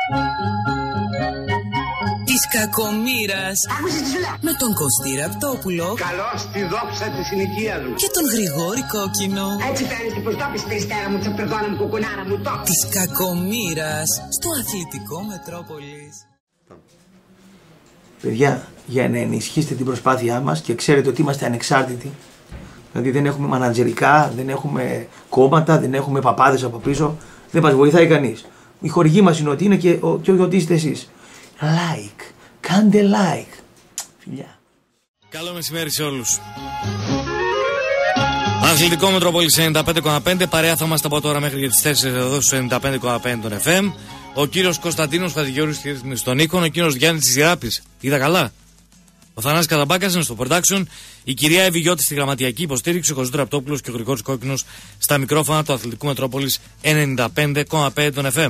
Της κακομοίρας. Άκουσες τι σου λέω. Με τον Κωστή Ραπτόπουλο. Καλώς τη δόξα της συνοικίας μου. Και τον Γρηγόρη Κόκκινο. Έτσι φαίνεται την προστόπιση Περιστέρα μου, τσαπερδόνα μου, κουκουνάρα μου, το. Της κακομοίρας. Στο Αθλητικό Μετρόπολης. Παιδιά, για να ενισχύσετε την προσπάθειά μας και ξέρετε ότι είμαστε ανεξάρτητοι. Δηλαδή δεν έχουμε μανατζερικά, δεν έχουμε κόμματα, δεν έχουμε παπάδες από πίσω. Δεν μας βοηθάει κανείς. Η χορηγή μας είναι ότι είναι και ότι είστε εσείς. Like. Κάντε like. Φιλιά. Καλό μεσημέρι σε όλους. Αθλητικό Μετρόπολης 95,5. Παρέα θα είμαστε από τώρα μέχρι και τις 4 εδώ στους 95,5 των FM. Ο κύριος Κωνσταντίνος Χατζηγεώργης στη ρύθμιση των οίκων. Ο κύριος Γιάννης της Ιράπης. Είδα καλά. Ο Θανάσης Καταμπάκας είναι στο production. Η κυρία Εύη Γιώτη στη γραμματιακή υποστήριξη. Ο Κωστής Ραπτόπουλος και ο Γρηγόρης Κόκκινος στα μικρόφωνα του Αθλητικού Μετρόπολης 95,5 των FM.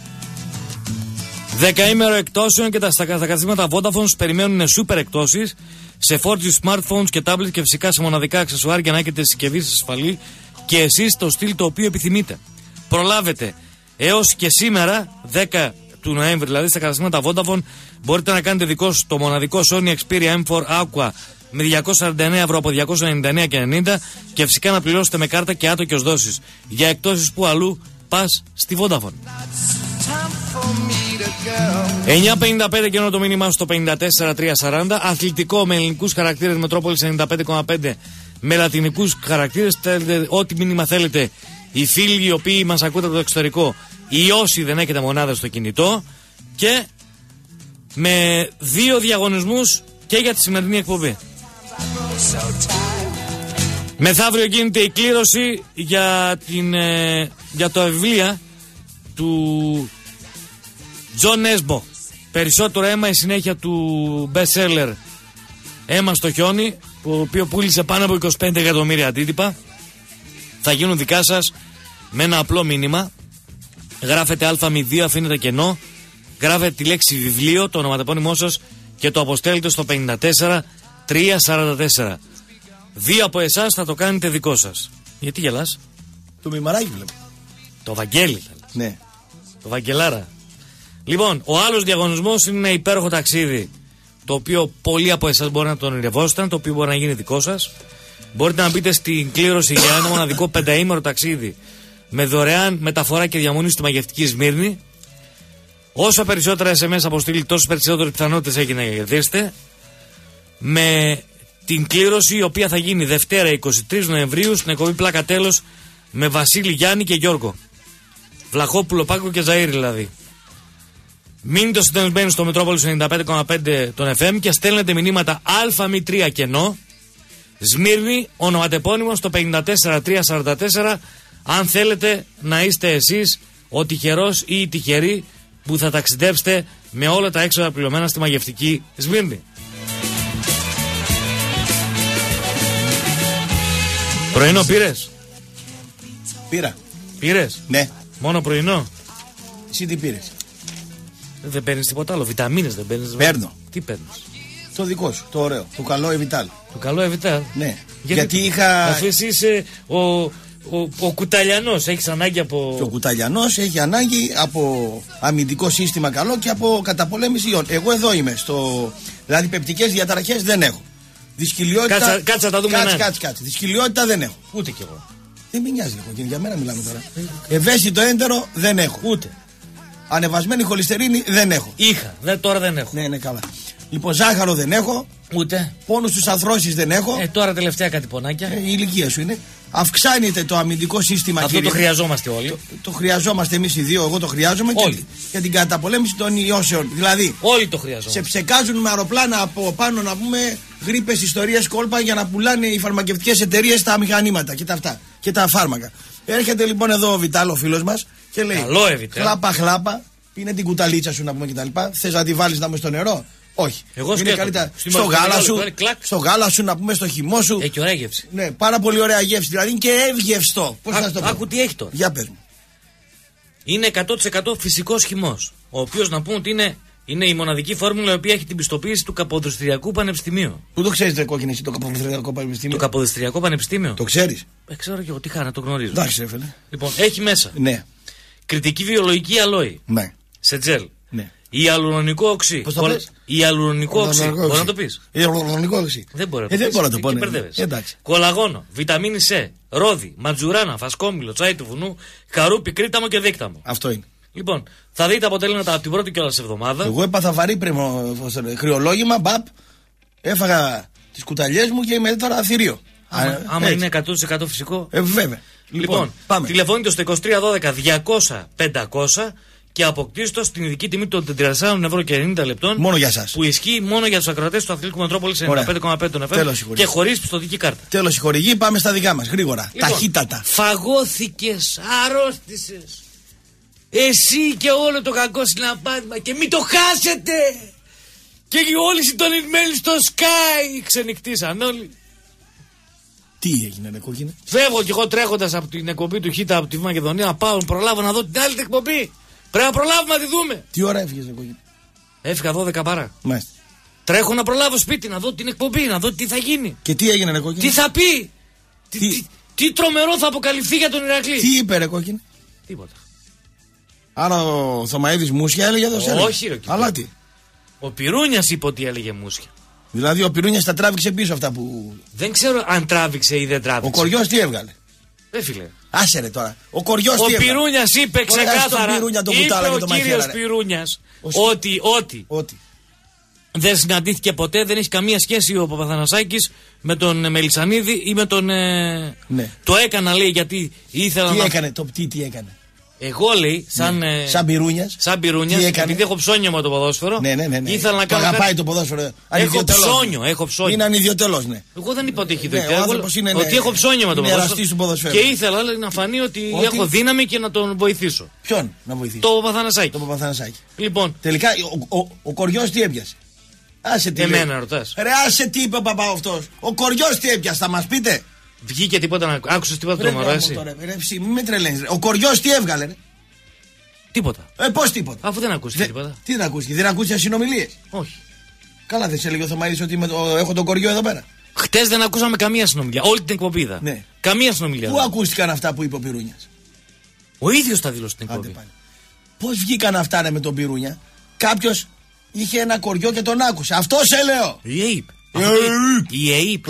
Δεκαήμερο εκτόσεων και στα καταστήματα Vodafone περιμένουν σούπερ εκτόσεις σε 4G smartphones και tablets και φυσικά σε μοναδικά αξεσουάρ για να έχετε συσκευή σας ασφαλή και εσείς το στυλ το οποίο επιθυμείτε. Προλάβετε έως και σήμερα, 10 του Νοέμβρη, δηλαδή στα καταστήματα Vodafone, μπορείτε να κάνετε δικό σας το μοναδικό Sony Xperia M4 Aqua με 249 ευρώ από 299 και 90 και φυσικά να πληρώσετε με κάρτα και άτοκες δόσεις. Για εκτόσεις που αλλού πας στη Vodafone. 9.55 και ενώ το μήνυμά στο 54.340. Αθλητικό με ελληνικούς χαρακτήρες Μετρόπολης 95,5 με λατινικούς χαρακτήρες. Θέλετε ό,τι μήνυμα θέλετε. Οι φίλοι οι οποίοι μας ακούτε από το εξωτερικό ή όσοι δεν έχετε μονάδα στο κινητό. Και με 2 διαγωνισμούς και για τη σημερινή εκπομπή. Μεθαύριο γίνεται η κλήρωση για το βιβλία του Τζον Έσμπο. Περισσότερο αίμα, η συνέχεια του best seller Αίμα στο χιόνι, το οποίο πούλησε πάνω από 25 εκατομμύρια αντίτυπα. Θα γίνουν δικά σας με ένα απλό μήνυμα. Γράφετε α02, αφήνετε κενό, γράφετε τη λέξη βιβλίο, το ονοματεπώνυμό σας και το αποστέλετε στο 54.344. 2 από εσάς θα το κάνετε δικό σας. Γιατί γελάς? Το μημαράκι βλέπω. Το Βαγγέλη. Ναι. Το Βαγγελάρα. Λοιπόν, ο άλλος διαγωνισμός είναι ένα υπέροχο ταξίδι, το οποίο πολλοί από εσάς μπορεί να το ονειρευόσασταν, το οποίο μπορεί να γίνει δικό σας. Μπορείτε να μπείτε στην κλήρωση για ένα μοναδικό 5ήμερο ταξίδι με δωρεάν μεταφορά και διαμονή στη μαγευτική Σμύρνη. Όσο περισσότερα SMS αποστείλει, τόσο περισσότερες πιθανότητες έχει να κερδίσετε. Με την κλήρωση η οποία θα γίνει Δευτέρα 23 Νοεμβρίου στην εκπομπή Πλάκα Τέλος με Βασίλη, Γιάννη και Γιώργο. Βλαχόπουλο, Πάκο και Ζαΐρη δηλαδή. Μείνετε συντονισμένοι στο Μετρόπολης 95,5 των FM και στέλνετε μηνύματα α03 κενό Σμύρνη, ονοματεπώνυμο στο 54.344 αν θέλετε να είστε εσείς ο τυχερός ή η τυχερή που θα ταξιδέψετε με όλα τα έξοδα πληρωμένα στη μαγευτική Σμύρνη. Πρωινό πήρες? Πήρα. Πήρες? Ναι. Μόνο πρωινό? Εσύ τι πήρες? Δεν παίρνεις τίποτα άλλο, βιταμίνες δεν παίρνεις? Παίρνω. Τι παίρνεις? Το δικό σου, το ωραίο, το καλό Εβιτάλ. Το καλό Εβιτάλ? Ναι. Γιατί είχα... Αφού εσύ είσαι ο κουταλιανός, έχεις ανάγκη από... Και ο κουταλιανός έχει ανάγκη από αμυντικό σύστημα καλό και από καταπολέμηση ιών. Εγώ εδώ είμαι, δηλαδή πεπτικές διαταραχές δεν έχω. Δυσκολιότητα... Κάτσα τα δούμε. Κάτσε. Δυσκολιότητα δεν έχω. Ούτε κι εγώ. Δεν με νοιάζει εγώ, για μένα μιλάμε τώρα. Ευαίσθητο έντερο δεν έχω. Ούτε. Ανεβασμένη χολυστερίνη δεν έχω. Είχα, τώρα δεν έχω. Ναι, καλά. Λοιπόν, ζάχαρο δεν έχω. Ούτε. Πόνους στους αρθρώσεις δεν έχω. Τώρα τελευταία κάτι πονάκια. Η ηλικία σου είναι. Αυξάνεται το αμυντικό σύστημα. Αυτό το χρειαζόμαστε όλοι. Το χρειαζόμαστε εμείς οι δύο. Εγώ το χρειάζομαι όλοι. Για την καταπολέμηση των ιώσεων. Δηλαδή, όλοι το χρειαζόμαστε. Σε ψεκάζουν με αεροπλάνα από πάνω να πούμε γρίπες, ιστορίες, κόλπα για να πουλάνε οι φαρμακευτικές εταιρείες τα μηχανήματα και τα αυτά. Και τα φάρμακα. Έρχεται λοιπόν εδώ ο Βιτάλ, ο φίλος μας, και λέει: χλάπα, είναι την κουταλίτσα σου να πούμε κτλ. Θες να τη βάλεις να πούμε στο νερό? Όχι. Εγώ είναι καλύτερα στο γάλα σου να πούμε, στο χυμό σου. Έχει ωραία γεύση. Ναι, πάρα πολύ ωραία γεύση. Δηλαδή είναι και εύγευστο. Πώς θα το πω? Άκου τι έχει τώρα. Για πες μου. Είναι 100% φυσικός χυμός. Ο οποίος να πούμε ότι είναι η μοναδική φόρμουλα η οποία έχει την πιστοποίηση του Καποδιστριακού Πανεπιστημίου. Πού το ξέρεις, Κόκκινη, εσύ το Καποδιστριακό Πανεπιστήμιο? Το Καποδιστριακό Πανεπιστήμιο. Το ξέρεις? Ξέρω και εγώ, τι χαρά, το γνωρίζω. Εντάξει, έφερε. Λοιπόν, έχει μέσα. Ναι. Κριτική βιολογική αλόη. Ναι. Σε τζελ. Ναι. Ιαλουρονικό οξύ. Πώς το πες? Ιαλουρονικό οξύ. Μπορεί να το πεις? Ιαλουρονικό οξύ. Δεν μπορεί να το πω. Ναι. Εντάξει. Κολαγόνο, βιταμίνη C, ρόδι, ματζουράνα, φασκόμηλο, τσάι του βουνού, καρούπι, κρίταμο και δίκταμο. Αυτό είναι. Λοιπόν, θα δείτε αποτελέσματα από την πρώτη κιόλας εβδομάδα. Εγώ έπαθα βαρύ κρυολόγημα, μπαπ. Έφαγα τις κουταλιές μου και είμαι τώρα θηρίο. Άμα είναι 100% φυσικό. Βέβαια. Λοιπόν, πάμε. Τηλεφώνητε στο 2312-200-500 και αποκτήστε στην ειδική τιμή των 34 ευρώ και 90 λεπτών. Μόνο για σας. Που ισχύει μόνο για τους ακροατές του Αθλητικού Μετρόπολης 95,5 των FM και χωρίς πιστωτική κάρτα. Τέλος η χορηγή, πάμε στα δικά μας. Γρήγορα. Λοιπόν, ταχύτατα. Φαγώθηκες, αρρώστησες. Εσύ και όλο το κακό συναπάτημα και μην το χάσετε! Και όλοι συντονισμένοι στο Sky ξενυχτήσαν όλοι. Τι έγινε, ρε κόκκινε? Φεύγω κι εγώ τρέχοντας από την εκπομπή του Χίτα από τη Μακεδονία να πάω να προλάβω να δω την άλλη εκπομπή. Πρέπει να προλάβουμε να τη δούμε. Τι ώρα έφυγες, ρε κόκκινε? Έφυγα 12 παρά. Μάλιστα. Τρέχω να προλάβω σπίτι, να δω την εκπομπή, να δω τι θα γίνει. Και τι έγινε, ρε κόκκινε? Τι θα πει? Τι τρομερό θα αποκαλυφθεί για τον Ηρακλή. Τι είπε, ρε κόκκινε? Τίποτα. Άρα ο Θωμαίδης Μούσια έλεγε εδώ σε. Όχι, ρε. Αλλά τι? Ο Πυρούνιας είπε ότι έλεγε Μούσια. Δηλαδή ο Πυρούνιας τα τράβηξε πίσω αυτά που. Δεν ξέρω αν τράβηξε ή δεν τράβηξε. Ο Κοριός τι έβγαλε? Φίλε. Άσε ρε τώρα. Ο Κοριός τι έβγαλε? Ο Πυρούνιας είπε ξεκάθαρα. Είπε ο κύριος Πυρούνιας ότι δεν συναντήθηκε ποτέ, δεν έχει καμία σχέση ο Παπαθανασάκης με τον Μελισσανίδη ή με τον. Ναι. Το έκανα, λέει, γιατί ήθελα να. Έκανε, τι έκανε? Εγώ, λέει, σαν Πυρούνιας. Επειδή έχω ψώνιο με το ποδόσφαιρο. Ναι. Ήθελα να κάνω. Αγαπάει το ποδόσφαιρο. Έχω ψώνιο. Είναι ανιδιοτελώς, ναι. Εγώ δεν είπα ότι έχει δίκιο. Ότι έχω ψώνιο με το ποδόσφαιρο. Και ήθελα, λέει, να φανεί ότι έχω δύναμη και να τον βοηθήσω. Ποιον να βοηθήσει? Το Παπαθανασάκη. Λοιπόν. Τελικά ο Κοριός τι έπιασε? Άσε τι. Εμένα ρωτάς. Ρε, άσε τι είπε ο παπά αυτός. Ο Κοριός τι έπιασε, θα μας πείτε? Βγήκε τίποτα να. Άκουσες τίποτα το μωρό, εσύ? Μην με τρελαίνεις. Ο Κοριός τι έβγαλε, ρε? Τίποτα. Πώς τίποτα? Αφού δεν ακούστηκε τίποτα. Τι δεν ακούστηκε? Δεν ακούστηκε συνομιλίες? Όχι. Καλά, δεν σε έλεγε ο Θωμαίδης ότι έχω τον Κοριό εδώ πέρα? Χτες δεν ακούσαμε καμία συνομιλία. Όλη την εκπομπή είδα. Ναι. Καμία συνομιλία. Πού ακούστηκαν αυτά που είπε ο Πυρούνιας? Ο ίδιος τα δήλωσε στην εκπομπή. Πώς βγήκαν αυτά, ρε, με τον Πυρούνια? Κάποιος είχε ένα κοριό και τον άκουσε. Αυτό σε λέω. Η ΑΕΠ. Η ΑΕΠ.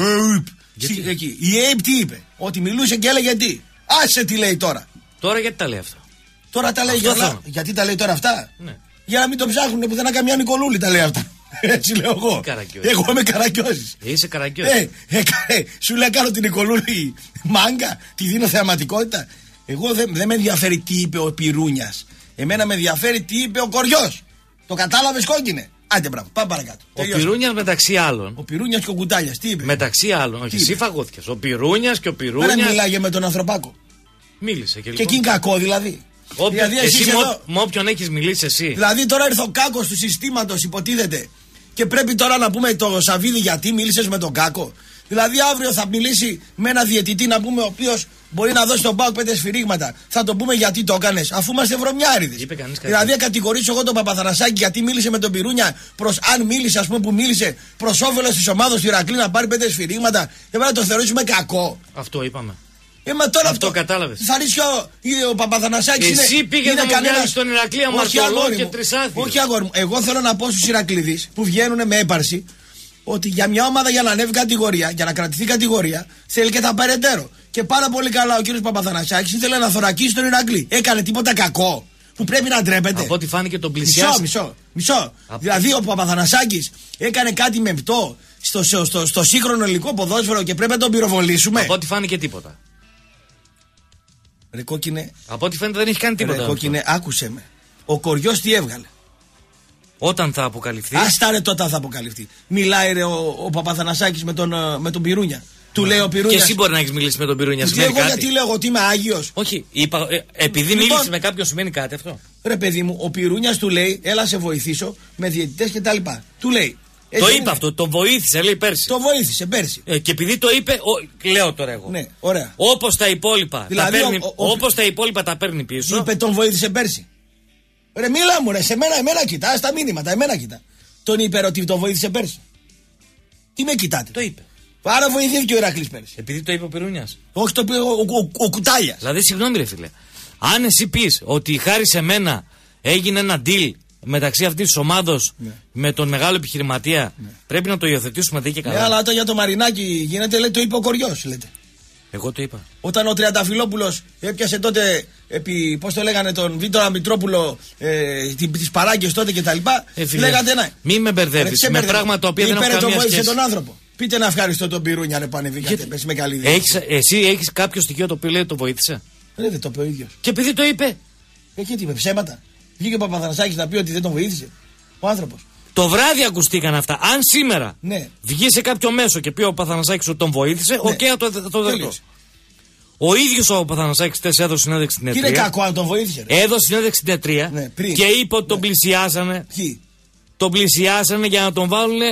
Η ΑΕΠ τι είπε? Ότι μιλούσε και έλεγε τι? Άσε τι λέει τώρα. Τώρα γιατί τα λέει αυτά? Τώρα τα λέει γιατί τα λέει τώρα αυτά? Ναι. Για να μην το ψάχνουν πουθενά καμιά Νικολούλη τα λέει αυτά. Έτσι λέω εγώ. Εγώ είμαι Καρακιόζης. Είσαι Καρακιόζης. Σου λέει κάνω την Νικολούλη μάγκα, τη δίνω θεαματικότητα. Εγώ δεν με ενδιαφέρει τι είπε ο Πυρούνιας. Εμένα με ενδιαφέρει τι είπε ο Κοριός. Το κατάλαβες, κόκκινε? Άντε μπράβο, πάμε παρακάτω. Ο Πυρούνιας μεταξύ άλλων. Ο Πυρούνιας και ο Κουτάλιας, τι είπε? Μεταξύ άλλων, όχι, εσύ φαγώθηκες. Ο Πυρούνιας και ο Πυρούνιας. Δεν μιλάγε με τον Ανθρωπάκο. Μίλησε και και εκεί είναι κακό δηλαδή. Δηλαδή εσύ με όποιον έχεις μιλήσει εσύ. Δηλαδή τώρα ήρθε ο Κάκος του συστήματος, υποτίθεται. Και πρέπει τώρα να πούμε το Σαββίδι γιατί μίλησες με τον Κάκο. Δηλαδή αύριο θα μιλήσει με ένα διαιτητή να πούμε ο οποίος μπορεί να δώσει τον ΠΑΟΚ 5 σφυρίγματα. Θα το πούμε γιατί το έκανες, αφού είμαστε βρωμιάριδες. Δηλαδή κατηγορήσω εγώ τον Παπαθανασάκη γιατί μίλησε με τον Πυρούνια αν μίλησε, ας πούμε, που μίλησε προς όφελος της ομάδας του Ηρακλή να πάρει 5 σφυρίγματα. Και πρέπει να το θεωρήσουμε κακό. Αυτό είπαμε. Τώρα αυτό κατάλαβες. Θα ρίξει ο Παπαθανασάκης. Εσύ πήγε να βγάλεις στον Ηρακλή αμαρτωλό και τρισάθλιο. Όχι, αγόρι μου. Εγώ θέλω να πω στους Ηρακλήδεις που βγαίνουν με έπαρση ότι για μια ομάδα για να ανέβει κατηγορία, για να κρατηθεί κατηγορία, θέλει και τα περαιτέρω. Και πάρα πολύ καλά ο κύριος Παπαθανασάκης ήθελε να θωρακίσει τον Ηρακλή. Έκανε τίποτα κακό που πρέπει να ντρέπεται? Από ό,τι φάνηκε τον πλησιάζει. Μισό. Δηλαδή ο Παπαθανασάκης έκανε κάτι μεμπτό στο σύγχρονο ελληνικό ποδόσφαιρο και πρέπει να τον πυροβολήσουμε? Από ό,τι φάνηκε τίποτα. Ρε κόκκινε. Από ό,τι φαίνεται δεν έχει κάνει τίποτα. Ρε κόκκινε, άκουσε με. Ο Κοριός τι έβγαλε? Όταν θα αποκαλυφθεί. Άστα ρε, τότε θα αποκαλυφθεί. Μιλάει ρε ο Παπαθανασάκης με τον Πυρούνια. Του λέει ο Πυρούνιας. Και εσύ μπορεί να έχεις μιλήσει με τον Πυρούνια. Εγώ γιατί λέω ότι είμαι Άγιος? Όχι, επειδή μίλησε με κάποιον σημαίνει κάτι αυτό. Ρε παιδί μου, ο Πυρούνιας του λέει έλα σε βοηθήσω με διαιτητές κτλ. Του λέει. Το είπε αυτό, το βοήθησε, λέει πέρσι. Το βοήθησε πέρσι. Και επειδή το είπε, λέω τώρα εγώ. Ναι, ωραία. Όπως τα υπόλοιπα, δηλαδή, τα υπόλοιπα τα παίρνει πίσω. Είπε τον βοήθησε πέρσι. Ρε μίλα μου ρε, σε εμένα κοιτά, στα μήνυματα, εμένα κοιτά. Τον είπε ότι τον βοήθησε πέρσι. Τι με κοιτάτε? Το είπε. Άρα βοηθήθηκε ο Ηρακλής πέρσι. Επειδή το είπε ο Πυρούνιας. Όχι, το είπε ο Κουτάλιας. Δηλαδή, συγγνώμη ρε φίλε. Αν εσύ πεις ότι χάρη σε μένα έγινε ένα deal μεταξύ αυτής της ομάδος με τον μεγάλο επιχειρηματία, πρέπει να το υιοθετήσουμε δει και καλά. Ναι, αλλά όταν για το Μαρινάκι γίνεται, λέει, το είπε ο Κοριός, λέτε. Εγώ το είπα. Όταν ο Τριανταφυλόπουλος έπιασε τότε, πώς το λέγανε, τον Βίτορα Μητρόπουλο, τις παράγκες τότε κτλ. Λέγατε ναι. Μη με μπερδεύεις με πράγματα τα οποία δεν έχουν καμία σχέση. Βοήθησε τον άνθρωπο. Πείτε να ευχαριστώ τον Πυρούνια, αν επανεβήκατε. Πες με καλή διάθεση. Εσύ έχεις κάποιο στοιχείο το οποίο λέει το βοήθησε? Δεν το είπε ο ίδιος. Και επειδή το είπε. Εκεί τι είπε, ψέματα. Βγήκε ο Παπαθανασάκης να πει ότι δεν τον βοήθησε ο άνθρωπος. Το βράδυ ακουστήκαν αυτά. Αν σήμερα βγει σε κάποιο μέσο και πει ο Παπαθανασάκης ότι τον βοήθησε, το δεχτώ. Ο ίδιος ο Παπαθανασάκης έδωσε συνέντευξη στην ΕΤΡΙΑ. Τι είναι κακό αν τον βοήθησε? Έδωσε συνέντευξη στην ΕΤΡΙΑ και είπε ότι τον πλησιάσανε. Τον πλησιάσανε για να τον βάλουν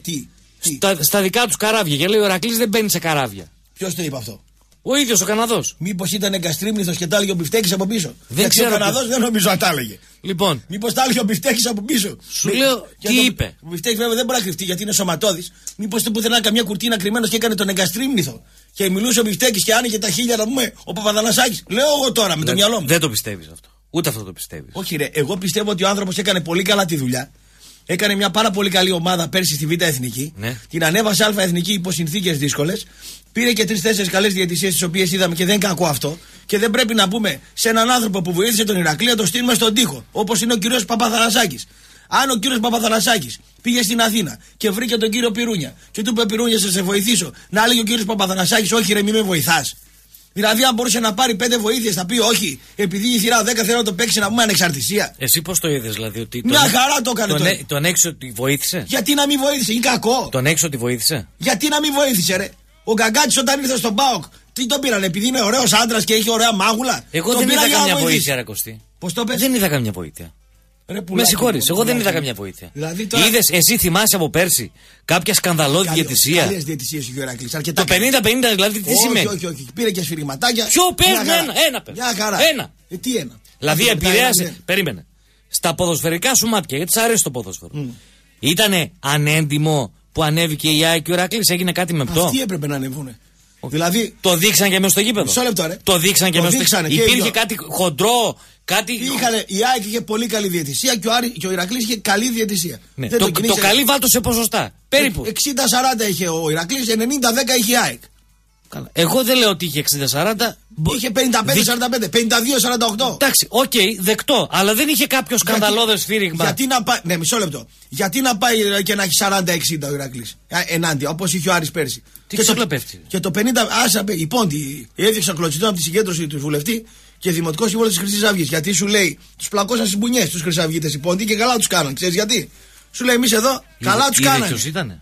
στα δικά τους καράβια. Και λέει ο Ηρακλής δεν μπαίνει σε καράβια. Ποιος το είπε αυτό? Ο ίδιος ο Καναδός. Μήπως ήταν εγκαστρίμνηθος και τα έλεγε ο Μπιφτέκης από πίσω? Δεν ξέρω. Ο Καναδός δεν νομίζω να τα έλεγε. Λοιπόν. Μήπως τα έλεγε ο Μπιφτέκης από πίσω? Σου λέω τι είπε. Ο Μπιφτέκης βέβαια δεν μπορεί να κρυφτεί γιατί είναι σωματώδης. Μήπως του πουθενά καμιά κουρτίνα κρυμμένος και έκανε τον εγκαστρίμνηθο. Και μιλούσε ο Μπιφτέκης και άνοιγε τα χείλια να πούμε ο Παπαθανασάκης. Λέω εγώ τώρα με το μυαλό μου. Δεν το πιστεύεις αυτό. Ούτε αυτό το πιστεύεις. Όχι, ρε. Εγώ πιστεύω ότι ο άνθρωπος έκανε πολύ καλά τη δουλειά. Έκανε μια πάρα πολύ καλή ομάδα πέρσι στη Β' Εθνική. Ναι. Την ανέβασε Α' Εθνική υπό συνθήκες δύσκολες. Πήρε και 3-4 καλές διαιτησίες τις οποίες είδαμε και δεν είναι κακό αυτό. Και δεν πρέπει να πούμε σε έναν άνθρωπο που βοήθησε τον Ηρακλή να το στείλουμε στον τοίχο. Όπως είναι ο κύριος Παπαθανασάκης. Αν ο κύριος Παπαθανασάκης πήγε στην Αθήνα και βρήκε τον κύριο Πυρούνια και του είπε Πυρούνια, σε βοηθήσω, να έλεγε ο κύριος Παπαθανασάκης, όχι ρε, μη με βοηθάς. Δηλαδή, αν μπορούσε να πάρει 5 βοήθειες, θα πει όχι, επειδή η θηρά 10 θέλω να το παίξει να πούμε ανεξαρτησία. Εσύ πώς το είδες, δηλαδή? Ότι μια χαρά το έκανε. Τον έξω ότι βοήθησε. Γιατί να μην βοήθησε, είναι κακό. Τον έξω ότι βοήθησε. Γιατί να μην βοήθησε, ρε. Ο Γκαγκάτης όταν ήρθε στον ΠΑΟΚ, τι τον πήραν, επειδή είναι ωραίος άντρας και έχει ωραία μάγουλα? Εγώ δεν είδα καμιά βοήθεια, ρε Κωστή. Πώς το πες? Δεν είδα καμιά βοήθεια. Με συγχωρείς, εγώ δεν είδα καμιά βοήθεια. Δηλαδή, τώρα... Είδες, εσύ θυμάσαι από πέρσι κάποια σκανδαλώδη διαιτησία? Καλές διαιτησίες ο Ηρακλής. Το 50-50 δηλαδή τι σημαίνει? Όχι. Πήρε και σφυριγματάκια. Ποιο παίρνει? Ένα παίρνει. Μια χαρά. Τι ένα? Δηλαδή επηρέασε. Περίμενε. Στα ποδοσφαιρικά σου μάτια, γιατί σ' αρέσει το ποδόσφαιρο. Ήτανε ανέντιμο που ανέβηκε η ΑΕΚ και ο Ηρακλής? Έγινε κάτι μεπτό? Αυτοί έπρεπε να ανεβούνε. Δηλαδή, το δείξαν και μέσα στο γήπεδο. Μισό λεπτό, ρε. Το δείξαν και μέσα στο γήπεδο. Υπήρχε κάτι χοντρό, κάτι. Η ΑΕΚ είχε πολύ καλή διαιτησία και ο Ηρακλής είχε καλή διαιτησία. Ναι. Το καλή βάλτο σε ποσοστά. Περίπου. 60-40 είχε ο Ηρακλής, 90-10 είχε η ΑΕΚ. Καλά. Εγώ δεν λέω ότι είχε 60-40. Είχε 55-45, 52-48. Εντάξει, οκ, δεκτό. Αλλά δεν είχε κάποιο σκανδαλώδες σφύριγμα. Γιατί να πάει. Ναι, μισό λεπτό. Γιατί να πάει και να έχει 40-60 ο Ηρακλής? Ενάντια, όπως είχε ο Άρης πέρσι. Τι ξεπλεπεύτη. Και το 50, η Πόντη έδειξε κλωτσιτό από τη συγκέντρωση του βουλευτή και δημοτικό σύμβολο τη Χρυσής Αυγής. Γιατί σου λέει, του πλακώσαν στις μπουνιές τους Χρυσαυγίτες η Πόντη και καλά τους κάναν. Ξέρεις γιατί? Σου λέει, εμείς εδώ καλά τους κάναν.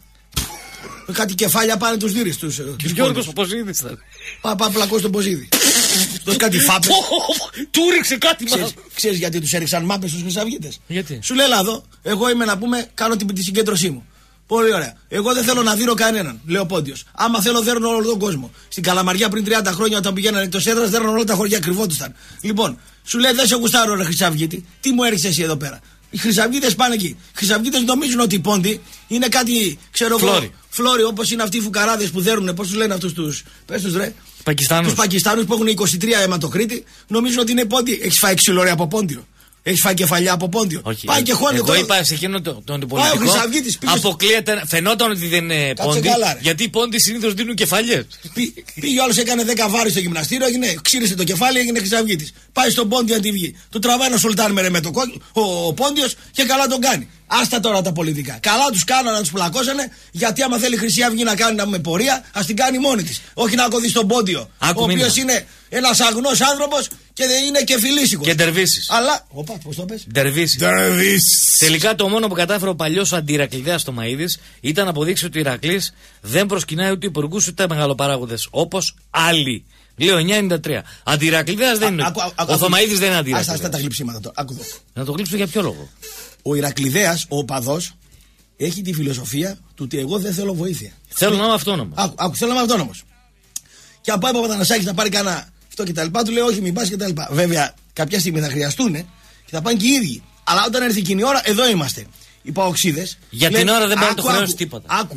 Κάτι κεφάλια πάνε τους δίρεις τους. Γιώργος ο Ποζίδης ήταν. Πάμε πλακώ στον Ποζίδη. Τους κάτι φάπες. Του ρίξε κάτι μας. Ξέρεις γιατί τους έριξαν μάπες στους Χρυσαυγίτες? Γιατί? Σου λέει, εδώ, εγώ είμαι να πούμε, κάνω τη συγκέντρωσή μου. Πολύ ωραία. Εγώ δεν θέλω να δίνω κανέναν, λέει ο Πόντιος. Άμα θέλω, δέρνω όλο τον κόσμο. Στην Καλαμαριά πριν 30 χρόνια, όταν πηγαίνανε εκτός έδρας, δέρνω όλα τα χωριά, κρυβόντουσαν. Λοιπόν, σου λέει, δεν σε γουστάρω, ρε Χρυσαυγίτη, τι μου έριξε εσύ εδώ πέρα? Οι Χρυσαυγίτες πάνε εκεί. Οι Χρυσαυγίτες νομίζουν ότι η Πόντη είναι κάτι, ξέρω εγώ, φλόρι, όπως είναι αυτοί οι φουκαράδες που δέρνουν, πώς τους λένε αυτούς τους. Πες τους, ρε. Τους Πακιστάνους που έχουν 23 αιματοκρίτη, νομίζουν ότι είναι Πόντι. Έχεις φάει ξυλόρια από Πόντιο? Έχεις φάει κεφαλιά από Πόντιο? Όχι. Πάει και χώνει. Εγώ είπα σε εκείνο τον πολιτικό. Αποκλείεται, φαινόταν ότι δεν είναι Πόντι. Γιατί οι Πόντοι συνήθως δίνουν κεφαλιές. Πήγε όλος, έκανε 10 βάρη στο γυμναστήριο, ξύρισε το κεφάλι, έγινε Χρυσαυγίτης. Πάει στον Πόντι αν τη βγει. Του τραβάει ένα Σουλτάν με το κόκκινο, ο Πόντιος, και καλά τον κάνει. Άστα τώρα τα πολιτικά. Καλά τους κάνανε να τους πλακώσανε, γιατί άμα θέλει η Χρυσή Αυγή να κάνει να με πορεία, ας την κάνει μόνη της. Όχι να κωδεί στον Πόντιο. Ο οποίος είναι ένας αγνός άνθρωπος και δεν είναι και φιλήσικος. Και ντερβίσεις. Αλλά. Οπα, πώς το πες? Ντερβίσεις. Τελικά το μόνο που κατάφερε ο παλιός αντιηρακλιδέας Τομαΐδης ήταν να αποδείξει ότι ο Ηρακλής δεν προσκυνάει ούτε υπουργούς ούτε μεγαλοπαράγοντες όπως άλλοι. Λέω 993. Αντιηρακλιδέας δεν είναι. Ο Θωμαΐδης δεν είναι αντιηρακλιδέας. Αυτά τα γλυψίματα τώρα. Να το γλύψω για ποιο λόγο? Ο Ηρακλιδέας, ο οπαδός, έχει τη φιλοσοφία του ότι εγώ δεν θέλω βοήθεια. Θέλω να είμαι αυτόνομος. Θέλω να είμαι αυτόνομος. Και αν πάει ο Παπαθανασάκης να πάρει κανένα αυτό και τα λοιπά, του λέει όχι, μην πας και τα λοιπά. Βέβαια, κάποια στιγμή θα χρειαστούν και θα πάνε και οι ίδιοι. Αλλά όταν έρθει εκείνη η ώρα, εδώ είμαστε. Οι παοξίδες. Για την ώρα δεν πάνε το χρέος τίποτα. Άκου.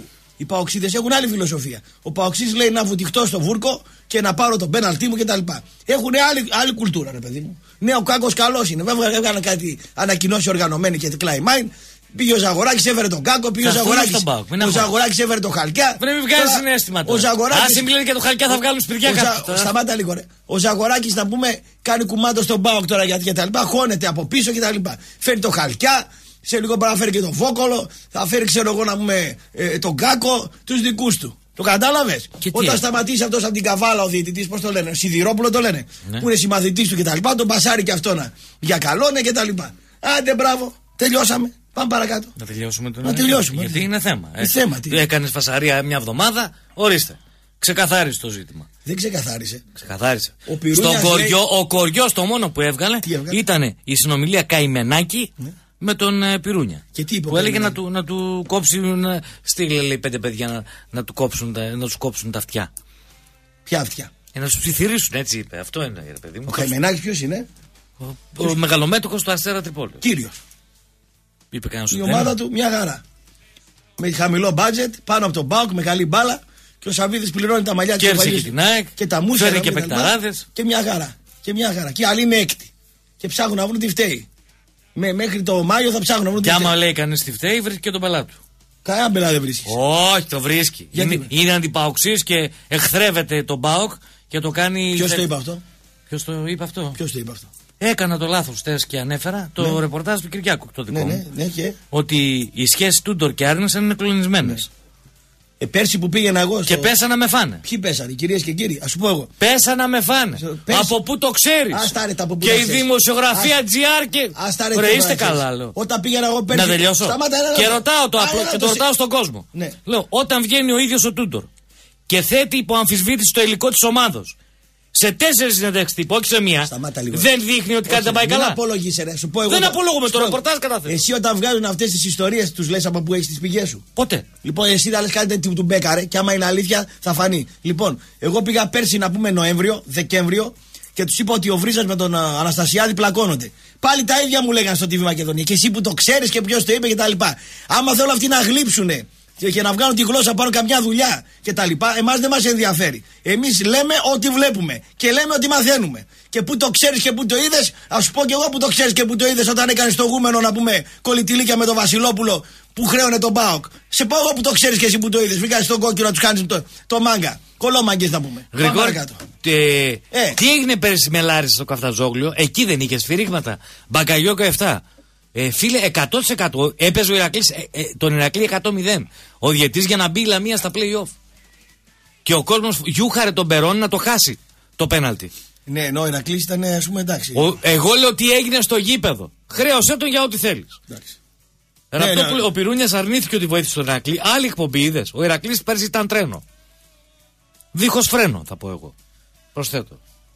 Οι παοξίδες έχουν άλλη φιλοσοφία. Ο παοξής λέει να βουτυχτώ στο βούρκο και να πάρω τον πέναλτί μου κτλ. Έχουν άλλη κουλτούρα, ρε παιδί μου. Ναι, ο Κάκος καλός είναι. Βέβαια, έβγαλε κάτι ανακοινώσει οργανωμένη και κλάιμάιν. Πήγε ο Ζαγοράκης, έφερε τον Κάκο. Πήγε ο Ζαγοράκης, έφερε τον Χαλκιά. Πρέπει να βγάλει συνέστημα. Ο Ζαγοράκης. Αν συμπλήρει και το Χαλκιά, θα βγάλουν σπιτιά κάτω. Σταμάτα λίγο, ρε. Ο Ζαγοράκης, να πούμε, κάνει κουμάντο στον ΠΑΟΚ τώρα γιατί κτλ. Χώνεται από πίσω κτλ. Φέρει τον Χαλκιά. Σε λίγο μπορεί να φέρει και τον Βόκολο. Θα φέρει, ξέρω εγώ, να πούμε, τον Κάκο, τους δικούς του. Το κατάλαβες? Όταν σταματήσει αυτός από την Καβάλα ο διαιτητής, πώς το λένε, Σιδηρόπουλο το λένε, ναι, που είναι συμμαθητής του κτλ. Τον πασάρει και αυτόν για καλόνε κτλ. Άντε, μπράβο, τελειώσαμε. Πάμε παρακάτω. Να τελειώσουμε τον Να τελειώσουμε. Γιατί είναι θέμα. Θέμα τι. Έκανες φασαρία μια εβδομάδα, ορίστε. Ξεκαθάρισε το ζήτημα. Δεν ξεκαθάρισε. Ξεκαθάρισε. Στον Κοριό, λέει... ο Κοριός το μόνο που έβγαλε ήταν η συνομιλία Καημενάκη, ναι, με τον Πυρούνια. Και τι είπε, που έλεγε να του κόψει. Στείλε, λέει, 5 παιδιά να τους κόψουν τα αυτιά. Ποια αυτιά? Να τους ψιθυρίσουν, έτσι είπε. Αυτό είναι, ρε παιδί μου. Ο Καημενάκης ποιος είναι? Ο μεγαλομέτωχος του Αστέρα Τρυπόλεως. Κύριος. Είπε κανένας. Η ομάδα του μια χαρά. Με χαμηλό budget, πάνω από τον ΠΑΟΚ, με καλή μπάλα. Και ο Σαββίδης πληρώνει τα μαλλιά και τα μουσια. Φέρει και παικταράδες. Και μια χαρά. Και οι άλλοι είναι έκτη. Και ψάχνουν να βρουν τι φταίει. Μέχρι το Μάιο θα ψάχνουν να βρουν τι φταίει. Και άμα λέει κανείς τι φταίει, βρίσκει και τον πελάτη του. Κανένα πελάτη δεν βρίσκει. Όχι, το βρίσκει. Είναι αντιπαοξής και εχθρεύεται τον ΠΑΟΚ και το κάνει. Ποιος το είπε αυτό? Ποιος το είπε αυτό? Έκανα το λάθος τες και ανέφερα το ρεπορτάζ του Κυριάκου, το δικό μου. Και... ότι οι σχέσεις Τούντορ και Άρνεσεν είναι κλονισμένες. Πέρσι που πήγαινα εγώ. Και πέσαν να με φάνε. Ποιοι πέσανε, κυρίες και κύριοι, ας σου πω εγώ. Πέσαν να με φάνε. Από πού το ξέρεις? Και η δημοσιογραφία GR και. Ρε, είστε καλά, λέω. Όταν πήγαινα εγώ πέρσι. Να τελειώσω. Και ρωτάω το απλό και το ρωτάω στον κόσμο. Λέω, όταν βγαίνει ο ίδιος ο Τούντορ και θέτει υπό αμφισβήτηση το υλικό της ομάδος. Σε 4 συνεντεύξεις τύπου, όχι σε μία. Δεν δείχνει ότι κάτι δεν πάει καλά. Δεν απολογείσαι, ρε. Σου πω εγώ. Δεν απολογούμε, το ρεπορτάζ κατάθεση. Εσύ όταν βγάζουν αυτές τις ιστορίες, τους λες από πού έχεις τις πηγές σου? Ποτέ. Λοιπόν, εσύ θα λες κάτι του Μπέκαρε και άμα είναι αλήθεια θα φανεί. Λοιπόν, εγώ πήγα πέρσι να πούμε Νοέμβριο, Δεκέμβριο και τους είπα ότι ο Βρίζας με τον Αναστασιάδη πλακώνονται. Πάλι τα ίδια μου λέγανε στο TV Μακεδονία. Και εσύ που το ξέρεις και ποιος το είπε κτλ. Άμα θέλουν αυτοί να γλύψουνε και να βγάλουν τη γλώσσα πάνω καμιά δουλειά και τα λοιπά, εμάς δεν μας ενδιαφέρει. Εμείς λέμε ό,τι βλέπουμε και λέμε ότι μαθαίνουμε. Και που το ξέρεις και που το είδες, ας σου πω και εγώ που το ξέρεις και που το είδες όταν έκανες το γούμενο να πούμε κολλητηλίκια με τον Βασιλόπουλο που χρέωνε τον ΠΑΟΚ. Σε πω εγώ που το ξέρεις και εσύ που το είδες. Βγάζεις τον κόκκινο να τους κάνεις το μάγκα. Κολόμαγκες να πούμε. Γρηγόρη, τι έγινε πέρυσι με Λάρισα στο Καφταζόγλιο? Εκεί δεν είχε σφυρίγματα? Μπακαγιόκο 7. Φίλε, 100% έπαιζε ο Ηρακλής, τον Ηρακλή 100-0. Ο διαιτής για να μπει η Λαμία στα play-off. Και ο κόσμος γιούχαρε τον Περόν να το χάσει το πέναλτι. Ναι, ενώ ο Ηρακλής ήταν, ας πούμε, εντάξει. Εγώ λέω τι έγινε στο γήπεδο. Χρέωσέ τον για ό,τι θέλεις. Ναι. Ο Πυρούνιας αρνήθηκε ότι βοήθησε τον Ηρακλή. Άλλη εκπομπή είδες. Ο Ηρακλής πέρσι ήταν τρένο. Δίχως φρένο, θα πω εγώ. Προσθέτω.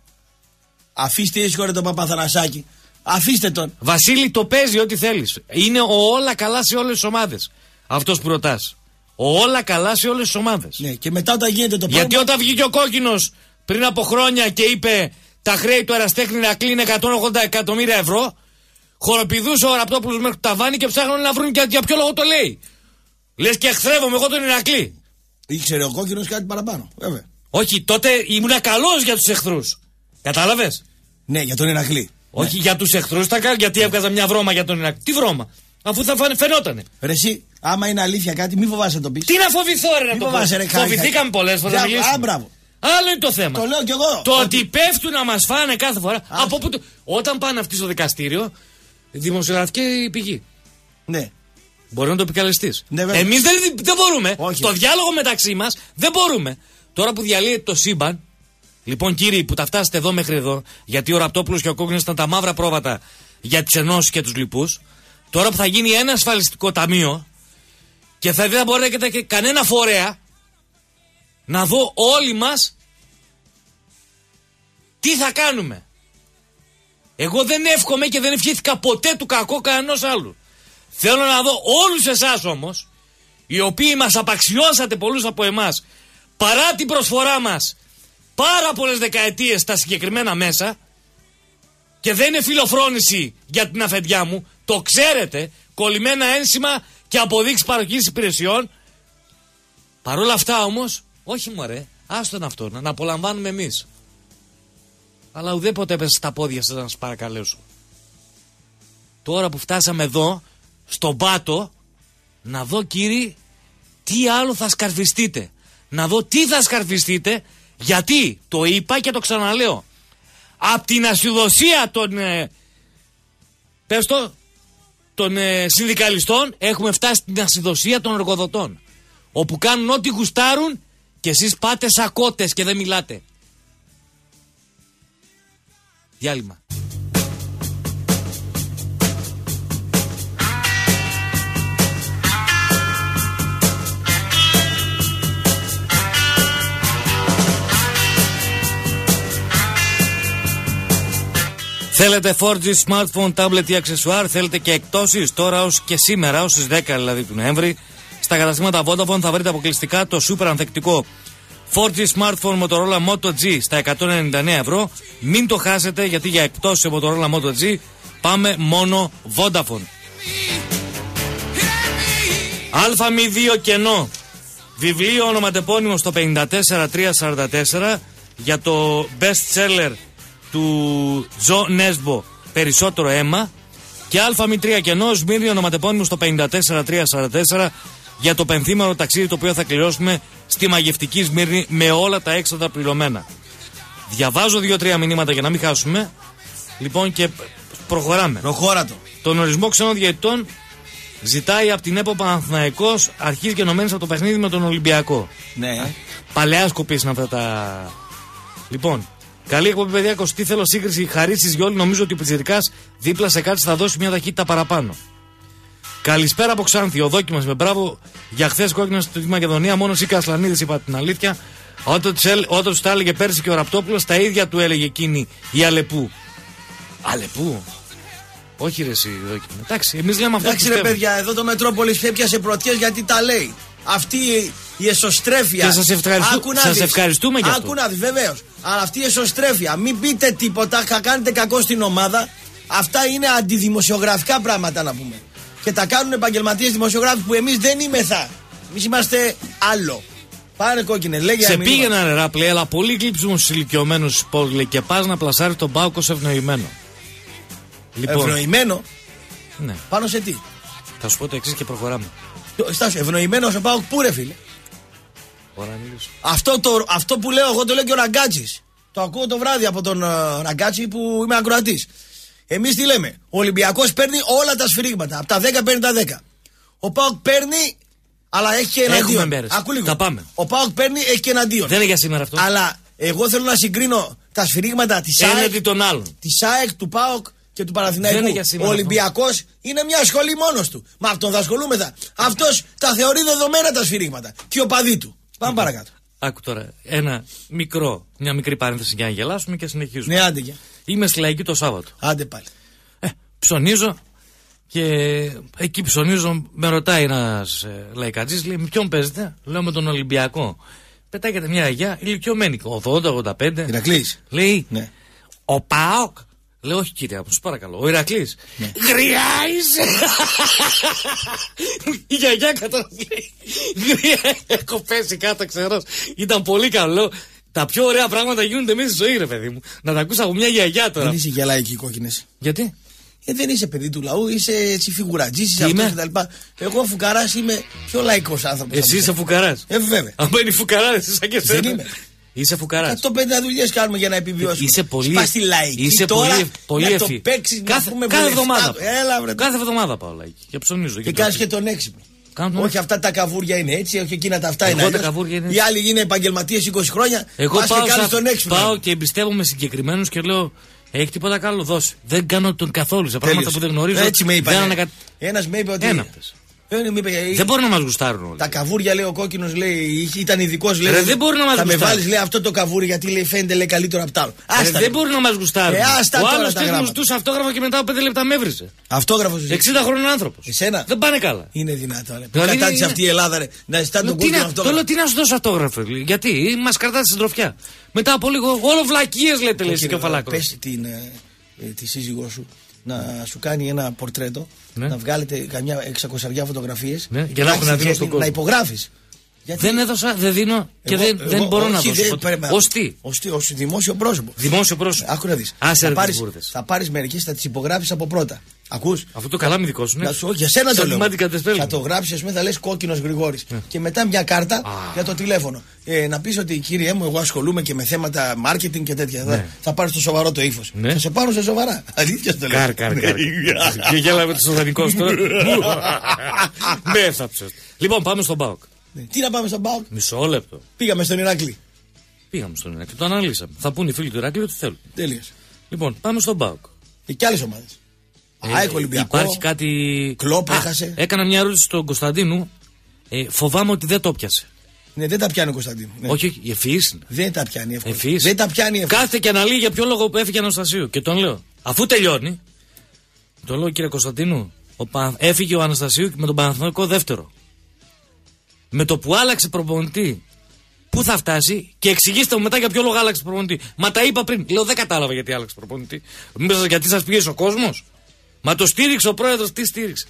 Αφήστε ήσυχο τον Παπαθανασάκη. Αφήστε τον. Βασίλη, το παίζει ό,τι θέλεις. Είναι ο όλα καλά σε όλες τις ομάδες. Αυτός που ρωτάς. Ο όλα καλά σε όλες τις ομάδες. Ναι, και μετά όταν γίνεται το Γιατί όταν βγήκε ο Κόκκινος πριν από χρόνια και είπε τα χρέη του Εραστέχνη να κλείνει 180 εκατομμύρια ευρώ, χοροπηδούσε ο Ραπτόπουλος μέχρι το ταβάνι και ψάχνουν να βρουν για ποιο λόγο το λέει. Λες και εχθρεύομαι εγώ τον Ηρακλή. Ήξερε ο Κόκκινος κάτι παραπάνω, βέβαια. Όχι, τότε ήμουν καλός για τους εχθρούς. Κατάλαβες? Ναι, για τον Ηρακλή. Όχι, για τους εχθρούς ήταν καλά, γιατί έβγαζα μια βρώμα για τον Ηρακλή. Τι βρώμα? Αφού θα φαινότανε. Ρε εσύ, άμα είναι αλήθεια κάτι, μη φοβάσαι να το πεις. Τι να φοβηθώ, ρε, να το πω. Φοβηθήκαμε πολλές φορές. Μπράβο. Άλλο είναι το θέμα. Το λέω κι εγώ. Το ότι πέφτουν να μας φάνε κάθε φορά. Από που όταν πάνε αυτοί στο δικαστήριο, δημοσιογραφική πηγή. Ναι. Μπορεί να το επικαλεστείς. Ναι, εμείς δεν μπορούμε. Όχι. Το διάλογο μεταξύ μας δεν μπορούμε. Τώρα που διαλύεται το σύμπαν, λοιπόν, κύριοι που τα φτάσετε εδώ μέχρι εδώ, γιατί ο Ραπτόπουλος και ο Κόκκινος ήταν τα μαύρα πρόβατα για τις ενώσεις και τους λοιπούς, τώρα που θα γίνει ένα ασφαλιστικό ταμείο και δεν θα μπορείτε και κανένα φορέα να δω όλοι μας τι θα κάνουμε. Εγώ δεν εύχομαι και δεν ευχήθηκα ποτέ του κακό κανένας άλλου. Θέλω να δω όλους εσάς όμως, οι οποίοι μας απαξιώσατε πολλούς από εμάς, παρά την προσφορά μας πάρα πολλές δεκαετίες στα συγκεκριμένα μέσα, και δεν είναι φιλοφρόνηση για την αφεντιά μου, το ξέρετε, κολλημένα ένσημα και αποδείξεις παροχής υπηρεσιών, Παρ' όλα αυτά όμως, όχι μωρέ, άστον αυτό, να απολαμβάνουμε εμείς. Αλλά ουδέποτε έπεσε στα πόδια σας να σας παρακαλέσω. Τώρα που φτάσαμε εδώ, στον πάτο, να δω κύριοι, τι άλλο θα σκαρφιστείτε. Να δω τι θα σκαρφιστείτε, γιατί το είπα και το ξαναλέω. Απ' την ασυδοσία των συνδικαλιστών έχουμε φτάσει στην ασυδοσία των εργοδοτών. Όπου κάνουν ό,τι γουστάρουν και εσείς πάτε σακώτες και δεν μιλάτε. Διάλειμμα. Θέλετε 4G smartphone, tablet ή αξεσουάρ, θέλετε και εκτόσεις τώρα ως και σήμερα, ως τις 10 δηλαδή του Νοέμβρη. Στα καταστήματα Vodafone θα βρείτε αποκλειστικά το super ανθεκτικό 4G smartphone Motorola Moto G στα 199 ευρώ. Μην το χάσετε, γιατί για εκτόσεις σε Motorola Moto G πάμε μόνο Vodafone. Α02 κενό. Βιβλίο ονοματεπώνυμο στο 54344 για το best seller του Τζο Νέσμπο, περισσότερο αίμα. Και Α03 κενό, Σμύρνη ονοματεπώνυμο στο 54344 για το πενθήμερο ταξίδι το οποίο θα κληρώσουμε στη μαγευτική Σμύρνη με όλα τα έξοδα πληρωμένα. Διαβάζω 2-3 μηνύματα για να μην χάσουμε. Λοιπόν, και προχωράμε. Προχώρα το. Τον ορισμό ξένων διαιτητών ζητάει από την ΕΠΟ Παναθηναϊκός, αρχίζει και ενωμένης από το παιχνίδι με τον Ολυμπιακό. Ναι. Παλαιά σκοπής είναι αυτά τα. Λοιπόν, καλή εκπομπή, παιδιά. Κωστή, θέλω σύγκριση χαρίσεις για όλοι. Νομίζω ότι ο Πιτσιρικάς δίπλα σε κάτι θα δώσει μια ταχύτητα παραπάνω. Καλησπέρα από Ξάνθη. Ο δόκιμας με μπράβο για χθες κόκκινο στη Μακεδονία. Μόνο η Κασλανίδης είπα την αλήθεια. Όταν τους τα έλεγε πέρσι και ο Ραπτόπουλος, τα ίδια του έλεγε εκείνη η Αλεπού. Αλεπού. Όχι ρε εσύ δόκιμα. Εντάξει, εμείς λέμε αυτό. Εντάξει ρε παιδιά, εδώ το Μετρόπολης έπιασε πρωτιές γιατί τα λέει. Αυτή η εσωστρέφεια. Και σας ευχαριστούμε για αυτό. Άκου να δεις, βεβαίως. Αλλά αυτή η εσωστρέφεια, μην πείτε τίποτα, θα κάνετε κακό στην ομάδα. Αυτά είναι αντιδημοσιογραφικά πράγματα να πούμε. Και τα κάνουν επαγγελματίες δημοσιογράφοι που εμείς δεν είμεθα. Εμείς είμαστε άλλο. Πάρε κόκκινε, λέγε. Σε πήγαινα ρε Ράπλε, αλλά πολύ γλύψιμο στους ηλικιωμένους σπορτ, λέει, και πας να πλασάρει τον Πάοκ ως ευνοημένο. Λοιπόν, ευνοημένο. Ναι. Πάνω σε τι? Θα σου πω το εξής και προχωράμε. Στάσου, ευνοημένο ο Πάοκ πού ρε φίλε? Αυτό που λέω εγώ το λέω και ο Ραγκάτσης. Το ακούω το βράδυ από τον Ραγκάτσι που είμαι ακροατής. Εμείς τι λέμε? Ο Ολυμπιακός παίρνει όλα τα σφυρίγματα. Από τα 10 παίρνει τα 10. Ο ΠΑΟΚ παίρνει, αλλά έχει και εναντίον. Ακού λίγο. Τα πάμε. Ο ΠΑΟΚ παίρνει, έχει και εναντίον. Δεν είναι για σήμερα αυτό. Αλλά εγώ θέλω να συγκρίνω τα σφυρίγματα της ΑΕΚ, του ΠΑΟΚ και του Παναθηναϊκού. Ο Ολυμπιακός είναι μια σχολή μόνος του. Μα αυτόν θα ασχολούμεθα. Αυτός τα θεωρεί δεδομένα τα σφυρίγματα. Και ο παδί του. Πάμε παρακάτω. Άκου τώρα μια μικρή παρένθεση για να γελάσουμε και συνεχίζουμε. Ναι, άντε. Είμαι στη Λαϊκή το Σάββατο. Άντε πάλι. Ψωνίζω και εκεί ψωνίζω, με ρωτάει ένας λαϊκατζής, λέει με ποιον παίζετε? Λέω με τον Ολυμπιακό. Πετάγεται μια αγιά ηλικιωμένη, 80-85. Ηρακλής. Λέει, ναι. Ο ΠΑΟΚ. Λέω όχι κύριε, σας παρακαλώ. Ο Ηρακλής. Ναι. Γριάιζε. Η γιαγιά καταρχήν. Έχω πέσει κάτω ξερός. Ήταν πολύ καλό. Τα πιο ωραία πράγματα γίνονται μέσα στη ζωή, ρε παιδί μου. Να τα ακούσα από μια γιαγιά τώρα. Δεν είσαι για λαϊκή κόκκινες. Γιατί? Δεν είσαι παιδί του λαού, είσαι έτσι φιγουρατζής, είσαι αυτός κτλ. Εγώ φουκαράς είμαι πιο λαϊκός άνθρωπος. Εσύ είσαι φουκαράς? Βέβαια. Αν είναι φουκαράς, είσαι και εσένα. Δεν είμαι. Είσαι φουκαράς. 150 δουλειές κάνουμε για να επιβιώσουμε. Είσαι πολύ. Πας στη λαϊκή. Είσαι τώρα πολύ να ευφύ. το παίξεις, κάθε εβδομάδα. Κάθε εβδομάδα πάω λαϊκή και ψωνίζω. Και κάνεις και τον έξυπνο. Όχι αυτά τα καβούρια είναι έτσι, όχι εκείνα τα αυτά είναι αλλιώς. Οι άλλοι είναι επαγγελματίες 20 χρόνια. Εγώ πάω και εμπιστεύομαι συγκεκριμένους και λέω. Έχει τίποτα καλό, δώσει. Δεν κάνω τον καθόλου σε πράγματα που δεν γνωρίζω. Έτσι με είπαν. Ένας με είπε ότι. Δεν μπορεί να μας γουστάρουν όλοι. Τα καβούρια, λέει ο κόκκινος, λέει, ήταν ειδικός. Λέει, δεν μπορεί να μας γουστάρουν. Θα γουστάρουν. με βάλεις, λέει, αυτό το καβούρι γιατί λέει, φαίνεται λέει, καλύτερο από τα άλλο. Δεν μπορεί να μας γουστάρουν. Ο άλλος και μου ζητούσε αυτόγραφο και μετά από 5 λεπτά με έβριζε. Αυτόγραφο 60 χρόνων άνθρωπος. Εσένα. Δεν πάνε καλά. Είναι δυνατό. Κατάτησε αυτή η Ελλάδα, ρε, να ζητάνε τον κόκκινο αυτόγραφο. Το λέω, τι να σου δώσω αυτόγραφο. Γιατί μας κρατάτε στην τροφιά. Μετά από λίγο, όλο βλακίες λέτε, λέει και ο Φαλάκος. Πες τη σύζυγό σου να σου κάνει ένα πορτρέτο, να βγάλετε καμιά 600 φωτογραφίες, για να δίνω στον κόσμο. Να υπογράφεις. Δεν έδωσα, δεν δίνω και δεν μπορώ να δώσω. Ως δημόσιο πρόσωπο. Δημόσιο πρόσωπο. Άκου να δεις. Θα πάρεις μερικές, θα τις υπογράψεις από πρώτα. Ακούς. Αυτό το καλάμι δικό σου, ναι. Για σένα το λέω. Θα το γράψεις, ας πούμε, θα λες Κόκκινος Γρηγόρης. Και μετά μια κάρτα για το τηλέφωνο. Να πεις ότι κύριε μου, εγώ ασχολούμαι και με θέματα marketing και τέτοια. Θα πάρεις το σοβαρό το ύφος. Θα σε πάρω σε σοβαρά. Αλήθεια το λέω. Κάρ. Και γέλαμε το σοβαρικό τώρα. Λοιπόν, πάμε στον ΠΑΟΚ. Τι να πάμε στον ΠΑΟΚ. Μισό λεπτό. Πήγαμε στον Ηράκλειο. Το αναλύσαμε. Θα πούνε οι φίλοι του Ηράκλειου ό,τι θέλουν. Τέλειωσε. Λοιπόν, πάμε στον ΠΑΟΚ. Και άλλες ομάδες. Ολυμπιακό. Υπάρχει κάτι. Κλόπ έχασε. Έκανα μια ερώτηση στον Κωνσταντίνου. Φοβάμαι ότι δεν το πιάσε. Ναι, δεν τα πιάνει ο Κωνσταντίνου. Ναι. Όχι, η ευφυής. Δεν τα πιάνει εύκολα. Δεν τα πιάνει εύκολα. Κάθεται και αναλύει για ποιο λόγο έφυγε Αναστασίου. Και τον λέω, αφού τελειώνει, τον λέω κύριε Κωνσταντίνου, έφυγε ο Αναστασίου με τον Παναθηναϊκό δεύτερο. Με το που άλλαξε προπονητή, πού θα φτάσει και εξηγήστε μου μετά για ποιο λόγο άλλαξε προπονητή. Μα τα είπα πριν. Λέω, δεν κατάλαβα γιατί άλλαξε προπονητή. Μήπως γιατί σας πίεσε ο κόσμος. Μα το στήριξε ο πρόεδρος, τι στήριξε.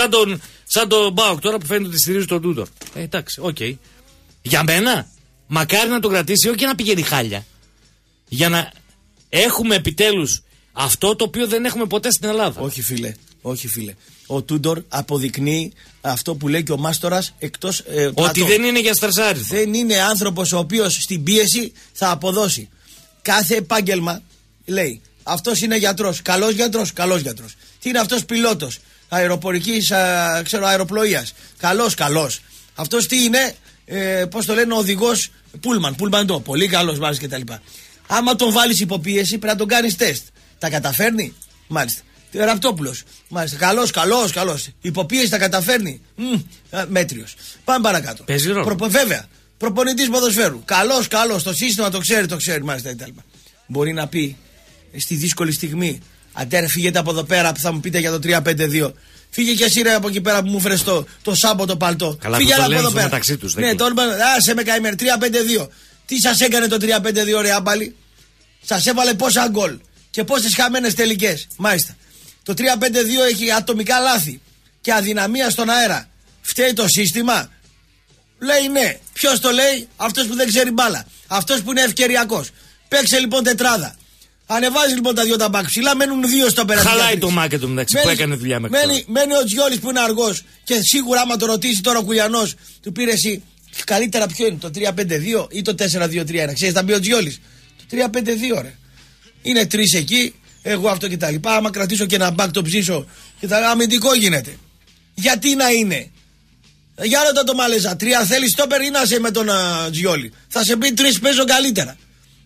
Σαν τον ΠΑΟΚ τώρα που φαίνεται ότι στηρίζει τον Τούντορ. Εντάξει, οκ. Για μένα, μακάρι να τον κρατήσει, όχι να πηγαίνει χάλια. Για να έχουμε επιτέλους αυτό το οποίο δεν έχουμε ποτέ στην Ελλάδα. Όχι φίλε. Ο Τούντορ αποδεικνύει αυτό που λέει και ο Μάστορας εκτός ότι δεν είναι για στρεσάρισμα. Δεν είναι άνθρωπος ο οποίος στην πίεση θα αποδώσει. Κάθε επάγγελμα λέει αυτός είναι γιατρός, καλός γιατρός. Τι είναι αυτός πιλότος αεροπορικής αεροπλοείας, καλός. Αυτός τι είναι, πώς το λένε, οδηγός πούλμαν, πολύ καλός μάλιστα κτλ. Άμα τον βάλεις υποπίεση πρέπει να τον κάνεις τεστ. Τα καταφέρνει, μάλιστα. Ραπτόπουλος, μάλιστα, καλός. Υποπίεση τα καταφέρνει. Μέτριος. Πάμε παρακάτω. Παίζει ρόλο. Βέβαια. Προπονητής ποδοσφαίρου. Καλός. Το σύστημα το ξέρει, μάλιστα κτλ. Μπορεί να πει στη δύσκολη στιγμή, αντέρ φύγετε από εδώ πέρα που θα μου πείτε για το 3-5-2. Φύγε και εσύ ρε από εκεί πέρα που μου φέρες το σάμπο το παλτό. Καλά, φύγε από εδώ πέρα. Μεταξύ τους, ναι, το άσε με καημένο. 3-5-2. Τι σας έκανε το 3-5-2 ρε άμπαλι. Σας έβαλε πόσα γκολ και πόσες χαμένες τελικές. Μάλιστα. Το 3-5-2 έχει ατομικά λάθη και αδυναμία στον αέρα. Φταίει το σύστημα. Λέει ναι. Ποιος το λέει? Αυτός που δεν ξέρει μπάλα. Αυτός που είναι ευκαιριακός. Παίξε λοιπόν τετράδα. Ανεβάζει λοιπόν τα δυο τα μπακ ψηλά, μένουν δύο στο πέρα. Χαλάει το μάκετ του μεταξύ που έκανε δουλειά μέχρι τώρα. Μένει ο Τζιόλης που είναι αργός και σίγουρα άμα το ρωτήσει τώρα ο Κουλιανός, του πήρε εσύ καλύτερα ποιο είναι, το 3-5-2 ή το 4-2-3-1. Ξέρεις, θα μπει ο Τζιόλης. Το 3-5-2 ρε. Είναι τρεις εκεί, εγώ αυτό και τα λοιπά. Άμα κρατήσω και ένα μπακ το ψήσω και τα αμυντικό γίνεται. Γιατί να είναι? Για ρώτα το Μαλέζα, 3 θέλει στόπερ ή να είσαι με τον Τζιόλη? Θα σε πει 3 παίζω καλύτερα.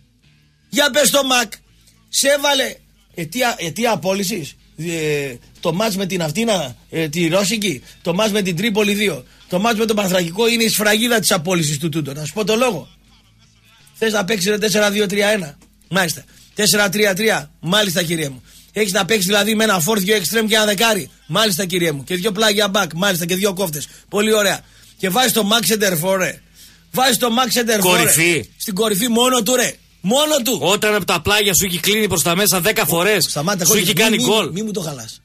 Για πες το Μακ. Σε έβαλε αιτία απόλυσης. Το μάτς με την Αυτίνα, τη Ρώσικη, το μάτς με την Τρίπολη 2, το μάτς με τον Πανθρακικό είναι η σφραγίδα της απόλυσης του τούτο. Να σου πω το λόγο. Θες να παίξεις 4-2-3-1? Μάλιστα. 4-3-3? Μάλιστα κύριε μου. Έχεις να παίξεις δηλαδή με ένα φόρ, 2 εξτρέμ και ένα δεκάρι? Μάλιστα κύριε μου. Και 2 πλάγια μπακ? Μάλιστα. Και 2 κόφτες. Πολύ ωραία. Και βάζεις το Max Εντερφόρ. Βάζεις το Max Εντερφόρ. Κορυφή. Στην κορυφή μόνο του ρε. Μόνο του. Όταν από τα πλάγια σου έχει κλείνει προς τα μέσα 10 φορές. Σου έχει κάνει γκολ. Μη μου το χαλάς.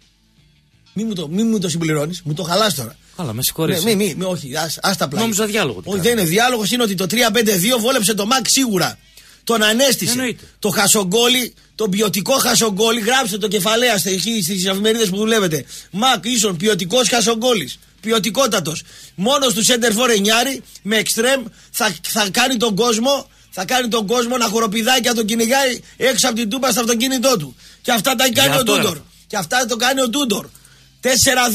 Μη μου το συμπληρώνεις. Μου το χαλάς τώρα. Καλά, με συγχωρείς. Όχι, ας τα πλάγια. Νόμιζα διάλογο. Όχι, δεν είναι διάλογος. Είναι ότι το 3-5-2 βόλεψε το Μακ σίγουρα. Τον ανέστησε. Εννοείται. Το χασογκόλι, τον ποιοτικό χασογκόλι. Γράψτε το κεφαλαία στις εφημερίδες που δουλεύετε. Μακ ίσον ποιοτικός χασογκόλις. Ποιοτικότατος. Μόνος του σέντερφορ εννιάρη με εξτρέμ θα κάνει τον κόσμο. Θα κάνει τον κόσμο να χοροπηδάει και να τον κυνηγάει έξω από την τούμπα στο αυτοκίνητό του. Και αυτά τα κάνει ο Τούντορ. Και αυτά το κάνει ο Τούντορ. 4-2-3-1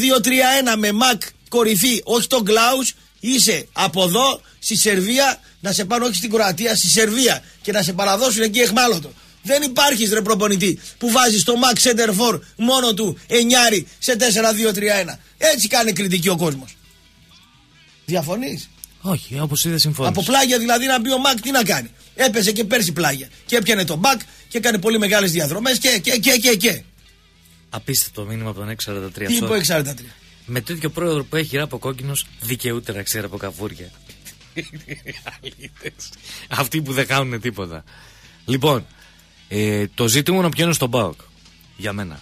με Μακ κορυφή. Όχι τον Κλάους. Είσαι από εδώ στη Σερβία να σε πάνε, όχι στην Κροατία, στη Σερβία. Και να σε παραδώσουν εκεί εχμάλωτο. Δεν υπάρχεις ρε προπονητή που βάζεις το Μακ Σέντερφορ μόνο του εννιάρι σε 4-2-3-1. Έτσι κάνει κριτική ο κόσμος. Διαφωνείς? Όχι, όπως είδε συμφωνείς. Από πλάγια δηλαδή να μπει ο Μακ, τι να κάνει? Έπεσε και πέρσι πλάγια. Και έπιανε τον μπακ και έκανε πολύ μεγάλες διαδρομές και. Απίστευτο μήνυμα από τον 643. Τι είπε ο 643? Με τέτοιο πρόεδρο που έχει ράπο κόκκινος, δικαιούται να ξέρει από καβούρια. Αυτοί που δεν κάνουν τίποτα. Λοιπόν, το ζήτημα ποιο είναι στον ΠΑΟΚ για μένα.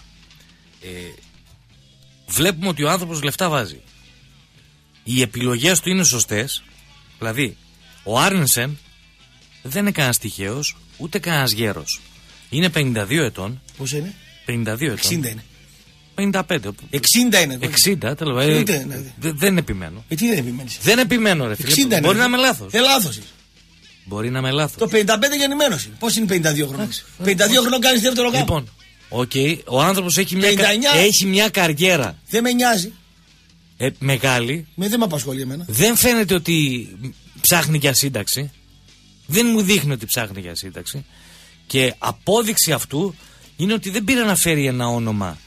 Βλέπουμε ότι ο άνθρωπος λεφτά βάζει. Οι επιλογές του είναι σωστές. Δηλαδή, ο Άρνσεν δεν είναι κανένας τυχαίος, ούτε κανένας γέρος. Είναι 52 ετών. Πώς είναι? 52 ετών. 60 είναι. 55. 60 είναι. 60, δεν επιμένω. Τι δεν επιμένεις? Δεν επιμένω, ρε φίλε. Μπορεί να είμαι λάθος. Λάθος. Μπορεί να είμαι λάθος. Το 55 γεννημένος είναι. Πώς είναι 52 χρόνια? 52 χρόνια κάνεις δεύτερο γάμο. Λοιπόν, ο άνθρωπος έχει μια καριέρα. Δεν με νοιάζει. Μεγάλη. Δεν με απασχολεί εμένα. Δεν φαίνεται ότι ψάχνει για σύνταξη. Δεν μου δείχνει ότι ψάχνει για σύνταξη. Και απόδειξη αυτού είναι ότι δεν πήρε να φέρει ένα όνομα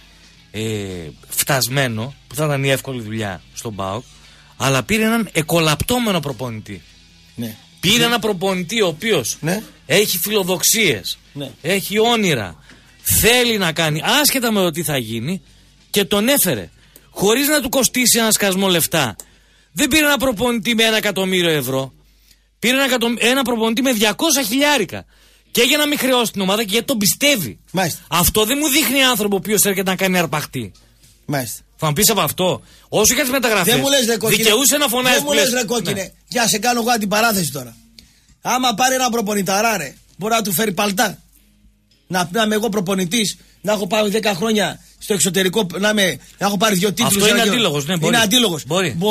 φτασμένο, που θα ήταν η εύκολη δουλειά στον ΠΑΟΚ, αλλά πήρε έναν εκολαπτώμενο προπονητή. Ναι. Πήρε ένα προπονητή ο οποίος έχει φιλοδοξίες, έχει όνειρα, θέλει να κάνει άσχετα με το τι θα γίνει, και τον έφερε χωρίς να του κοστίσει ένα σκασμό λεφτά. Δεν πήρε ένα προπονητή με 1 εκατομμύριο ευρώ. Πήρε ένα προπονητή με 200 χιλιάρικα. Και για να μην χρεώσει την ομάδα και γιατί τον πιστεύει. Μάλιστα. Αυτό δεν μου δείχνει άνθρωπο ο οποίος έρχεται να κάνει αρπαχτή. Μάλιστα. Θα μου πεις από αυτό. Όσο για τις μεταγραφές. Δεν μου λες, ρε κόκκινε. Δικαιούσε να φωνάζει. Δεν μου λες, ρε κόκκινε. Ναι. Για σε κάνω εγώ αντιπαράθεση τώρα. Άμα πάρει ένα προπονηταρά, ρε, μπορεί να του φέρει παλτά. Να είμαι εγώ προπονητής, να έχω πάρει 10 χρόνια στο εξωτερικό, να έχω πάρει 2 τίτλους. Αυτό είναι αντίλογος. Ναι, είναι αντίλογος.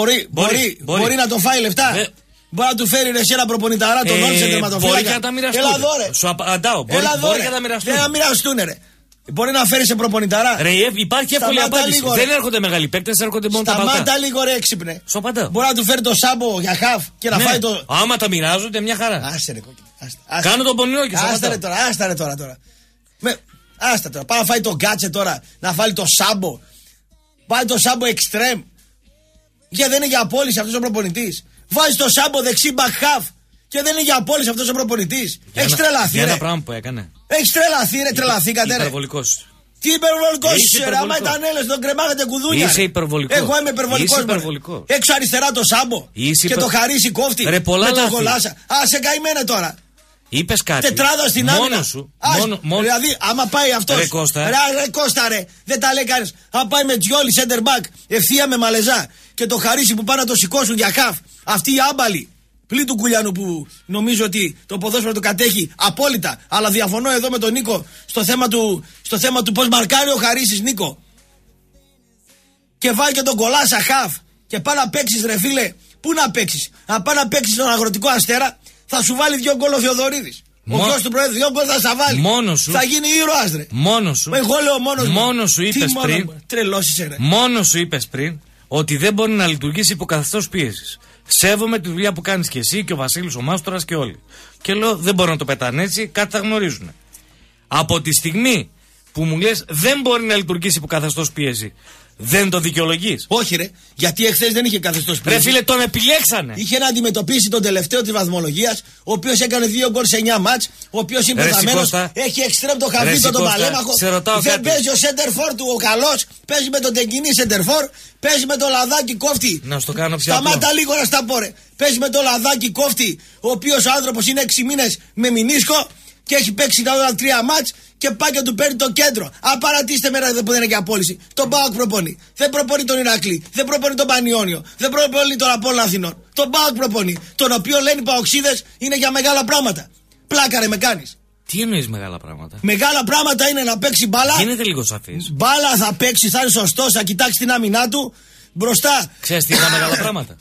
Μπορεί να τον φάει λεφτά. Μπορεί να του φέρει ρε, ένα προπονηταρά τον Όλσεν τερματοφύλακα. Μπορεί και να τα μοιραστούν. Έλα εδώ, ρε. Σου απαντάω. Μπορεί και να τα μοιραστούν. Δεν να μοιραστούν, ρε. Μπορεί να φέρει σε προπονηταρά. Ρε, υπάρχει εύκολη απάντηση. Λίγο, δεν έρχονται μεγάλοι παίκτες, έρχονται μόνο τα παλτά. Σταμάτα λίγο, ρε, έξυπνε. Σου απαντάω. Μπορεί να του φέρει το Σάμπο για χαφ και να φάει το. Άμα τα μοιράζονται, μια χαρά. Άσε, ρε, κόκκινε. Κάνω τον πονηρό και άστα ρε τώρα. Άστα τώρα. Πάει να φάει τον Γκάτσε τώρα, να φάει το Σάμπο. Πάει το Σάμπο εξτρέμ. Γιατί δεν είναι για απόλυση αυτό ο προπονητή. Βάζει το Σάμπο δεξί back half και δεν είναι για απόλυση αυτό ο προπονητή. Έχει τρελαθεί. Για ένα πράγμα που έκανε. Έχει τρελαθεί, ρε, τρελαθήκατε. Υπερβολικός. Τι υπερβολικός, ρε, άμα ήταν έλες, τον κρεμάγατε κουδούνια. Είσαι υπερβολικός. Εγώ είμαι υπερβολικός. Έξω αριστερά το Σάμπο και το Χαρίσι κόφτη. Ρε, πολλά με τον λάθη. Κολάσα. Α, σε καημένε τώρα. Είπες κάτι. Τετράδα στην άμυνα. Μόνος σου. Δηλαδή, άμα πάει αυτός. Ρε Κώστα. Ρε Κώστα, ρε. Δεν τα λέει κανείς. Αν πάει με Τζιόλι, center back, ευθεία με Μαλεζά και το Χαρίσι που πάνε να το σηκώσουν για χαφ. Αυτή η άμπαλη. Πλην του Κουλιανού που νομίζω ότι το ποδόσφαιρο το κατέχει απόλυτα. Αλλά διαφωνώ εδώ με τον Νίκο στο θέμα του πώς μαρκάρει ο Χαρίσης, Νίκο. Και βάλει και τον Κολάσα χαφ. Και πάει να παίξεις, ρε φίλε. Πού να παίξεις? Αν πάει να παίξεις στον Αγροτικό Αστέρα, θα σου βάλει 2 γκολ ο Θεοδωρίδης. Ο γιος του Προέδρου, 2 γκολ θα στα βάλει. Μόνος σου. Θα γίνει ήρωας, ρε. Μόνος σου. Εγώ λέω μόνος μου. Μόνος σου είπες πριν. Τρελός είσαι, ρε. Μόνος σου είπες πριν ότι δεν μπορεί να λειτουργήσει υπό καθεστώς πίεσης. Σέβομαι τη δουλειά που κάνεις και εσύ και ο Βασίλης ο Μάστορας και όλοι. Και λέω δεν μπορώ να το πετάνε έτσι, κάτι θα γνωρίζουν. Από τη στιγμή που μου λες δεν μπορεί να λειτουργήσει υπό καθεστώς πίεση, δεν το δικαιολογείς? Όχι, ρε, γιατί εχθές δεν είχε καθεστώς πίεση. Ρε φίλε, τον επιλέξανε. Είχε να αντιμετωπίσει τον τελευταίο της βαθμολογίας, ο οποίος έκανε 2 γκολ σε 9 μάτς, ο οποίος είναι πεθαμένος, έχει εξτρέμ το Χαβίτο τον Παλέμαχο. Δεν παίζει ο σέντερφορ του ο καλός, παίζει με τον Τεγκινή σέντερφορ, παίζει με τον Λαδάκι κόφτη. Να στο κάνω πια. Σταμάτα λίγο να στα πω, ρε. Παίζει με τον Λαδάκι κόφτη, ο οποίος ο άνθρωπος είναι 6 μήνες με μηνίσκο και έχει παίξει τα 3 μάτς. Και πάει και του παίρνει το κέντρο. Αν παρατήστε μέρα που δεν είναι και απόλυση. Τον ΠΑΟΚ προπονεί. Δεν προπονεί τον Ηρακλή. Δεν προπονεί τον Πανιόνιο. Δεν προπονεί τον Απόλλωνα Αθηνών. Τον ΠΑΟΚ προπονεί. Τον οποίο λένε οι Παοξίδες είναι για μεγάλα πράγματα. Πλάκα, ρε, με κάνεις. Τι εννοείς μεγάλα πράγματα? Μεγάλα πράγματα είναι να παίξει μπάλα. Γίνεται λίγο σαφής. Μπάλα θα παίξει, θα είναι σωστός, θα κοιτάξει την άμυνά του. Μπροστά. Ξέρεις τι είναι τα μεγάλα πράγματα?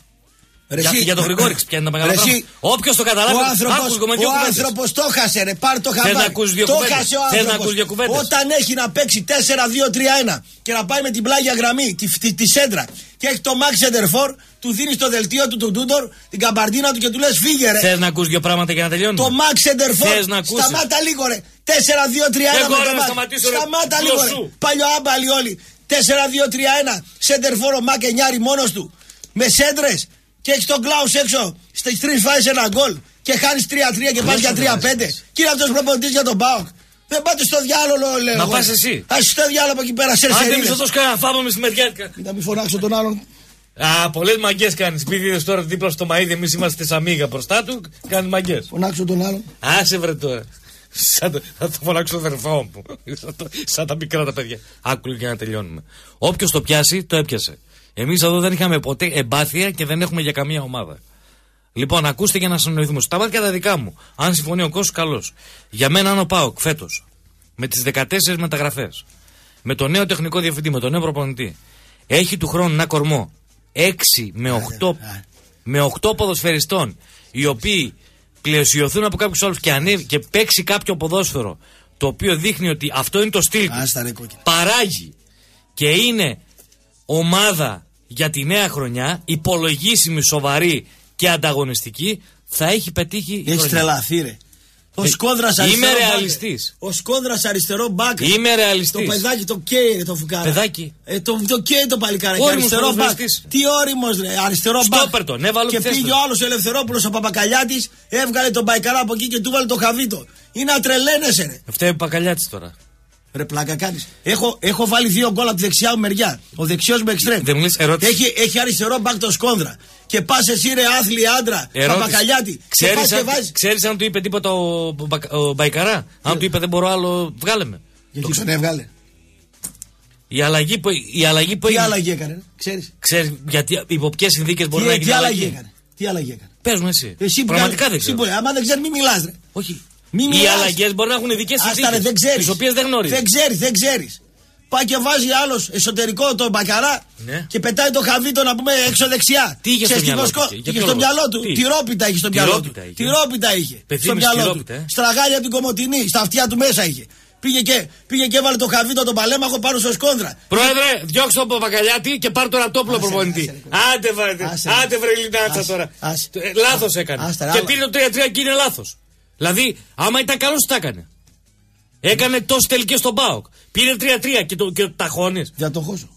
Για τον Γρηγόρη, ποια είναι τα μεγάλα πράγματα? Όποιος το καταλάβει, ο άνθρωπος το χάσε, ρε, πάρ' το χαμπάρι. Το χάσε ο άνθρωπος. Όταν έχει να παίξει 4-2-3-1 και να πάει με την πλάγια γραμμή, τη σέντρα, και έχει το Max Cederfor, του δίνει το δελτίο του τον Τούντορ, την καμπαρντίνα του και του λες φύγε, ρε. Θες να ακούς 2 πράγματα για να τελειώνουμε? Το Max Cederfor, σταμάτα λίγο, ρε. 4-2-3-1 με το Max. Σταμάτα λίγο, ρε. Παλιό άμπαλοι όλοι. 4-2-3-1. Cederfor ο Μακ Ενιάρη μόνος του. Με σέντρες. Και έχει τον Κλάους έξω στις 3 φάσεις ένα γκολ και χάνεις 3-3 και πας για 3-5. Και είναι αυτός προπονητής για τον ΠΑΟΚ. Δεν πάτε στο διάλογο, λέω. Να πας εσύ. Ας στο διάλογο από εκεί πέρα, Άντε εμείς θα το φάμε στη μεριάτικα. Να μην φωνάξω τον άλλον. Α, πολλές μαγκές κάνεις. Επειδή είδες τώρα δίπλα στο Μαΐδι, εμείς είμαστε στη Σαμίγα μπροστά του, κάνει μαγκές. Φωνάξω τον άλλον. Άσε βρε τώρα. Θα το φωνάξω τον αδερφό μου. Σαν τα μικρά τα παιδιά. Άκου για να τελειώνουμε. Όποιος το πιάσει, το έπιασε. Εμείς εδώ δεν είχαμε ποτέ εμπάθεια και δεν έχουμε για καμία ομάδα. Λοιπόν, ακούστε και να συνοηθούμε. Στα μάτια τα δικά μου. Αν συμφωνεί ο Κώστας, καλώς. Για μένα, αν ο ΠΑΟΚ φέτος με τις 14 μεταγραφές, με το νέο τεχνικό διευθυντή, με τον νέο προπονητή, έχει του χρόνου ένα κορμό 6 με 8 ποδοσφαιριστών, οι οποίοι πλαισιωθούν από κάποιους άλλους και παίξει κάποιο ποδόσφαιρο, το οποίο δείχνει ότι αυτό είναι το στυλ του, παράγει και είναι ομάδα για τη νέα χρονιά, υπολογίσιμη, σοβαρή και ανταγωνιστική, θα έχει πετύχει. Έχει τρελαθεί, ρε. Ο Σκόνδρας αριστερό. Είμαι ρεαλιστής. Ο Σκόνδρας αριστερό μπακ. Είμαι ρεαλιστής. Το παιδάκι το καίει, το φουκάρα. Παιδάκι. Το καίει το παλικάρι. Αριστερό μπακ. Τι όριμος, ρε. Αριστερό μπακ. Στόπερτον, έβαλε. Και πήγε ο άλλος Ελευθερόπουλος ο Παπακαλιάτης, έβγαλε τον Μπαϊκαρά από εκεί και του βάλε το Χαβίτο. Είναι να τρελαίνεσαι, ρε. Φταίει ο Παπακαλιάτης τώρα. Ρε πλάκα κάνεις. Έχω βάλει 2 γκολ από τη δεξιά μου μεριά. Ο δεξιός μου εξτρέμ. Έχει αριστερό μπακ το Σκόνδρα. Και πας εσύ, ρε άθλη άντρα, Παπακαλιάτη. Ξέρεις αν του είπε τίποτα ο Μπαϊκαρά? Αν του είπε δεν μπορώ άλλο, βγάλε με. Γιατί τον έβγαλε. Η αλλαγή που Τι αλλαγή έκανε, ξέρεις? Ξέρεις γιατί, υπό ποιες συνθήκες μπορεί να γίνει. Τι αλλαγή έκανε. Τι αλλαγή έκανε. Πες μου εσύ. Πραγματικά δεν ξέρω. Άμα δεν ξέρεις, μην μιλάς, ρε. Όχι. Οι αλλαγές μπορεί να έχουν ειδικές συνθήκες, τις οποίες δεν γνωρίζεις. Δεν ξέρεις. Πάει και βάζει άλλος εσωτερικό τον Μπακαρά, ναι, και πετάει το Χαβίτο να πούμε έξω δεξιά. Τι είχε στο μυαλό του. Τυρόπιτα είχε στο μυαλό του. Τυρόπιτα είχε στο μυαλό του. Στραγάλια από την Κομοτηνή, στα αυτιά του μέσα είχε. Πήγε και έβαλε το Χαβίτο τον παλέμαχο πάνω στο Σκόνδρα. Πρόεδρε, διώξτε τον Παπακαλιάτη και πάρ' τον Ραπτόπουλο προπονητή. Άντε βρε Λινάτσα τώρα. Λάθος έκανε. Και πήρε το 3-3 και είναι λάθος. Δηλαδή, άμα ήταν καλός, τα έκανε. Έκανε τόσες τελικές στον ΠΑΟΚ. Πήρε 3-3 και το ταχώνεις. Για το χώσω.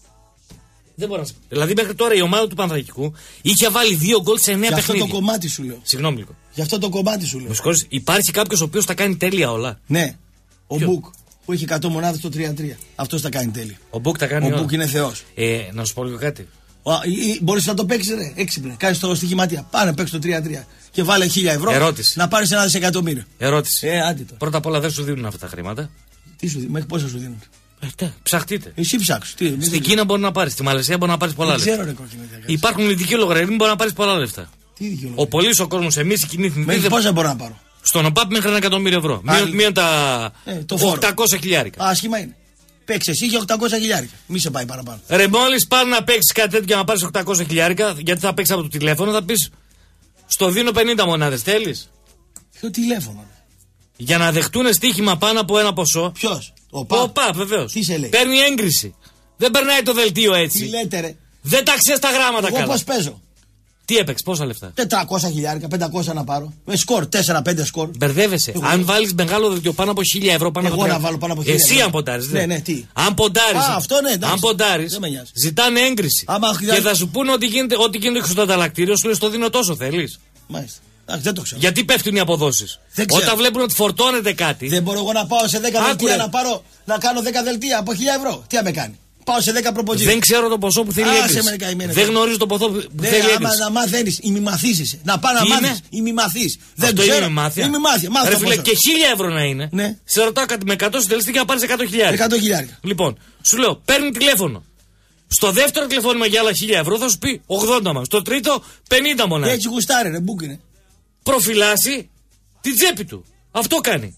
Δεν μπορώ να σε πω. Δηλαδή, μέχρι τώρα η ομάδα του Παναθηναϊκού είχε βάλει 2 γκολ σε 9 παιχνίδια. Για αυτό το κομμάτι σου λέω. Συγγνώμη λίγο. Για αυτό το κομμάτι σου λέω. Με συγχωρείς, υπάρχει κάποιος ο οποίος τα κάνει τέλεια όλα. Ναι. Ο Μπουκ που είχε 100 μονάδες το 3-3. Αυτός τα κάνει τέλεια. Ο Μπουκ τα κάνει όλα. Ο Μπουκ είναι θεός. Να σου πω λίγο κάτι. Μπορείς να το παίξεις, ρε. Έξυπνα. Κάνεις το στοιχηματία. Πάνε παίξεις το 3-3. Και βάλε 1.000 ευρώ. Ερώτηση. Να πάρεις 1 δισεκατομμύριο. Ερώτηση. Άντε το. Πρώτα απ' όλα δεν σου δίνουν αυτά τα χρήματα. Τι σου δίνουν, μέχρι πόσα σου δίνουν? Ψαχτείτε. Εσύ ψάξου. Στην Κίνα μπορεί να πάρει, στη Μαλαισία μπορεί να πάρει πολλά λεφτά. Υπάρχουν ειδικοί λογαριασμοί, μπορεί να πάρει πολλά λεφτά. Ο πολύς ο κόσμος, εμείς οι κοινοί θνητοί. Πόσα μπορώ να πάρω? Στον ΟΠΑΠ μέχρι 1 εκατομμύριο ευρώ. Μείον τα 800 χιλιάρικα. Άσχημα είναι. Παίξε εσύ και 800 χιλιάρικα. Μη σε πάει παραπάνω. Ρε, μόλις πάρει να παίξει κάτι τέτοιο και να πάρει 800 χιλιάρικα, γιατί θα παίξει από το τηλέφωνο, θα πει στο δίνω 50 μονάδες. Θέλει. Ποιο τηλέφωνο? Για να δεχτούν στοίχημα πάνω από ένα ποσό. Ποιος? Ο ΠΑΠ, βεβαίως. Τι σε λέει? Παίρνει έγκριση. Δεν περνάει το δελτίο έτσι. Τι λέτε, ρε? Δεν τα ξέρεις τα γράμματα καλά. Εγώ πώς παίζω? Τι έπαιξε, πόσα λεφτά? 400 χιλιάρικα, 500 να πάρω. Με σκορ, 4-5 σκορ. Μπερδεύεσαι. Αν βάλεις μεγάλο δελτίο πάνω από 1.000 ευρώ, πάνω εγώ από να βάλω πάνω από 1.000 εσύ αν ποντάρεις. Ναι, τι. Αν ποντάρεις. Αυτό ναι, αν ποντάρεις, ζητάνε έγκριση. Και θα σου πούνε ότι γίνεται στο ανταλλακτήριο, σου λέει στο δίνω τόσο, θέλεις. Μάλιστα. Δεν το ξέρω. Γιατί πέφτουν οι αποδόσεις? Όταν βλέπουν ότι φορτώνεται κάτι. Δεν μπορώ εγώ να πάω σε 10 δελτία να κάνω 10 δελτία από 1.000 ευρώ. Τι να με κάνει? Πάω σε 10 προπονητές. Δεν ξέρω το ποσό που θέλει έγκριση. Δεν γνωρίζω το ποσό που θέλει έγκριση. Να μαθαίνεις, ημιμαθείς είσαι. Να πάω να μάθεις, ημιμαθείς. Δεν ξέρω. Είναι μάθεια. Ρε φίλε, και 1.000 ευρώ να είναι. Ναι. Σε ρωτάω κάτι με 100 συντελεστή και να πάρεις 100.000. 100.000. Λοιπόν, σου λέω, παίρνει τηλέφωνο. Στο δεύτερο τηλεφώνημα για άλλα 1.000 ευρώ θα σου πει 80 μας. Στο τρίτο 50 μονάδες. Έτσι γουστάρε, ρε, μπουκ είναι. Προφυλάσσει την τσέπη του. Αυτό κάνει.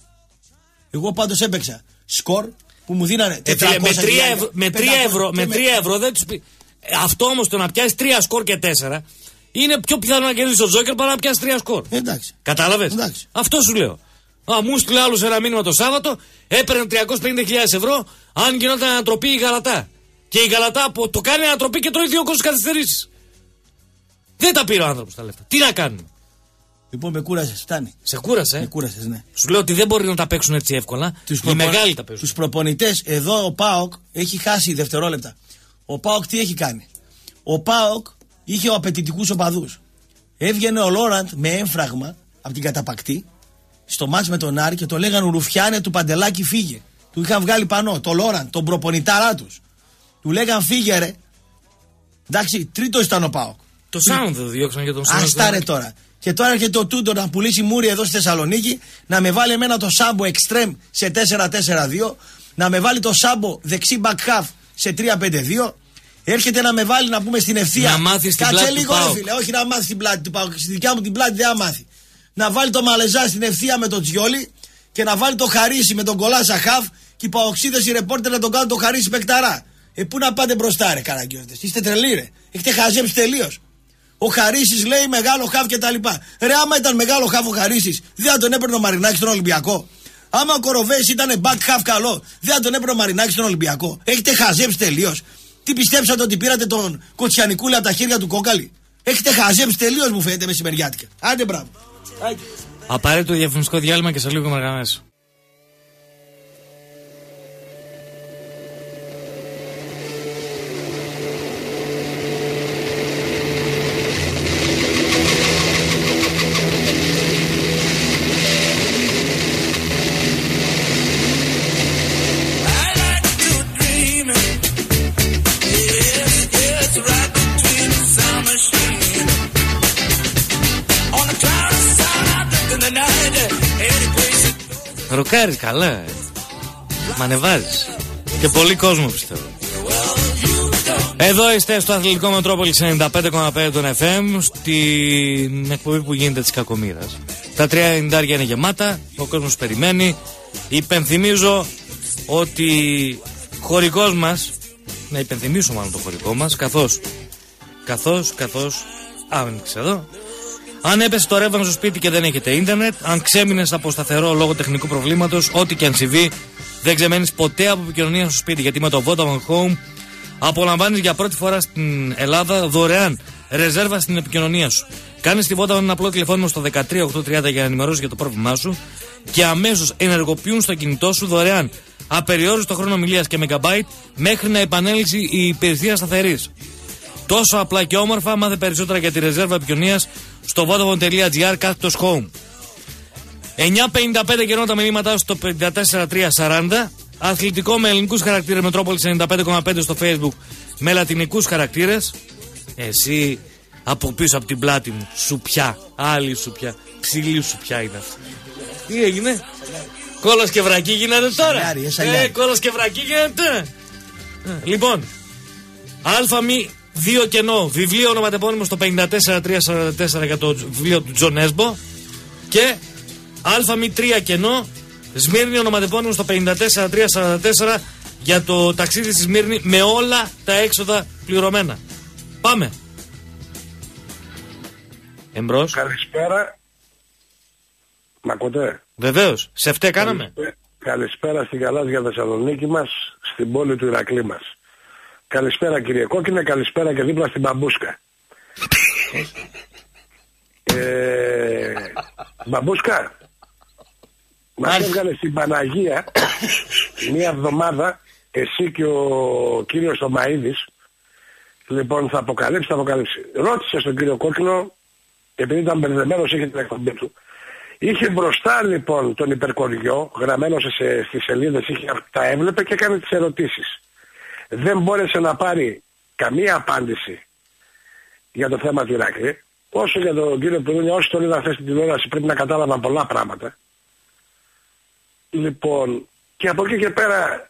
Εγώ πάντως έπαιξα σκορ που μου δίνανε 400 με 3 ευρώ δεν τους πει. Αυτό όμως το να πιάσει 3 σκορ και 4 είναι πιο πιθανό να κερδίσει ο Τζόκερ παρά να πιάσει 3 σκορ. Εντάξει. Κατάλαβες? Εντάξει. Αυτό σου λέω. Μου στείλε άλλος ένα μήνυμα το Σάββατο, έπαιρνε 350.000 ευρώ αν γινόταν ανατροπή η Γαλατά. Και η Γαλατά το κάνει ανατροπή και τρώει 2 γκολ καθυστερήσεις. Δεν τα πήρε ο άνθρωπος τα λεφτά. Τι να κάνουμε? Λοιπόν, με κούρασες, φτάνει. Σε κούρασε? Με κούρασες, ναι. Σου λέω ότι δεν μπορεί να τα παίξουν έτσι εύκολα. Οι μεγάλοι τα παίζουν. Τους προπονητές, εδώ ο ΠΑΟΚ έχει χάσει δευτερόλεπτα. Ο ΠΑΟΚ τι έχει κάνει? Ο ΠΑΟΚ είχε απαιτητικούς οπαδούς. Έβγαινε ο Λόραντ με έμφραγμα από την καταπακτή στο μάτς με τον Άρη και το λέγανε Ρουφιάνε του Παντελάκη φύγε. Του είχαν βγάλει πανό, το Λόραντ, τον προπονητάρα τους. Του λέγαν φύγε ρε. Εντάξει, τρίτος ήταν ο ΠΑΟΚ. Το Σάουντ δεν διώξαν για τον Σάουντ. Αστάρε τώρα. Και τώρα έρχεται ο Τούντο να πουλήσει μούρι εδώ στη Θεσσαλονίκη, να με βάλει εμένα το Σάμπο εξτρέμ σε 4-4-2, να με βάλει το Σάμπο δεξί back half σε 3-5-2 Έρχεται να με βάλει να πούμε στην ευθεία. Να μάθει την πλάτη λίγο, του ΠΑΟΚ. φίλε, όχι να μάθει την πλάτη του ΠΑΟΚ. Στη δικιά μου την πλάτη δεν θα μάθει. Να βάλει το Μαλεζά στην ευθεία με τον Τζιόλι και να βάλει το Χαρίσι με τον Κολάσα Χαφ και οι Παοξίδες οι ρεπόρτερ να τον κάνουν το Χαρίσι παικταρά. Πού να πάτε μπροστά, ρε Καραγκιόζηδες. Είστε τρελοί, ρε. Έχετε χαζέψει τελείως. Ο Χαρίσης λέει μεγάλο χαφ και τα λοιπά. Ρε, άμα ήταν μεγάλο χαφ ο Χαρίσης, δεν θα τον έπαιρνε ο Μαρινάκης στον Ολυμπιακό. Άμα ο Κοροβέης ήταν back half καλό, δεν θα τον έπαιρνε ο Μαρινάκης στον Ολυμπιακό. Έχετε χαζέψει τελείως. Τι πιστέψατε ότι πήρατε τον Κοτσιανικούλη από τα χέρια του Κόκαλη? Έχετε χαζέψει τελείως, μου φαίνεται μεσημεριάτικα. Άντε, μπράβο. Απαραίτητο διαφημιστικό διάλειμμα και σε λίγο με γραμμές. Ροκάρεις καλά, μ' ανεβάζεις. Και πολύ κόσμο πιστεύω. Εδώ είστε στο Αθλητικό Μετρόπολης 95,5 των FM, στην εκπομπή που γίνεται της Κακομοίρας. Τα 390 είναι γεμάτα, ο κόσμος περιμένει. Υπενθυμίζω ότι χωρικός μας, να υπενθυμίσω μάλλον το χωρικό μας, καθώς άνοιξε εδώ. Αν έπεσε το ρεύμα στο σπίτι και δεν έχετε ίντερνετ, αν ξέμεινες από σταθερό λόγω τεχνικού προβλήματος, ό,τι και αν συμβεί, δεν ξεμένεις ποτέ από επικοινωνία στο σπίτι. Γιατί με το Vodafone Home απολαμβάνεις για πρώτη φορά στην Ελλάδα δωρεάν ρεζέρβα στην επικοινωνία σου. Κάνεις τη Vodafone ένα απλό τηλεφώνημα στο 13830 για να ενημερώσεις για το πρόβλημά σου και αμέσως ενεργοποιούν στο κινητό σου δωρεάν απεριόριστο χρόνο ομιλίας και megabyte μέχρι να επανέλθει η υπηρεσία σταθερής. Τόσο απλά και όμορφα, μάθε περισσότερα για τη ρεζέρβα επικοινωνίας στο vodafone.gr/home. 9.55 καιρό τα μηνύματά στο 54340. Αθλητικό με ελληνικούς χαρακτήρες Μετρόπολης 95,5 στο Facebook με λατινικούς χαρακτήρες. Εσύ από πίσω από την πλάτη μου, σουπιά, άλλη σουπιά, ψηλή σουπιά είναι αυτή. Τι έγινε? Κόλλος και βρακί γίνεται τώρα. Κόλλος και βρακί γίνεται. Λοιπόν, αλφα-μη 2 κενό, βιβλίο ονοματεπώνυμο στο 54344 για το βιβλίο του Τζον Έσμπο. Και αλφα-μη 3 κενό, Σμύρνη ονοματεπώνυμο στο 54344 για το ταξίδι στη Σμύρνη με όλα τα έξοδα πληρωμένα. Πάμε. Εμπρός. Καλησπέρα. Μ' ακούτε? Βεβαίως. Σε φταί κάναμε. Καλησπέρα στην γαλάζια Θεσσαλονίκη μας, στην πόλη του Ηρακλή μας. Καλησπέρα κύριε Κόκκινε, καλησπέρα και δίπλα στην Μπαμπούσκα. Μπαμπούσκα, μας έβγαλε στην Παναγία μία εβδομάδα εσύ και ο κύριος Θωμαΐδης. Λοιπόν, θα αποκαλύψει. Ρώτησε στον κύριο Κόκκινο, επειδή ήταν μπερδεμένος, είχε την εκπομπή του. Είχε μπροστά λοιπόν τον υπερκοριό, γραμμένο στις σελίδες, τα έβλεπε και έκανε τις ερωτήσεις. Δεν μπόρεσε να πάρει καμία απάντηση για το θέμα του Ηράκλη. Όσο για τον κύριο Πουδούνια, όσοι τον είδαν χθες στην τηλεόραση πρέπει να κατάλαβαν πολλά πράγματα. Λοιπόν, και από εκεί και πέρα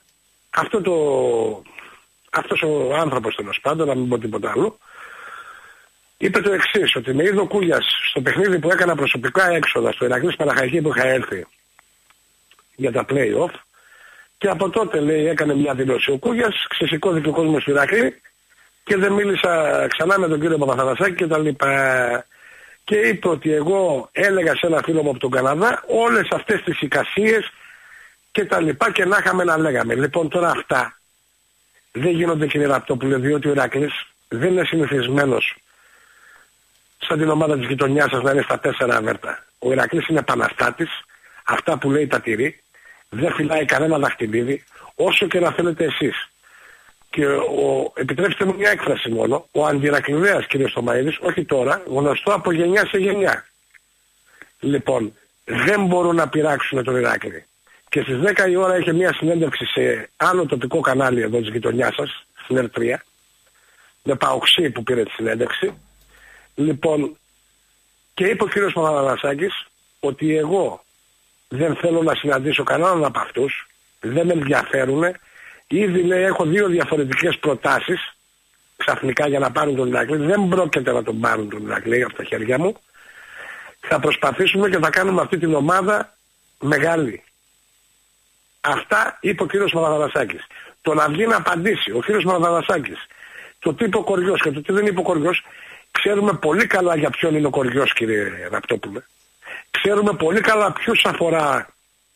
αυτός ο άνθρωπος τέλος πάντων, να μην πω τίποτα άλλο, είπε το εξής, ότι με είδε ο Κούγιας στο παιχνίδι που έκανα προσωπικά έξοδα στο Ηρακλής Παναχαϊκή που είχα έρθει για τα play-off, και από τότε λέει έκανε μια δήλωση ο Κούγιας, ξεσηκώθηκε ο κόσμος του Ηρακλή και δεν μίλησα ξανά με τον κύριο Παπαθανασάκη και τα λοιπά. Και είπε ότι εγώ έλεγα σε ένα φίλο μου από τον Καναδά όλες αυτές τις εικασίες και τα λοιπά και να είχαμε να λέγαμε. Λοιπόν, τώρα αυτά δεν γίνονται, κύριε Ραπτόπουλε, διότι ο Ηρακλής δεν είναι συνηθισμένος σαν την ομάδα της γειτονιάς σας να είναι στα 4 αβέρτα. Ο Ηρακλής είναι επαναστάτης, αυτά που λέει τα τηρεί, δεν φυλάει κανένα δαχτυλίδι, όσο και να θέλετε εσείς. Και επιτρέψτε μου μια έκφραση μόνο, ο αντιηρακλειδέας κύριε Θωμαΐδης, όχι τώρα, γνωστό από γενιά σε γενιά. Λοιπόν, δεν μπορούν να πειράξουν τον Ηράκλη. Και στις 10 η ώρα είχε μια συνέντευξη σε άλλο τοπικό κανάλι εδώ της γειτονιάς σας, στην ΕΡΤ3, με Παοξή που πήρε τη συνέντευξη. Λοιπόν, και είπε ο κύριος Παπαδανασάκης ότι εγώ δεν θέλω να συναντήσω κανέναν από αυτούς, δεν με ενδιαφέρουνε, ήδη λέει έχω 2 διαφορετικές προτάσεις ξαφνικά για να πάρουν τον Ηρακλή. Δεν πρόκειται να τον πάρουν τον Ηρακλή από τα χέρια μου. Θα προσπαθήσουμε και θα κάνουμε αυτή την ομάδα μεγάλη. Αυτά είπε ο κύριος Μαραθανασάκης. Το να βγει να απαντήσει ο κύριος Μαραθανασάκης το τι είπε ο Κοριός και το τι δεν είπε ο Κοριός, ξέρουμε πολύ καλά για ποιον είναι ο Κοριός, κύριε Ραπτόπουλε. Ξέρουμε πολύ καλά ποιους αφορά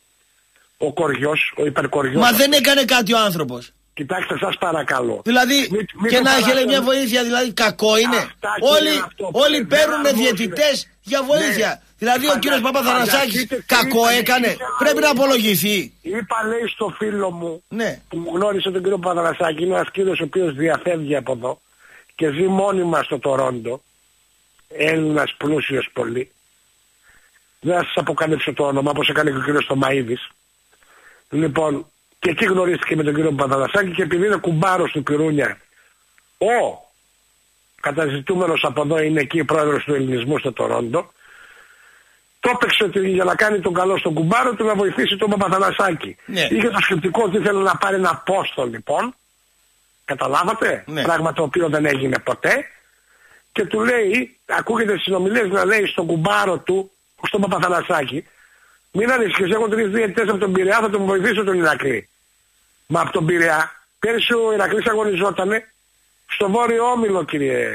ο Κοριός, ο υπερκοριός. Μα δεν έκανε κάτι ο άνθρωπος. Κοιτάξτε, σας παρακαλώ. Δηλαδή και να έχει μια βοήθεια, δηλαδή κακό είναι. Όλοι παίρνουν διαιτητές για βοήθεια. Δηλαδή ο κύριος Παπαθανασάκης κακό έκανε. Πρέπει να απολογηθεί. Είπα, λέει, στο φίλο μου που μου γνώρισε τον κύριο Παπαθανασάκη, είναι ένας κύριος ο οποίος διαφεύγει από εδώ και ζει μόνιμα στο Τορόντο. Έλληνας πλούσιος πολύ. Δεν θα σας αποκαλύψω το όνομα, όπως έκανε και ο κύριος Θωμαΐδης. Λοιπόν, και εκεί γνωρίστηκε με τον κύριο Παπαθανασάκη και επειδή είναι κουμπάρος του Πυρούνια, ο καταζητούμενος από εδώ είναι εκεί πρόεδρος του ελληνισμού στο Τορόντο, το έπαιξε ότι για να κάνει τον καλό στον κουμπάρο του να βοηθήσει τον Παπαθανασάκη. Ναι. Είχε το σκεπτικό ότι ήθελε να πάρει ένα πόστο, λοιπόν, καταλάβατε, πράγμα το οποίο δεν έγινε ποτέ, και του λέει, ακούγεται στις συνομιλίες να λέει στον κουμπάρο του, στον Παπαθανασάκη, μην ανησυχείς, έχω 3 διαιτητές από τον Πειραιά, θα τον βοηθήσω τον Ηρακλή. Μα από τον Πειραιά, πέρσι ο Ηρακλής αγωνιζότανε στο Βόρειο Όμιλο, κύριε.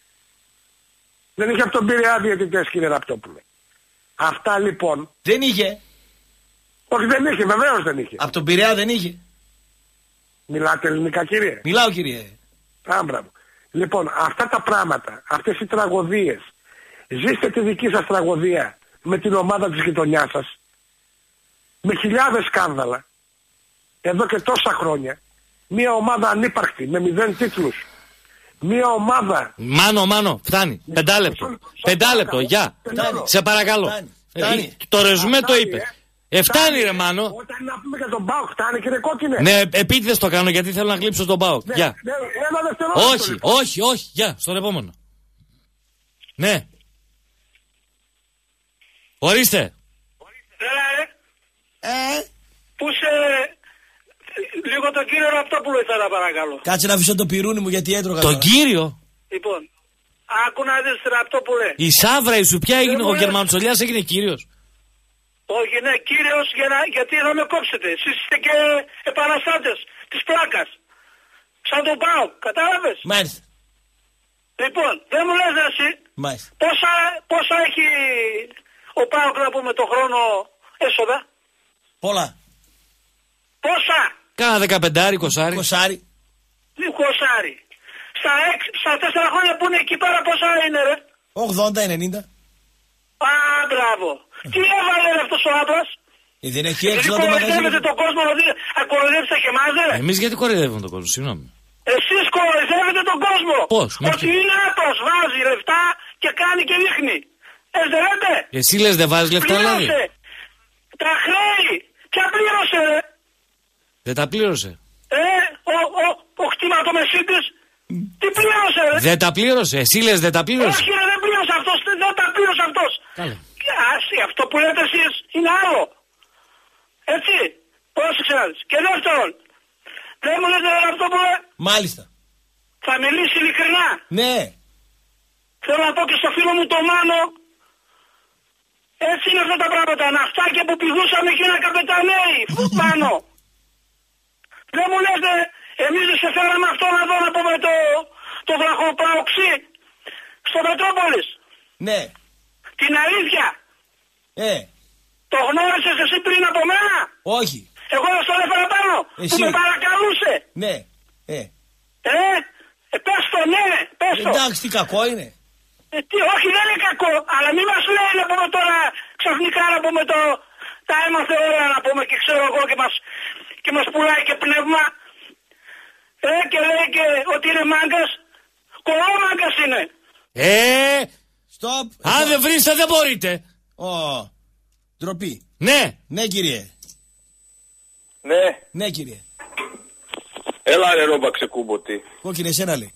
Δεν είχε από τον Πειραιά διαιτητές, κύριε Ραπτόπουλε. Αυτά λοιπόν. Δεν είχε. Όχι, δεν είχε, βεβαίως δεν είχε. Από τον Πειραιά δεν είχε. Μιλάτε ελληνικά, κύριε? Μιλάω, κύριε. Μπράβο. Λοιπόν, αυτά τα πράγματα, αυτές οι τραγωδίες, ζήστε τη δική σας τραγωδία με την ομάδα της γειτονιάς σας, με χιλιάδες σκάνδαλα, εδώ και τόσα χρόνια, μια ομάδα ανύπαρκτη, με 0 τίτλους, μια ομάδα... Μάνο, φτάνει, 5 λεπτό, γεια, σε παρακαλώ. Το ρεζουμέ το είπε. Φτάνει ρε Μάνο. Όταν να πούμε για τον ΠΑΟΚ, φτάνει, κύριε Κόκκινε. Ναι, επίτηδες το κάνω γιατί θέλω να κλείψω τον ΠΑΟΚ. Γεια. Όχι, γεια, στον επόμενο. Ναι. Ορίστε. Πού σε... Λίγο τον κύριο Ραπτόπουλο ήθελα παρακαλώ. Κάτσε να αφήσω το πυρούνι μου γιατί έτρωγα. Τον κύριο. Λοιπόν, άκου να δεις Ραπτόπουλε. Η Σάβρα, η Σουπιά έγινε, ο Γερμανοτσολιάς έγινε κύριος. Όχι, ναι, κύριος γιατί θα με κόψετε. Εσείς είστε και επαναστάτες της πλάκας. Σαν τον ΠΑΟΚ, κατάλαβες? Μάλιστα. Λοιπόν, δεν μου λες εσύ. Μάλιστα. Πόσα έχει ο ΠΑΟΚ να πούμε το χρόνο έσοδα? Πολλά. Πόσα? Κάνα 15, 20. Στα 4 χρόνια που είναι εκεί πέρα πόσα είναι ρε? 80-90. Α, μπράβο. Τι έβαλε αυτός ο άντρας? Δεν έχει έξοδο το μαγαζί. Κοροϊδεύετε τον κόσμο, κοροϊδεύετε και εμάς ρε? Εμείς γιατί κοροϊδεύουμε τον κόσμο, συγγνώμη. Εσείς κοροϊδεύετε τον κόσμο. Πώς? Ότι είναι άτος, βάζει λεφτά και κάνει και δείχνει. Δεν λέτε? Εσύ λες δεν βάζει λεφτά δηλαδή? Πλήρωσε. Τα χρέη. Ποια πλήρωσε ρε? Δεν τα πλήρωσε. Ο κτηματομεσίτης. Τι πλήρωσε ρε? Δεν τα πλήρωσε. Εσύ λες δεν τα πλήρωσε? Όχι ρε, δεν πλήρωσε αυτός. Δεν τα πλήρωσε αυτός. Καλά. Αυτό που λέτε εσείς είναι άλλο. Έτσι. Πρόσεξε να δεις. Και δεύτερον, δεν μου λέτε αυτό που λέει. Μάλιστα. Θα μιλήσει ειλικρινά. Ναι. Θέλω να πω και στο φίλο μου το Μάνο. Έτσι είναι αυτά τα πράγματα. Ναυτάκια που πηδούσαν εκείνα καπεταναίοι. Πάνω. Δεν μου λέτε, εμείς δεν σε φέραμε αυτό να δω να πούμε το βραχοπαοξί στο Μετρόπολης. Ναι. Την αλήθεια. Το γνώρισες εσύ πριν από μένα? Όχι. Εγώ δεν στον έφερα πάνω. Που με παρακαλούσε. Ναι. Πες το, ναι, πες το. Εντάξει, τι κακό είναι. Όχι, δεν είναι κακό. Αλλά μην μας λέει να πούμε τώρα ξαφνικά να πούμε τα έμαθε όλα να πούμε και ξέρω εγώ και μας πουλάει και πνεύμα. Και λέει και ότι είναι μάγκας. Κολό μάγκας είναι. Stop. Αν δεν βρίσκετε δεν μπορείτε. Ντροπή. Ναι. Ναι κύριε. Ναι κύριε. Έλα ρε Ρόμπα ξεκούμποτη. Κόκκινε εσένα λέει.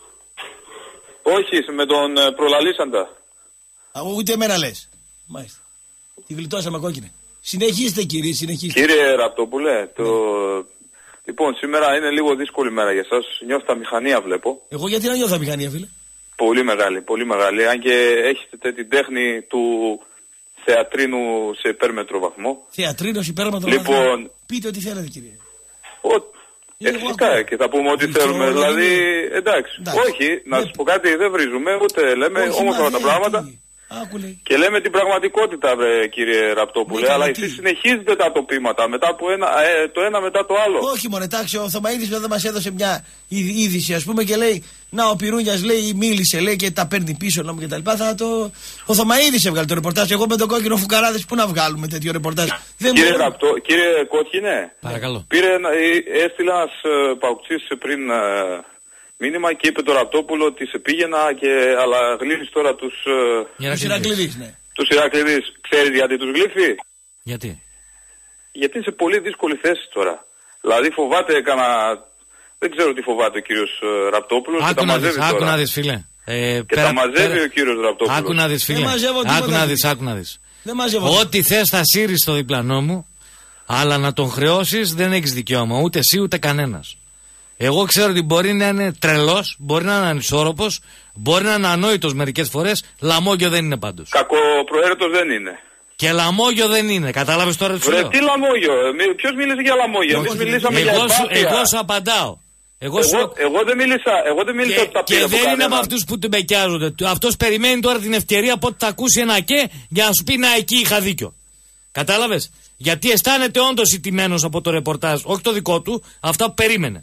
Όχι, με τον προλαλήσαντα. Ούτε εμένα λες. Μάλιστα. Τη γλιτώσαμε κόκκινε. Συνεχίστε κύριε, συνεχίστε. Κύριε Ραπτόπουλε, Λοιπόν, σήμερα είναι λίγο δύσκολη μέρα για εσάς. Νιώθω τα μηχανία, βλέπω. Εγώ γιατί να νιώθω μηχανία, φίλε? Πολύ μεγάλη, πολύ μεγάλη. Αν και έχετε την τέχνη του θεατρίνου σε υπέρμετρο βαθμό. Θεατρίνο σε υπέρμετρο βαθμό. Λοιπόν, πείτε ό,τι θέλετε, κύριε. Φυσικά και θα πούμε ό,τι θέλουμε. Δηλαδή, εντάξει. Όχι, να σας πω κάτι, δεν βρίζουμε, ούτε λέμε όμορφα τα πράγματα. Και λέμε την πραγματικότητα, κύριε Ραπτόπουλε, αλλά εσείς συνεχίζετε τα τοπήματα μετά από το ένα μετά το άλλο. Όχι, μωρέ, εντάξει, ο Θωμαίδης εδώ μας έδωσε μια είδηση, ας πούμε, και λέει: να, ο Πυρούνιας λέει, μίλησε, λέει, και τα παίρνει πίσω, νόμου και τα λοιπά. Ο Θωμαίδης έβγαλε το ρεπορτάζ. Εγώ με τον κόκκινο φουκαράδες, πού να βγάλουμε τέτοιο ρεπορτάζ? Κύριε Κόκκινε, έστειλε ένας παουξής πριν μήνυμα και είπε το Ραπτόπουλο ότι σε πήγαινα αλλά γλύφεις τώρα τους Ηρακλήδης, ναι. Τους Ηρακλήδης. Ξέρεις γιατί τους γλύφει? Γιατί? Γιατί είναι σε πολύ δύσκολη θέση τώρα. Δηλαδή φοβάται δεν ξέρω τι φοβάται ο κύριος Ραπτόπουλος. Άκου να δεις, φίλε. Και τα μαζεύει ο κύριος Ραπτόπουλος. Άκου να δεις, φίλε. Άκου να δεις. Ό,τι θες θα σύρεις στο διπλανό μου, αλλά να τον χρεώσεις δεν έχεις δικαίωμα. Ούτε εσύ ούτε κανένας. Εγώ ξέρω ότι μπορεί να είναι τρελός, μπορεί να είναι ανισόρροπος, μπορεί να είναι ανόητος μερικές φορές, λαμόγιο δεν είναι πάντως. Κακοπροαίρετος δεν είναι. Και λαμόγιο δεν είναι, κατάλαβες τώρα τι σου λέω? Τι λαμόγιο, ποιος μίλησε για λαμόγιο? Εμείς μιλήσαμε για εμπάθεια. Εγώ σου απαντάω. Εγώ δεν μίλησα ότι τα πήρα. Και δεν είναι από αυτούς που την μπεκιάζονται. Αυτός περιμένει τώρα την ευκαιρία πότε θα ακούσει ένα και για να σου πει να, εκεί είχα δίκιο. Κατάλαβες? Γιατί αισθάνεται όντως ηττημένος από το ρεπορτάζ, όχι το δικό του, αυτά που περίμενε.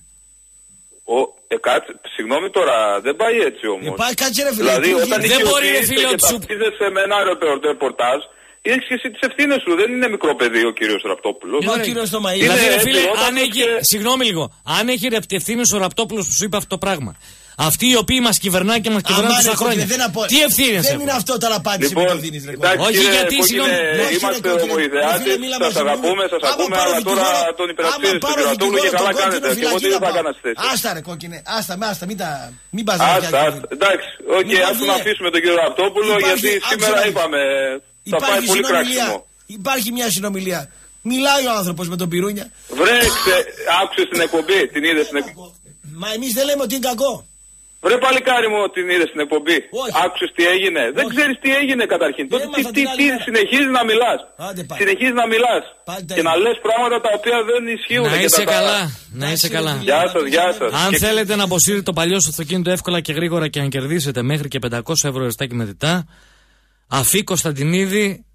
Συγγνώμη τώρα, δεν πάει έτσι όμως. Κάτσε ρε φίλε. Δηλαδή όταν δεν μπορεί ρε φίλε και ταυτίζεσαι με ένα ρεπορτάζ, έχεις και εσύ τις ευθύνες σου. Δεν είναι μικρό παιδί ο κύριος Ραπτόπουλος. Ο κύριος Θωμαίδης. Δηλαδή ρε φίλε, συγγνώμη λίγο, αν έχει ευθύνες ο Ραπτόπουλος που σου είπε αυτό το πράγμα, αυτοί οι οποίοι μας κυβερνάνε και μας κυβερνάνε τόσα χρόνια, τι ευθύνες έχουν? Δεν είναι αυτό τώρα απάντηση που το δίνεις, ρε. Όχι, γιατί συγγνώμη. Είμαστε ομοειδεάτες, σας αγαπούμε, σας ακούμε, αλλά τώρα τον υπερασπίζεστε τον κύριο Ραπτόπουλο και καλά κάνετε. Και εγώ τι δεν θα έκανα στη θέση. Άστα ρε κόκκινε, άστα, μην πας. Εντάξει, ας τον αφήσουμε τον κύριο Ραπτόπουλο, γιατί σήμερα είπαμε θα πάει πολύ κράξιμο. Υπάρχει μια συνομιλία. Μιλάει ο άνθρωπος με τον Πυρούνια. Βρέξε, άκουσες την εκπομπή, την είδες στην εκπομπή? Μα εμείς δεν λέμε ότι είναι κακό. Βρε παλικάρι μου, την είδες στην εκπομπή? Άκουσες τι έγινε? Δεν ξέρεις τι έγινε καταρχήν. Τότε τι συνεχίζεις να μιλάς. Συνεχίζεις να μιλάς. Και να λες πράγματα τα οποία δεν ισχύουν. Να είσαι καλά. Να είσαι καλά. Γεια σας. Αν θέλετε να αποσύρετε το παλιό σου αυτοκίνητο εύκολα και γρήγορα και να κερδίσετε μέχρι και 500 ευρώ ρεστάκι μετρητά, Αφή Κωνσταντινίδη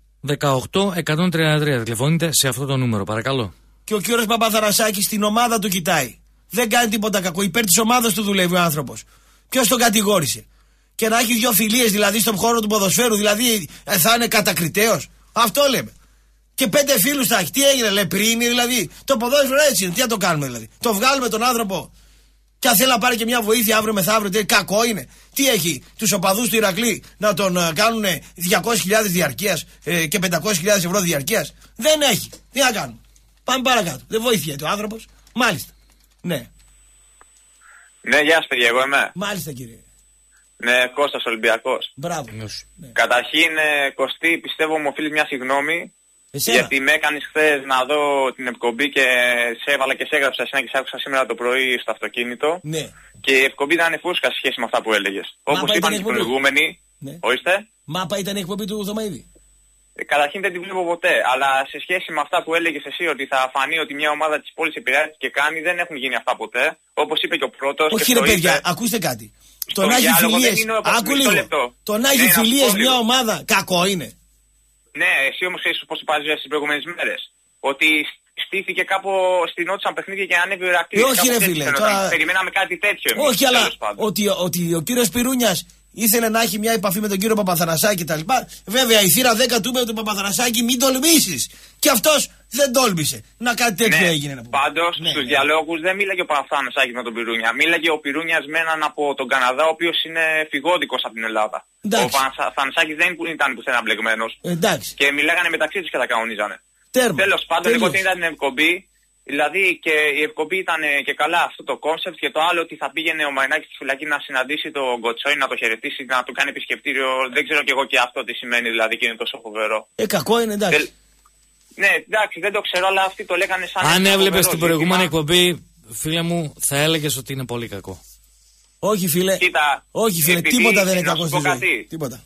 18133. Τηλεφωνείτε σε αυτό το νούμερο, παρακαλώ. Και ο κύριος Παπαθανασάκης στην ομάδα του κοιτάει. Δεν κάνει τίποτα κακό. Υπέρ της ομάδας του δουλεύει ο άνθρωπος. Ποιος τον κατηγόρησε? Και να έχει δύο φιλίες δηλαδή στον χώρο του ποδοσφαίρου, δηλαδή θα είναι κατακριτέος. Αυτό λέμε. Και 5 φίλους θα έχει. Τι έγινε, λεπρίνη δηλαδή? Το ποδόσφαιρο έτσι είναι. Τι να το κάνουμε δηλαδή? Το βγάλουμε τον άνθρωπο. Και αν θέλει να πάρει και μια βοήθεια αύριο μεθαύριο, τι κακό είναι? Τι έχει τους οπαδούς του Ηρακλή να τον κάνουν 200.000 διαρκείας και 500.000 ευρώ διαρκείας? Δεν έχει. Τι να κάνουμε? Πάμε παρακάτω. Δεν βοηθιέται ο άνθρωπος. Μάλιστα. Ναι. Ναι, γεια σας παιδιά, εγώ είμαι. Μάλιστα κύριε. Ναι, Κώστας Ολυμπιακός. Μπράβο. Ναι. Καταρχήν, Κωστή, πιστεύω μου οφείλεις μια συγγνώμη. Γιατί με έκανες χθες να δω την εκπομπή και σε έβαλα και σε έγραψα εσένα και σε άκουσα σήμερα το πρωί στο αυτοκίνητο. Ναι. Και η εκπομπή ήταν φούσκα σε σχέση με αυτά που έλεγες. Όπως είπαν οι προηγούμενοι. Ναι. Ορίστε. Μάπα ήταν η εκπομπή του Θωμαίδη. Καταρχήν δεν την βλέπω ποτέ. Αλλά σε σχέση με αυτά που έλεγες εσύ ότι θα φανεί ότι μια ομάδα της πόλης επηρεάζει και κάνει, δεν έχουν γίνει αυτά ποτέ. Όπως είπε και ο πρώτος. Όχι ρε παιδιά, ακούστε κάτι. Το να έχει φιλίες. Άκου λίγο. Το να έχει φιλίες μια ομάδα κακό είναι. Ναι, εσύ όμως ξέρεις πώς υπάζεις στις προηγούμενες μέρες. Ότι στήθηκε κάπου στην Νότια παιχνίδια και ανέβει ο Ηρακλής. Όχι ρε φίλε. Τώρα... Περιμέναμε κάτι τέτοιο. Όχι, αλλά ότι ο κύριος Πυρούνιας ήθελε να έχει μια επαφή με τον κύριο Παπαθανασάκη κτλ. Βέβαια η θύρα 10 του είπε του Παπαθανασάκη μην τολμήσεις. Και αυτός δεν τόλμησε. Να κάτι τέτοιο έγινε. Πάντως στους διαλόγους δεν μίλαγε ο Παπαθανασάκης με τον Πυρούνια. Μίλαγε ο Πυρούνιας με έναν από τον Καναδά, ο οποίος είναι φυγόντικος από την Ελλάδα. Εντάξει. Ο Παπαθανασάκης δεν ήταν πουθενά μπλεγμένος. Και μιλάγανε μεταξύ τους και τα κανονίζανε. Τέλος πάντων, εγώ την είδα την εκπομπή. Δηλαδή και η εκπομπή ήταν και καλά αυτό το κόνσεπτ και το άλλο ότι θα πήγαινε ο Μαρινάκης στη φυλακή να συναντήσει τον Γκοτσόη, να το χαιρετήσει, να του κάνει επισκεπτήριο. Δεν ξέρω κι εγώ και αυτό τι σημαίνει δηλαδή και είναι τόσο φοβερό. Κακό είναι εντάξει. Ναι, εντάξει, δεν το ξέρω, αλλά αυτοί το λέγανε σαν. Αν έβλεπες την προηγούμενη εκπομπή, φίλε μου, θα έλεγες ότι είναι πολύ κακό. Όχι φίλε, κοίτα, όχι φίλε, τίποτα δεν είναι κακό στη ζωή. Τίποτα.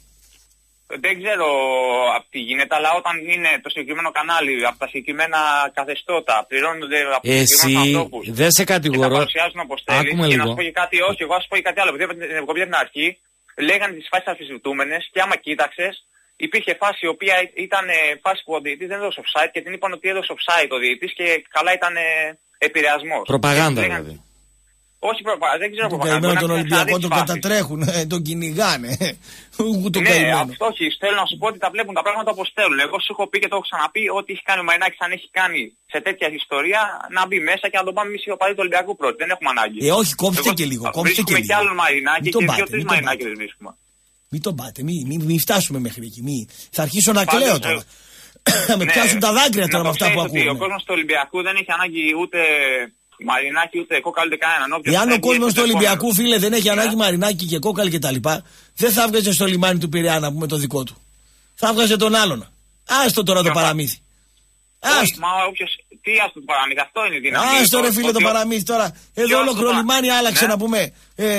Δεν ξέρω τι γίνεται, αλλά όταν είναι το συγκεκριμένο κανάλι, από τα συγκεκριμένα καθεστώτα, πληρώνονται από τους συγκεκριμένους ανθρώπους. Δεν σε κατηγορώ. Και τα παρουσιάζουν όπως θέλει. Και να σου πω και κάτι, όχι, εγώ θα σου πω και κάτι άλλο. Επειδή την εκπομπή από την αρχή λέγανε τις φάσεις αμφισβητούμενες και άμα κοίταξες, υπήρχε φάση η οποία ήταν φάση που ο διαιτητής δεν έδωσε offside και την είπαν ότι έδωσε offside ο διαιτητής και καλά ήταν επηρεασμός. Προπαγάνδα δηλαδή. Όχι προπαγάνδα, δεν ξέρω προπαγάνδα. Τον Ολυμπιακό τον κατατρέχουν, τον κυνηγάνε. Ναι, αυτό όχι. Θέλω να σου πω ότι τα βλέπουν τα πράγματα όπως θέλουν. Εγώ σου έχω πει και το έχω ξαναπεί ότι έχει κάνει ο Μαρινάκης, αν έχει κάνει σε τέτοια ιστορία, να μπει μέσα και να τον πάμε εμείς οι οπαδοί του Ολυμπιακού πρώτοι. Δεν έχουμε ανάγκη. Όχι, κόψτε και λίγο. Βρίσκουμε κι άλλον Μαρινάκη και 2-3 Μαρινάκες βρίσκουμε. Μην τον πάτε, μην φτάσουμε μέχρι εκεί. Θα αρχίσω να κλαίω τώρα. Με πιάσουν τα δάκρυα τώρα με αυτά που ακούω. Ο κόσμος του Ολυμπιακού δεν έχει ανάγκη ούτε Μαρινάκη, ούτε κόκαλη, ούτε κανέναν. Εάν ο κόσμος του Ολυμπιακού, φίλε, δεν έχει ανάγκη Μαρινάκη και κόκαλη κτλ., δεν θα έβγαζε στο λιμάνι του Πειραιά να πούμε το δικό του. Θα έβγαζε τον άλλον. Άστο τώρα το παραμύθι. Άστο. Μα όποιος. Τι άστο το παραμύθι, αυτό είναι η δύναμη. Άστο ρε φίλε το παραμύθι τώρα. Εδώ ολόκληρο λιμάνι άλλαξε να πούμε.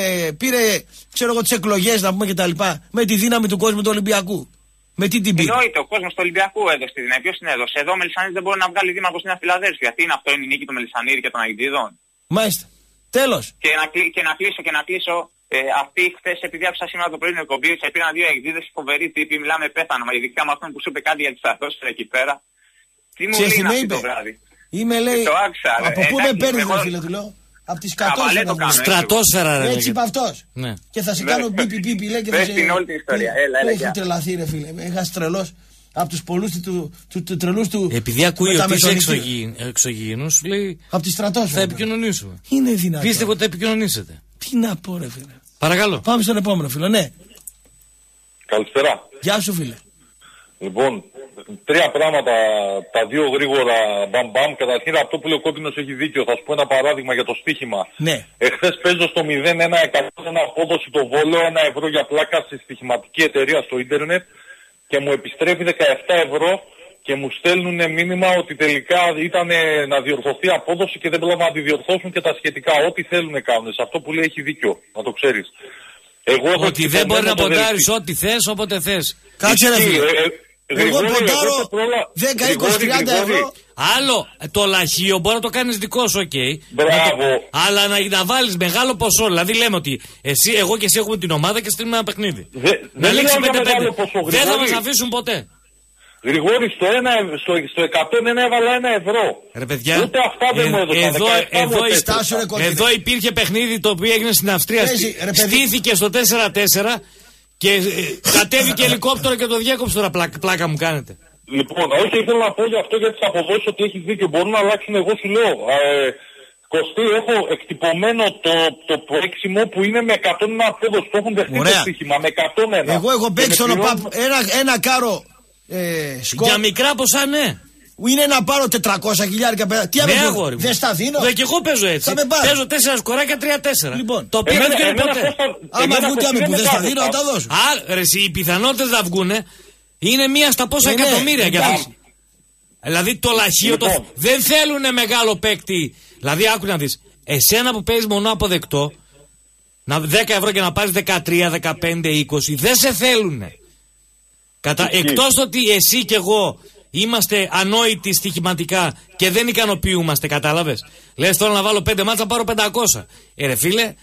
Πήρε, ξέρω εγώ, τις εκλογές να πούμε κτλ. Με τη δύναμη του κόσμου του Ολυμπιακού. Με τι την πήρε. Εννοείται, ο κόσμος του Ολυμπιακού έδωσε τη δύναμη. Ποιος την έδωσε? Εδώ ο Μελισσανίδης δεν μπορεί να βγάλει δήμαρχο στην Φιλαδέλφια. Γιατί είναι αυτό, είναι η νίκη του Μελισσανίδη και των Αγγλίδων. Μάλιστα. Τέλος. Και να κλείσω. Αυτή χθες, επειδή άκουσα σήμερα το πρωί την εκπομπή, σε πήραν 2 Αγγλίδες φοβεροί τύποι, μιλάμε πέθανα. Μα ειδικά με αυτόν που σου είπε κάτι για τις στρατόσφαιρα εκεί πέρα. Τι μου λέει αυτή το βράδυ. Είμαι λέει. Από πού με παίρνει, φίλε του λέω. Από τη στρατόσφαιρα, ρε. Έτσι είπε αυτός. Ναι. Και θα σε κάνω πιπι λέει και θα σε. Πες την όλη την ιστορία. Έχει τρελαθεί, ρε φίλε. Έχασε τρελός από τους πολλούς του τρελούς του. Επειδή ακούει ότι είσαι εξωγήινος, λέει. Από τη στρατόσφαιρα. Θα επικοινωνήσουμε. Είναι δυνατό. Πίστευε ότι θα επικοινωνήσετε. Τι να πω, ρε φίλε. Παρακαλώ. Πάμε στον επόμενο φίλο, ναι. Καλησπέρα. Γεια σου, φίλε. Λοιπόν, 3 πράγματα, τα 2 γρήγορα μπαμπαμ. Καταρχήν αυτό που λέει ο Κόκκινος έχει δίκιο. Θα σου πω ένα παράδειγμα για το στοίχημα. Ναι. Εχθές παίζω στο 0-1-100 απόδοση το Βόλο, 1 ευρώ για πλάκα στη στοιχηματική εταιρεία στο ίντερνετ και μου επιστρέφει 17 ευρώ και μου στέλνουν μήνυμα ότι τελικά ήταν να διορθωθεί απόδοση και δεν πρέπει να τη διορθώσουν και τα σχετικά. Ό,τι θέλουν κάνουν. Σε αυτό που λέει έχει δίκιο. Να το ξέρεις. Ότι δεν μπορεί να ποντάρεις ό,τι θες, όποτε θες. Κάτσε ρε φίλε. Εγώ ποντάρω 10, 20, 30 ευρώ. Άλλο το λαχείο μπορεί να το κάνεις δικό σου, οκ. Μπράβο. Αλλά να βάλεις μεγάλο ποσό. Δηλαδή λέμε ότι εγώ και εσύ έχουμε την ομάδα και στείλουμε ένα παιχνίδι. Δεν λέμε μεγάλο ποσό. Δεν θα μας αφήσουν ποτέ. Γρηγόρη, στο 101 έβαλα 1 ευρώ. Ρε παιδιά, ούτε αυτά δεν μου έδωσαν. Εδώ υπήρχε παιχνίδι το οποίο έγινε στην Αυστρία. Στήθηκε στο 4-4 και κατέβηκε ελικόπτερο και το διέκοψε τώρα. Πλάκα μου κάνετε. Λοιπόν, όχι, ήθελα να πω για αυτό για τις αποδόσεις ότι έχει δίκιο. Μπορούν να αλλάξουν, εγώ σου λέω. Κωστή, έχω εκτυπωμένο το προέξιμο που είναι με 101 απόδοση. Το έχουν δεχτεί το στοίχημα με 101. Εγώ έχω παίξει στον ΟΠΑΠ ένα κάρο. Για μικρά ποσά, ναι. Είναι να πάρω 400.000 Τι άλλο, δεν στα δίνω. Και εγώ παίζω έτσι. Παίζω 4 σκοράκια, 3-4. Λοιπόν, το οποίο δεν βγαίνει ποτέ. Άμα βγουν και που δεν στα δίνω, θα τα δώσω. Άρα, οι πιθανότητες να βγουνε είναι μία στα πόσα εκατομμύρια κι αυτοί. Δηλαδή το λαχείο δεν θέλουνε μεγάλο παίκτη. Δηλαδή, άκου να δεις. Εσένα που παίζεις μονό αποδεκτό, 10 ευρώ και να πάρεις 13, 15, 20, δεν σε θέλουνε. Εκτός ότι εσύ και εγώ είμαστε ανόητοι στοιχηματικά και δεν ικανοποιούμαστε, κατάλαβες. Λες τώρα να βάλω 5 μάτσα, να πάρω 500. Ρε φίλε,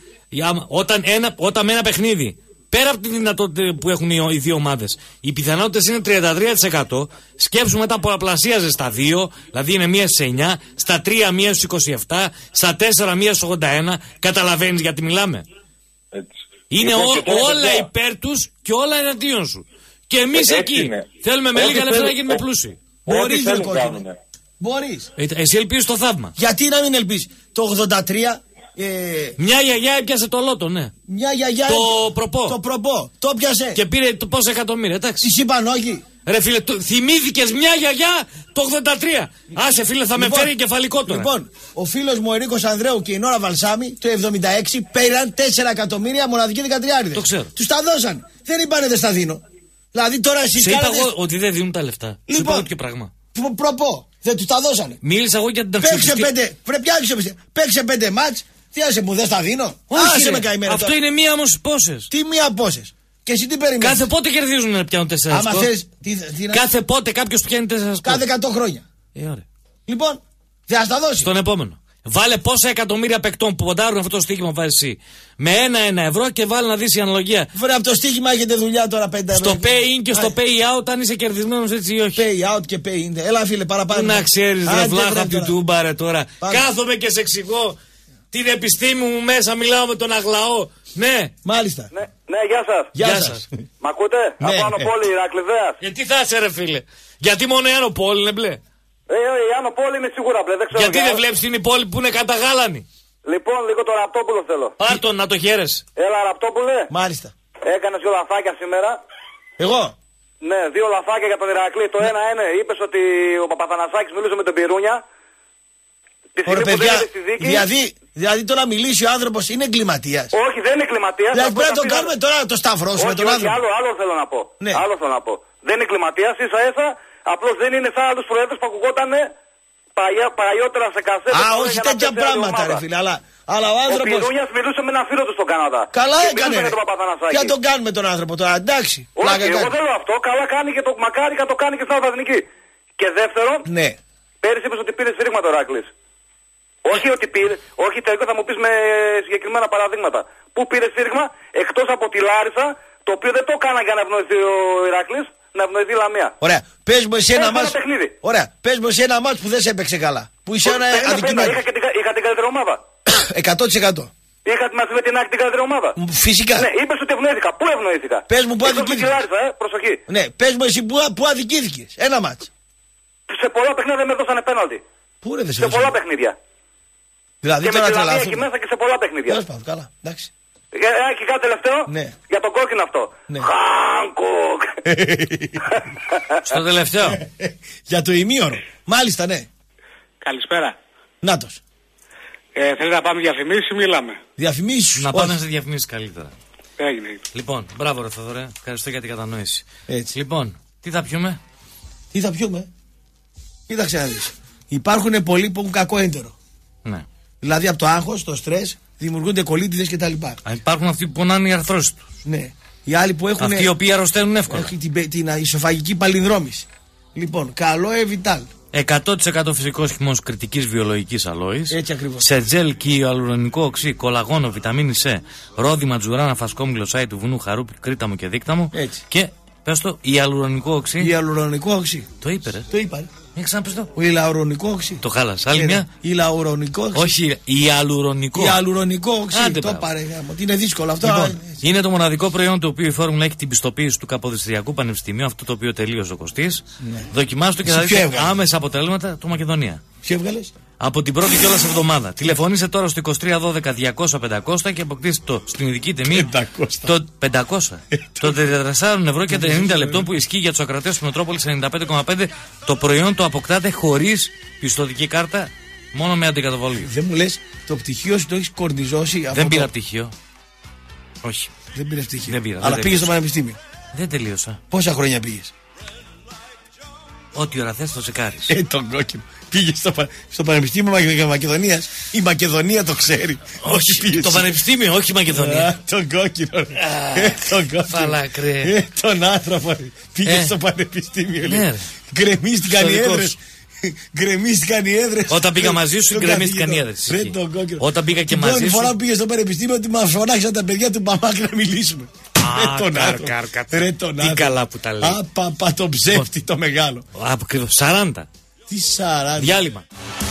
όταν με ένα παιχνίδι, πέρα από τη δυνατότητα που έχουν οι δύο ομάδες, οι πιθανότητες είναι 33%. Σκέψου μετά πολλαπλασίαζε στα 2, δηλαδή είναι 1 στις 9, στα 3 1 στους 27, στα 4 1 στους 81. Καταλαβαίνεις γιατί μιλάμε. Έτσι. Είναι όλα υπέρ τους και όλα εναντίον σου. Και εμείς εκεί θέλουμε με λίγα λεφτά να γίνουμε πλούσιοι. Μπορείς να κάνουμε. Μπορείς. Εσύ ελπίζεις το θαύμα. Γιατί να μην ελπίζεις. Το 83. Μια γιαγιά έπιασε το λότο, ναι. Μια γιαγιά. Το προπό. Το πιάσε. Και πήρε πόσα εκατομμύρια, εντάξει. Της είπαν όχι. Ρε φίλε, θυμήθηκες μια γιαγιά το 83. Άσε φίλε, θα με φέρει κεφαλικό τώρα. Λοιπόν, ο φίλος μου ο Ερίκος Ανδρέου και η Νόρα Βαλσάμι το 76 πήραν 4 εκατομμύρια μοναδική 13. Το ξέρω. Τους τα δώσαν. Δεν είπανε δεν στα δίνω. Δηλαδή τώρα εσείς είπα εγώ ότι δεν δίνουν τα λεφτά. Λοιπόν, σου είπα ποιο πράγμα. Προπό. Δεν του τα δώσανε. Μίλησα εγώ για την ταξιδιωτική. Παίξε 5 μάτς. Τι άσε μου, δεν στα δίνω. Όχι, με καημένο. Αυτό είναι μία όμως πόσες. Τι μία πόσες. Και εσύ τι περιμένεις. Κάθε πότε κερδίζουν να πιάνουν 4 σκορ. Κάθε πότε κάποιος πιάνει 4 σκορ. Κάθε 100 χρόνια. Ωραία. Λοιπόν, θα τα δώσει. Στον επόμενο. Βάλε πόσα εκατομμύρια παικτών που ποντάρουν αυτό το στοίχημα βάζει εσύ. Με 1 ευρώ και βάλε να δεις η αναλογία. Βρε, από το στοίχημα έχετε δουλειά τώρα 5 ευρώ. Στο pay in και στο pay out, αν είσαι κερδισμένος έτσι ή όχι. Pay out και pay in. Έλα, φίλε, παραπάνω. Να ξέρεις, ρε βλάχα από την τούμπα, τώρα. Κάθομαι και σε εξηγώ την επιστήμη μου μέσα, μιλάω με τον Αγλαό. Ναι. Μάλιστα. Ναι, γεια σας. Γεια σας. Μ' ακούτε? Ναι. Από Άνω Πόλη, Ηρακλειδέας. Γιατί θα είσαι, ρε φίλε. Γιατί μόνο η Άνω Πόλη είναι μπλε. Η Άνω Πόλη είναι σίγουρα μπλε, δεν ξέρω. Γιατί δεν βλέπεις την πόλη που είναι καταγάλανη. Λοιπόν, λίγο το Ραπτόπουλο θέλω. Πάρ' τον να το χαίρεσαι. Έλα, Ραπτόπουλε. Μάλιστα. Έκανες 2 λαφάκια σήμερα. Εγώ. Ναι, 2 λαφάκια για τον Ηρακλή. Το ένα είναι, είπες ότι ο Παπαθανασάκης μιλούσε με τον Πυρούνια. Ωραία, παιδιά, δηλαδή τώρα μιλήσει ο άνθρωπος είναι εγκληματίας. Όχι, δεν είναι εγκληματίας. Δηλαδή πρέπει να τον κάνουμε τώρα το σταυρώσουμε τον άνθρωπο. Άλλο θέλω να πω. Ναι. Άλλο θέλω να πω. Δεν είναι εγκληματίας, ίσα-ίσα, απλώς δεν είναι σαν άλλους προέδρους που ακουγόταν παλιότερα σε κασέτες. Όχι τέτοια πράγματα, ρε φίλε, αλλά ο άνθρωπος. Ο Πυρούνιας μιλούσε με έναν φίλο του στον Καναδά. Καλά έκανε. Για τον κάνουμε τον άνθρωπο τώρα, εντάξει. Όχι, εγώ δεν λέω αυτό. Καλά κάνει και το μακάρι και το κάνει και στην Αλβανική. Και δεύτερον, ναι. Πέρυσι είπες ότι πήρε σφύριγμα το Ηράκλης. Όχι ότι πήρε, όχι τελικά θα μου πεις με συγκεκριμένα παραδείγματα. Πού πήρε σφύριγμα, εκτός από τη Λάρισα, το οποίο δεν το έκανα για να ευνοηθεί ο Ηράκλης, να ευνοηθεί η Λαμία. Ωραία, πες μου εσύ ένα μάτς. Ωραία, πες μου εσύ ένα μάτς που δεν σε έπαιξε καλά. Που είσαι ένα αδικημένο. Είχα την καλύτερη ομάδα. 100%. Είχα μαζί με την άκρη την καλύτερη ομάδα. Φυσικά. Ναι, είπες ότι ευνοήθηκα. Πού ευνοήθηκα? Πες μου πού αδικήθηκες. Προσοχή. Ναι, πες μου εσύ πού αδικήθηκες. Ένα μάτς. Σε πολλά παιχνίδια με δώσανε πέναλτι. Πού ρε δεν σε σε πολλά παιχνίδια. Δηλαδή και τώρα με τη Λαμία τρελαθούμε. εκεί μέσα και σε πολλά παιχνίδια. Τέλος πάντων, καλά, εντάξει. Και κάτι τελευταίο, ναι. Για τον κόκκινο αυτό. Ναι. Χάνκοκ. Στο τελευταίο. Για το ημίωρο. Μάλιστα, ναι. Καλησπέρα. Νάτος. Θέλετε να πάμε διαφημίσεις ή μιλάμε? Διαφημίσεις. Να πάμε σε διαφημίσεις καλύτερα. Έγινε. Λοιπόν, μπράβο ρε Θοδωρέ. Ευχαριστώ για την κατανόηση. Έτσι. Λοιπόν, τι θα πιούμε? Τι θα πιούμε? Κοίταξε να δεις. Υπάρχουν πολλοί που έχουν κακό έντερο. Ναι. Δηλαδή από το άγχος, το στρες, δημιουργούνται κολίτιδες κτλ. Υπάρχουν αυτοί που πονάνε οι αρθρώσεις τους. Ναι. Οι άλλοι που έχουν. Αυτοί οι οποίοι αρρωσταίνουν εύκολα. Έχουν την ισοφαγική παλινδρόμηση. Λοιπόν, καλό Εβιτάλ. 100% φυσικός χυμός κριτικής βιολογικής αλόης. Έτσι ακριβώς. Σε τζελ και ιαλουρονικό οξύ, κολαγόνο, βιταμίνη C, ρόδι, ματζουράνα, φασκόμη, γλωσσάι του βουνού, χαρούπι, κρήτα μου και δίκτα μου. Έτσι. Και πες το, ιαλουρονικό οξύ. Ιαλουρονικό οξύ. Το είπε, ρε. Το είπα. Μην ξαναπες το. Ο ηλαουρονικό οξύ. Το χάλασε. Άλλη μια. Ηλαουρονικό οξύ. Όχι, ιαλουρονικό. Ιαλουρονικό οξύ. Το πάρε. Είναι δύσκολο αυτό. Λοιπόν, είναι το μοναδικό προϊόν το οποίο η φόρμουλα έχει την πιστοποίηση του Καποδιστριακού Πανεπιστημίου, αυτό το οποίο τελείωσε ο Κωστής. Ναι. Δοκιμάστε και θα δείτε άμεσα αποτελέσματα του Μακεδονία. Ποιο έβγαλες? Από την πρώτη κιόλας εβδομάδα. Τηλεφωνήστε τώρα στο 2312-200-500 και αποκτήστε το στην ειδική τιμή. 500. Το 500. Το 34 ευρώ και 90 λεπτών που ισχύει για τους ακροατές του Μετρόπολης 95,5. Το προϊόν το αποκτάτε χωρίς πιστωτική κάρτα, μόνο με αντικαταβολή. Δεν μου λες, το πτυχίο σου το έχεις κορνιζώσει. Δεν πήρα πτυχίο. Όχι. Δεν πήρε πτυχίο. Δεν πήρα. Αλλά πήγες στο πανεπιστήμιο. Δεν τελείωσα. Πόσα χρόνια πήγες? Ό,τι ώρα θες το τσεκάρεις. Τον κόκκινο. Πήγε στο Πανεπιστήμιο Μακεδονίας. Η Μακεδονία το ξέρει. Όχι, το Πανεπιστήμιο, όχι η Μακεδονία. Τον κόκκινο. Τον κόκκινο. Φαλάκρε. Τον άνθρωπο. Πήγε στο Πανεπιστήμιο. Ναι. Γκρεμίστηκαν οι έδρες. Γκρεμίστηκαν οι έδρες. Όταν πήγα μαζί σου, γκρεμίστηκαν οι έδρες. Όταν πήγα και μαζί σου. Την φορά που πήγε στο Πανεπιστήμιο, ότι μας φωνάξαν τα παιδιά του Παμάκ να μιλήσουμε. Ρε τον τι καλά που τα λέει. Απαπα το ψεύτη το μεγάλο. Ακριβώς 40. Τι 40? Διάλειμμα.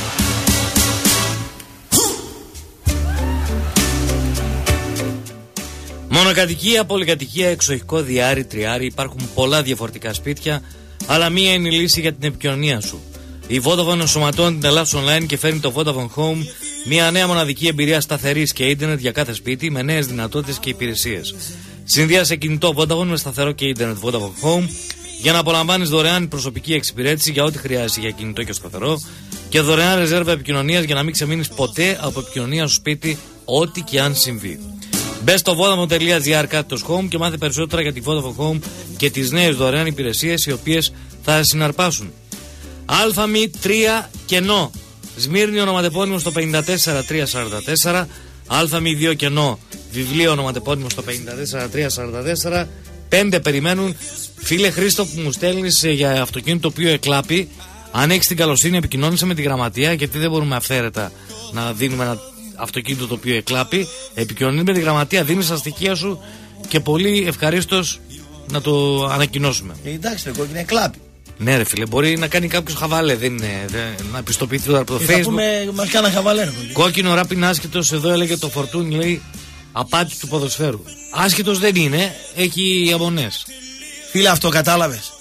Μονοκατοικία, πολυκατοικία, εξοχικό, διάρρη, τριάρρη. Υπάρχουν πολλά διαφορετικά σπίτια, αλλά μία είναι η λύση για την επικοινωνία σου. Η Vodafone ενσωματώνει την Ελλάδα online και φέρνει το Vodafone Home, μια νέα μοναδική εμπειρία σταθερής και ίντερνετ για κάθε σπίτι με νέες δυνατότητες και υπηρεσίες. Συνδύασε κινητό Vodafone με σταθερό και ίντερνετ Vodafone Home για να απολαμβάνεις δωρεάν προσωπική εξυπηρέτηση για ό,τι χρειάζεσαι για κινητό και σταθερό και δωρεάν ρεζέρβα επικοινωνίας για να μην ξεμείνεις ποτέ από επικοινωνία στο σπίτι, ό,τι και αν συμβεί. Μπες στο vodafone.gr/home και μάθε περισσότερα για τη Vodafone Home και τις νέες δωρεάν υπηρεσίες οι οποίες θα συναρπάσουν. Αλφαμι 3 κενό. Σμύρνη ονοματεπώνυμο στο 54344. Αλφαμι 2 κενό. Βιβλίο ονοματεπώνυμο στο 54344. 5 περιμένουν. Φίλε Χρήστο που μου στέλνεις για αυτοκίνητο το οποίο εκλάπει, αν έχεις την καλοσύνη επικοινώνησε με τη γραμματεία, γιατί δεν μπορούμε αυθαίρετα να δίνουμε ένα αυτοκίνητο το οποίο εκλάπει. Επικοινωνείς με τη γραμματεία, δίνεις τα στοιχεία σου και πολύ ευχαρίστως να το ανακοινώσουμε. Εντάξει, το κόκκινο εκλάπει. Ναι, ρε φίλε, μπορεί να κάνει κάποιο χαβαλέ. Δεν είναι. Να πιστοποιηθεί τώρα από το Facebook. Μας κάνα χαβαλέ. Κόκκινο ράπιν άσχετος, εδώ έλεγε το Φορτούνι, λέει απάτη του ποδοσφαίρου. Άσχετος δεν είναι, έχει αιμονές. Φίλε, αυτό κατάλαβες.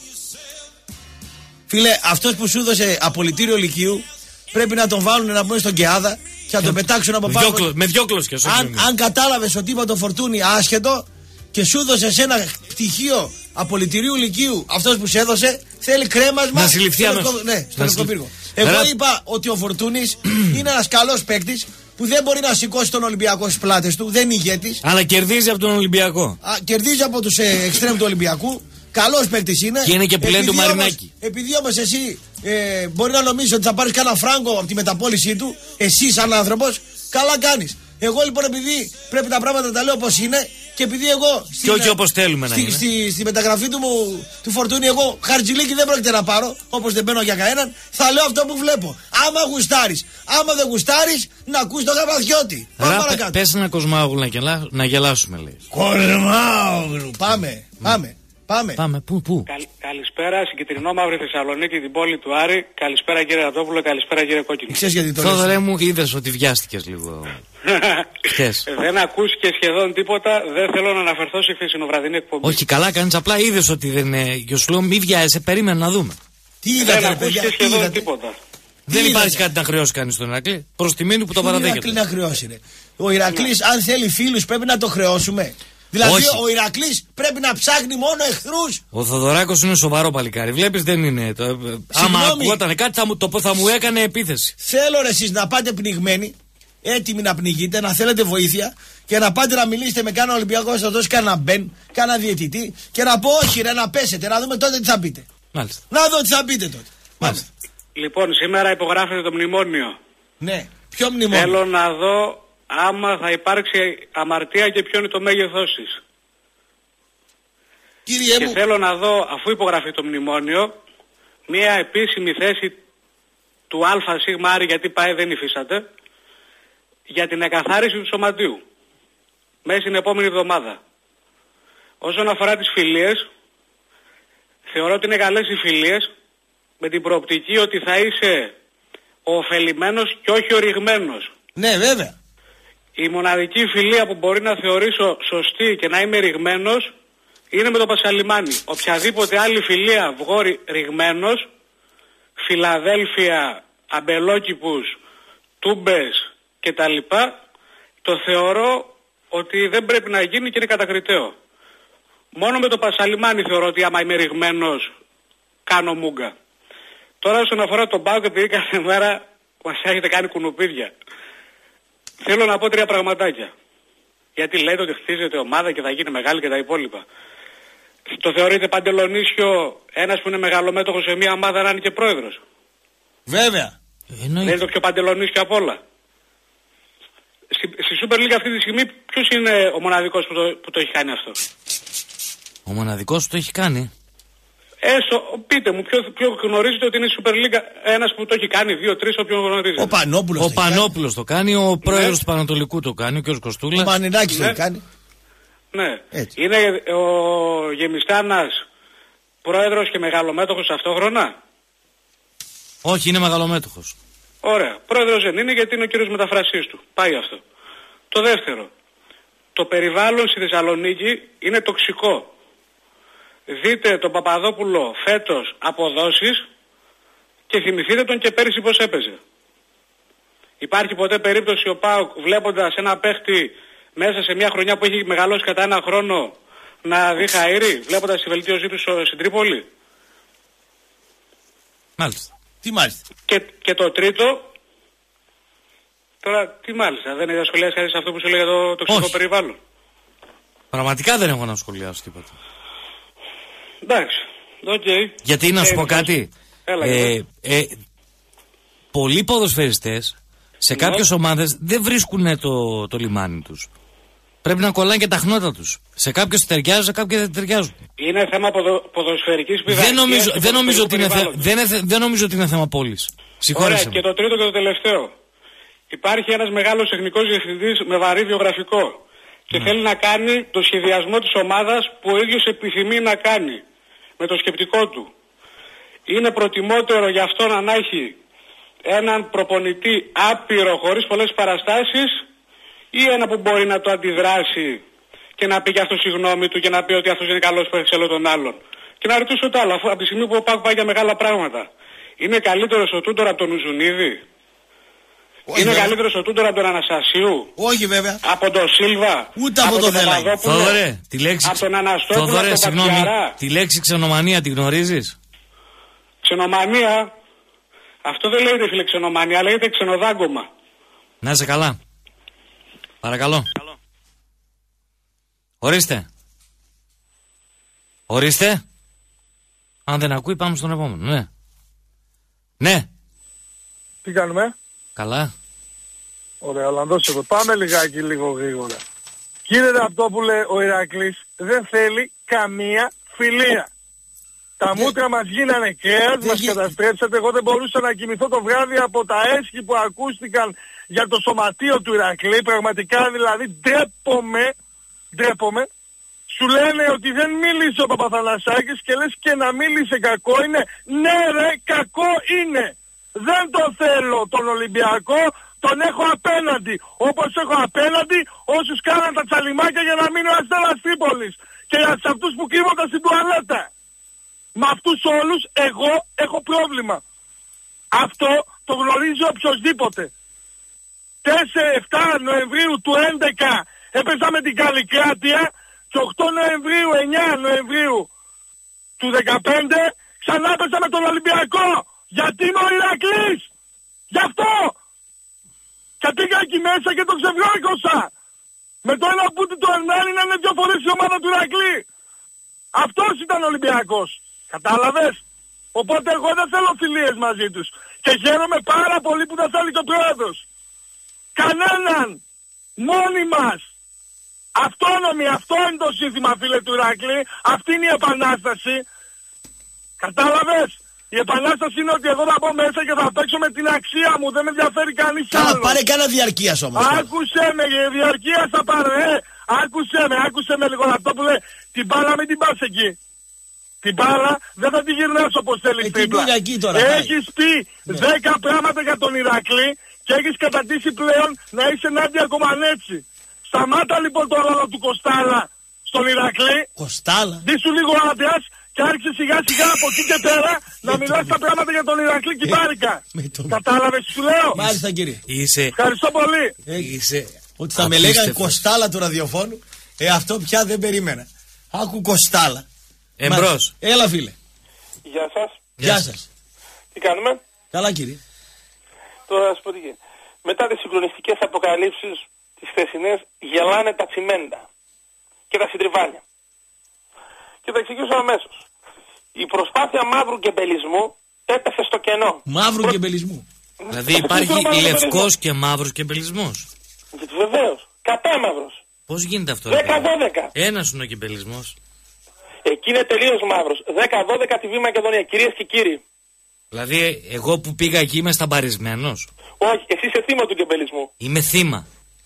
Φίλε, αυτός που σου έδωσε απολυτήριο λυκείου πρέπει να τον βάλουν να πούμε στον Κεάδα και να τον πετάξουν από πάνω. Με δυο κλωσκές. Αν κατάλαβες ότι είπα το Φορτούνι άσχετο και σου έδωσε σε ένα πτυχίο απολυτηρίου λυκείου αυτός που σε έδωσε, θέλει κρέμασμα. Να συλληφθεί στο Λευκό Πύργο. Εγώ είπα ότι ο Φορτούνης είναι ένας καλός παίκτης που δεν μπορεί να σηκώσει τον Ολυμπιακό στις πλάτες του, δεν είναι ηγέτης. Αλλά κερδίζει από τον Ολυμπιακό. Κερδίζει από τους εξτρέμ του Ολυμπιακού. Καλός παίκτης είναι. Και είναι και που λένε του Μαρινάκη. Επειδή όμως εσύ μπορεί να νομίζεις ότι θα πάρεις κάνα φράγκο από τη μεταπόλησή του, εσύ σαν άνθρωπος, καλά κάνεις. Εγώ λοιπόν, επειδή πρέπει τα πράγματα να τα λέω όπως είναι και επειδή εγώ. Και όχι όπως θέλουμε να είναι. Στη μεταγραφή του Φορτούνη, εγώ χαρτζηλίκι δεν πρόκειται να πάρω, όπως δεν μπαίνω για κανέναν. Θα λέω αυτό που βλέπω. Άμα γουστάρεις, άμα δεν γουστάρεις, να ακούς το Γαβαθιώτη. Πάμε παρακάτω. Πες ένα Κοσμάογλου να γελάσουμε, λέει. Κοσμάογλου, πάμε. Πού. Καλησπέρα στην κυτρινόμαυρη Θεσσαλονίκη, την πόλη του Άρη. Καλησπέρα κύριε Ρατόπουλο, καλησπέρα κύριε Κόκκινο. Ξέρεις γιατί το Θόδωρε μου, είδες ότι βιάστηκες λίγο. Δεν ακούστηκε σχεδόν τίποτα, δεν θέλω να αναφερθώ στη χθεσινοβραδινή εκπομπή. Όχι, καλά κάνεις, απλά είδες ότι δεν είναι. Και σου λέω μη βιάζεσαι, περίμενα να δούμε. Τι είδατε, δεν ακούστηκε σχεδόν τίποτα. Δεν υπάρχει κάτι να χρεώσει κανείς στον Ηρακλή. Προς τιμή του που το παραδέχεται. Τι να χρεώσει, ρε. Ο Ηρακλής, αν θέλει φίλους, πρέπει να το χρεώσουμε. Δηλαδή όχι. Ο Ηρακλής πρέπει να ψάχνει μόνο εχθρούς. Ο Θοδωράκος είναι σοβαρό παλικάρι. Βλέπεις δεν είναι. Άμα ακούγονταν κάτι θα μου έκανε επίθεση. Θέλω ρε εσείς να πάτε πνιγμένοι, έτοιμοι να πνιγείτε, να θέλετε βοήθεια και να πάτε να μιλήσετε με κάνα Ολυμπιακό, να σας δώσει κάνα μπεν, κάνα διαιτητή και να πω όχι ρε, να πέσετε, να δούμε τότε τι θα πείτε. Μάλιστα. Να δω τι θα πείτε τότε. Μάλιστα. Λοιπόν, σήμερα υπογράφεται το μνημόνιο. Ναι, ποιο μνημόνιο? Θέλω να δω άμα θα υπάρξει αμαρτία και ποιο είναι το μέγεθός της. Κύριε και μου, θέλω να δω, αφού υπογραφεί το μνημόνιο, μια επίσημη θέση του ΑΣ Άρη, γιατί ΠΑΕ δεν υφίσταται, για την εκαθάριση του σωματείου μέσα στην επόμενη εβδομάδα. Όσον αφορά τις φιλίες, θεωρώ ότι είναι καλές οι φιλίες με την προοπτική ότι θα είσαι ο ωφελημένος και όχι ο ρηγμένος. Ναι, βέβαια. Η μοναδική φιλία που μπορεί να θεωρήσω σωστή και να είμαι ρηγμένος είναι με τον Πασαλιμάνι. Οποιαδήποτε άλλη φιλία βγω ρηγμένος, Φιλαδέλφια, αμπελόκηπους, τούμπες κτλ, το θεωρώ ότι δεν πρέπει να γίνει και είναι κατακριτέο. Μόνο με τον Πασαλιμάνι θεωρώ ότι άμα είμαι ρηγμένος κάνω μούγκα. Τώρα όσον αφορά τον ΠΑΟΚ, επειδή κάθε μέρα μας έχετε κάνει κουνουπίδια, θέλω να πω 3 πραγματάκια. Γιατί λέτε ότι χτίζεται ομάδα και θα γίνει μεγάλη και τα υπόλοιπα. Το θεωρείτε παντελονίσιο ένας που είναι μεγαλομέτωχος σε μια ομάδα να είναι και πρόεδρος? Βέβαια. Δεν είναι το πιο παντελονίσιο απ' όλα? Στη Super League αυτή τη στιγμή ποιος είναι ο μοναδικός που το έχει κάνει αυτό? Ο μοναδικός που το έχει κάνει? Πείτε μου, ποιο γνωρίζετε ότι είναι η Super League ένας που το έχει κάνει, 2-3, όποιον γνωρίζετε? Ο Πανόπουλος. Ο Πανόπουλος το κάνει, ο πρόεδρος του Πανατολικού το κάνει, ο κ. Κοστούλας. Ο Μανινάκης το κάνει. Ναι. Έτσι. Είναι ο Γεμιστάνας πρόεδρος και μεγαλομέτωχος ταυτόχρονα? Όχι, είναι μεγαλομέτωχος. Ωραία. Πρόεδρος δεν είναι, γιατί είναι ο κύριος μεταφραστής του. Πάει αυτό. Το δεύτερο. Το περιβάλλον στη Θεσσαλονίκη είναι τοξικό. Δείτε τον Παπαδόπουλο φέτος αποδόσεις και θυμηθείτε τον και πέρυσι πως έπαιζε. Υπάρχει ποτέ περίπτωση ο ΠΑΟΚ βλέποντας ένα παίχτη μέσα σε μια χρονιά που έχει μεγαλώσει κατά 1 χρόνο να δει χαΐρι, βλέποντας τη βελτίωσή του στην Τρίπολη? Μάλιστα. Τι μάλιστα? Και το τρίτο, τώρα τι μάλιστα, δεν έχει σχολιάσει κανείς αυτό που σου λέει για το τοξικό περιβάλλον? Πραγματικά δεν έχω να σχολιάσω τίποτα. Εντάξει, okay. Γιατί να σου πω κάτι, Πολλοί ποδοσφαιριστές σε κάποιες ομάδες δεν βρίσκουν το λιμάνι τους. Πρέπει να κολλάνε και τα χνότα τους. Σε κάποιες ταιριάζουν, σε κάποιες δεν ταιριάζουν. Είναι θέμα ποδοσφαιρικής πειθαρχίας. Δεν νομίζω ότι είναι θέμα πόλης. Συγχώρεσαι. Ωραία, και το τρίτο και το τελευταίο. Υπάρχει ένας μεγάλος τεχνικός διευθυντής με βαρύ βιογραφικό και θέλει να κάνει το σχεδιασμό της ομάδας που ο ίδιος επιθυμεί να κάνει με το σκεπτικό του. Είναι προτιμότερο για αυτόν να έχει έναν προπονητή άπειρο χωρίς πολλές παραστάσεις ή ένα που μπορεί να το αντιδράσει και να πει και αυτό συγγνώμη του και να πει ότι αυτός είναι καλός που έχει ξελό τον άλλον. Και να ρωτήσω το άλλο, αφού από τη στιγμή που ο ΠΑΟΚ πάει για μεγάλα πράγματα, είναι καλύτερος ο Τούντορα από τον Ουζουνίδη? Είναι καλύτερος ο Τούντορα από τον Αναστασίου? Όχι βέβαια. Από τον Σίλβα? Ούτε από τον Βελάγη. Θόδωρε, από τον Αναστόπουλο, τη λέξη ξενομανία τη γνωρίζεις? Ξενομανία? Αυτό δεν λέγεται φίλε ξενομανία, λέγεται ξενοδάγκωμα. Να είσαι καλά. Παρακαλώ. Ορίστε. Αν δεν ακούει πάμε στον επόμενο. Ναι. Τι κάνουμε? Καλά. Ωραία, Ολλανδός εδώ. Πάμε λίγο γρήγορα. Κύριε Ραπτόπουλε, ο Ηρακλής δεν θέλει καμία φιλία. Τα μούτρα μας γίνανε κρέας, μας καταστρέψατε. Εγώ δεν μπορούσα να κοιμηθώ το βράδυ από τα έσχη που ακούστηκαν για το σωματείο του Ηρακλή. Πραγματικά δηλαδή ντρέπομαι. Σου λένε ότι δεν μίλησε ο Παπαθανασάκης και λες και να μίλησε κακό είναι. Ναι ρε, κακό είναι. Δεν τον θέλω τον Ολυμπιακό, τον έχω απέναντι. Όπως έχω απέναντι όσους κάναν τα τσαλιμάκια για να μείνει ο Αστέρας Τρίπολης. Και για αυτούς που κρύβονταν στην τουαλέτα. Με αυτούς όλους εγώ έχω πρόβλημα. Αυτό το γνωρίζει οποιοσδήποτε. 4-7 Νοεμβρίου του 11 έπαιζα με την Καλλικράτεια και 8 Νοεμβρίου, 9 Νοεμβρίου του 15 ξανά έπαιζα με τον Ολυμπιακό. Γιατί είμαι ο Ηρακλής. Γι' αυτό. Και πήγα εκεί μέσα και το ξεβράκωσα. Με το ένα πούτι το Ερνάνι να είναι 2 φορές η ομάδα του Ηρακλή. Αυτός ήταν ο Ολυμπιακός. Κατάλαβες. Οπότε εγώ δεν θέλω φιλίες μαζί τους. Και χαίρομαι πάρα πολύ που δεν θέλει και ο πρόεδρος. Κανέναν. Μόνοι μας. Αυτόνομοι. Αυτό είναι το σύνθημα φίλε του Ηρακλή. Αυτή είναι η επανάσταση. Κατάλαβες. Η επανάσταση είναι ότι εγώ θα μπω μέσα και θα παίξω με την αξία μου. Δεν με ενδιαφέρει κανείς άλλος. Πάρε κανένα διαρκείας όμως. Άκουσε με, διαρκείας θα πάρω, Άκουσε με λίγο αυτό που λέει. Την μπάλα μην την πας εκεί. Την μπάλα δεν θα τη γυρνάς όπως θέλεις τρίπλα. Έχεις πει 10 πράγματα για τον Ηρακλή και έχεις καταντήσει πλέον να είσαι ενάντια Κομμανέτσι. Σταμάτα λοιπόν το ρόλο του Κοστάλα στον Ηρακλή. Κοστάλα. Δίσου λίγο άντρας και άρχισε σιγά σιγά από εκεί και πέρα να μιλάς τα πράγματα για τον Ηρακλή Κυπάρικα. Κατάλαβες τι σου λέω? Μάλιστα κύριε. Ευχαριστώ πολύ. Ότι θα με λέγανε Κοστάλα του ραδιοφώνου. Αυτό πια δεν περίμενα. Άκου Κοστάλα. Εμπρός. Έλα φίλε. Γεια σας. Γεια σας. Τι κάνουμε? Καλά κύριε. Τώρα ας πω τι γίνεται. Μετά τις συγκλονιστικές αποκαλύψεις τις χθεσινές γελάνε τα τσιμέντα και τα συντριβάνια. Και θα εξηγήσω αμέσως. Η προσπάθεια μαύρου κεμπελισμού έπεσε στο κενό. Μαύρου κεμπελισμού. Δηλαδή υπάρχει λευκός και μαύρος κεμπελισμός. Βεβαίως. Κατάμαυρος. Πώς γίνεται αυτό? 10-12. Ένας είναι ο κεμπελισμός. Εκεί είναι τελείως μαύρος. 10-12 τη Β' Μακεδονία, κυρίες και κύριοι. Δηλαδή, εγώ που πήγα εκεί είμαι σταμπαρισμένος. Όχι, εσύ είσαι θύμα του κεμπελισμού. Είμαι θύμα.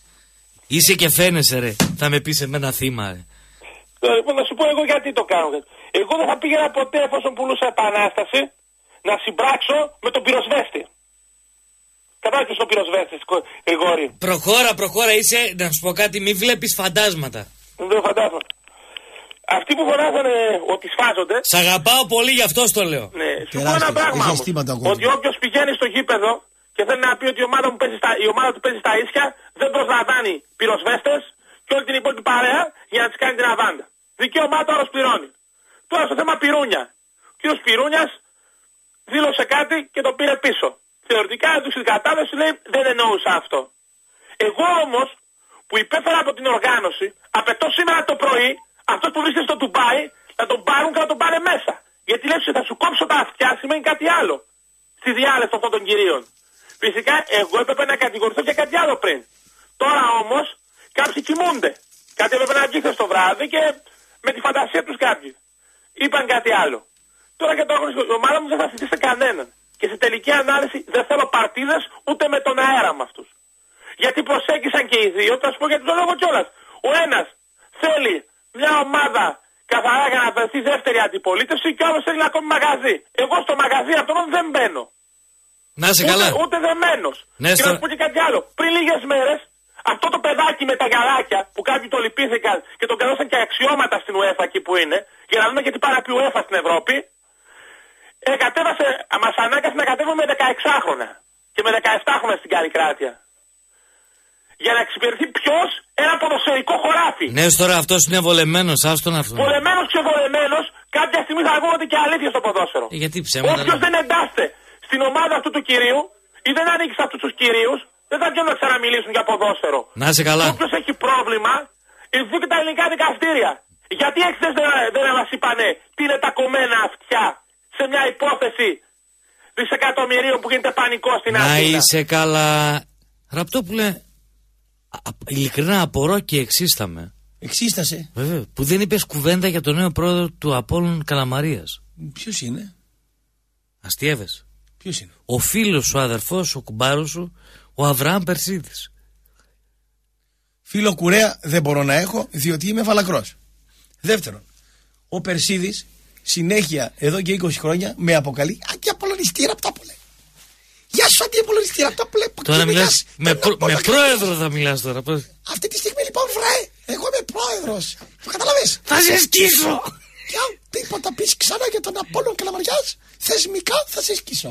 Είσαι και φαίνεσαι, ρε. Θα με πεις εμένα θύμα, ρε. Λοιπόν, να σου πω εγώ γιατί το κάνω. Εγώ δεν θα πήγαινα ποτέ, εφόσον πουλούσα επανάσταση, να συμπράξω με τον πυροσβέστη. Κατάλαβες ο πυροσβέστης, Γρηγόρη. Προχώρα, είσαι, να σου πω κάτι, μη βλέπεις φαντάσματα. Δεν βλέπω φαντάσματα. Αυτοί που φωνάζανε ότι σφάζονται. Σ' αγαπάω πολύ, γι' αυτό το λέω. Ναι, σου πω ένα πράγμα. Ότι όποιος πηγαίνει στο γήπεδο και θέλει να πει ότι η ομάδα του παίζει στα ίσια, δεν προσλαμβάνει πυροσβέστες και όλη την υπόλοιπη παρέα για να της κάνει την αβάντα. Δικαίωμά του άλλος πληρώνει. Τώρα στο θέμα Πυρούνια. Ο κ. Πυρούνιας δήλωσε κάτι και το πήρε πίσω. Θεωρητικά του συγκατάβεση λέει δεν εννοούσα αυτό. Εγώ όμως που υπέφερα από την οργάνωση απαιτώ σήμερα το πρωί αυτός που βρίσκεται στο Ντουμπάι να τον πάρουν και να τον πάνε μέσα. Γιατί λες ότι θα σου κόψω τα αυτιά σημαίνει κάτι άλλο. Στη διάλεξη αυτών των κυρίων. Φυσικά εγώ έπρεπε να κατηγορηθώ για κάτι άλλο πριν. Τώρα όμως κάποιοι κοιμούνται. Κάτι έπρεπε να βγει το βράδυ και με τη φαντασία τους κάποιοι είπαν κάτι άλλο. Τώρα και το αγωνιστικό, η ομάδα μου δεν θα συζητήσει κανέναν. Και σε τελική ανάλυση δεν θέλω παρτίδες ούτε με τον αέρα με αυτούς. Γιατί προσέγγισαν και οι δύο, θα σου πω γιατί το λόγο κιόλας. Ο ένας θέλει μια ομάδα καθαρά για να βρεθεί δεύτερη αντιπολίτευση και ο άλλος θέλει ακόμη μαγαζί. Εγώ στο μαγαζί αυτόν δεν μπαίνω. Να είσαι καλά. Ούτε δεμένος. Ναι, και να σου πω και κάτι άλλο. Πριν λίγες μέρες, αυτό το παιδάκι με τα γαλάκια που κάποιοι το λυπήθηκαν και τον καλώσαν και αξιώματα στην UEFA εκεί που είναι, για να δούμε και τι παραπεί UEFA στην Ευρώπη, μας ανάγκασε να κατέβουμε με 16χρονα και με 17χρονα στην Καλλικράτεια. Για να εξυπηρεθεί ποιος? Ένα ποδοσφαιρικό χωράφι. Ναι, τώρα αυτός είναι βολεμένος, άστον αυτό. Βολεμένος και βολεμένος, κάποια στιγμή θα βγουν και αλήθεια στο ποδόσφαιρο. Γιατί ψέματα. Όποιος δεν εντάσσεται στην ομάδα αυτού του κυρίου ή δεν ανήκει σε αυτούς τους κυρίους, δεν θα βγαίνουν να ξαναμιλήσουν για ποδόσφαιρο. Να είσαι καλά. Όποιος έχει πρόβλημα, ειδού και τα ελληνικά δικαστήρια. Γιατί έξι δεν μας είπανε τι είναι τα κομμένα αυτιά σε μια υπόθεση δισεκατομμυρίων που γίνεται πανικό στην Αθήνα. Να είσαι καλά. Ραπτόπουλε, ειλικρινά απορώ και εξίσταμαι. Εξίστασε. Βέβαια, που δεν είπες κουβέντα για τον νέο πρόεδρο του Απόλλων Καλαμαρίας. Ποιος είναι? Αστιεύεσαι. Ποιος είναι? Ο φίλος σου, αδερφός, ο κουμπάρος σου, ο Αβραάμ Περσίδης. Φίλο κουρέα δεν μπορώ να έχω, διότι είμαι φαλακρός. Δεύτερον, ο Περσίδης συνέχεια εδώ και 20 χρόνια με αποκαλεί αντιαπολωνιστή Ραπτόπουλε. Γεια σου αντιαπολωνιστή Ραπτόπουλε. Τώρα μιλάς με πρόεδρο θα μιλάς τώρα. Αυτή τη στιγμή λοιπόν βρε, εγώ είμαι πρόεδρος. Καταλαβες? Θα σε σκίσω. Και αν τίποτα πεις ξανά για τον Απόλλων Καλαμαριάς, θεσμικά θα σε σκίσω.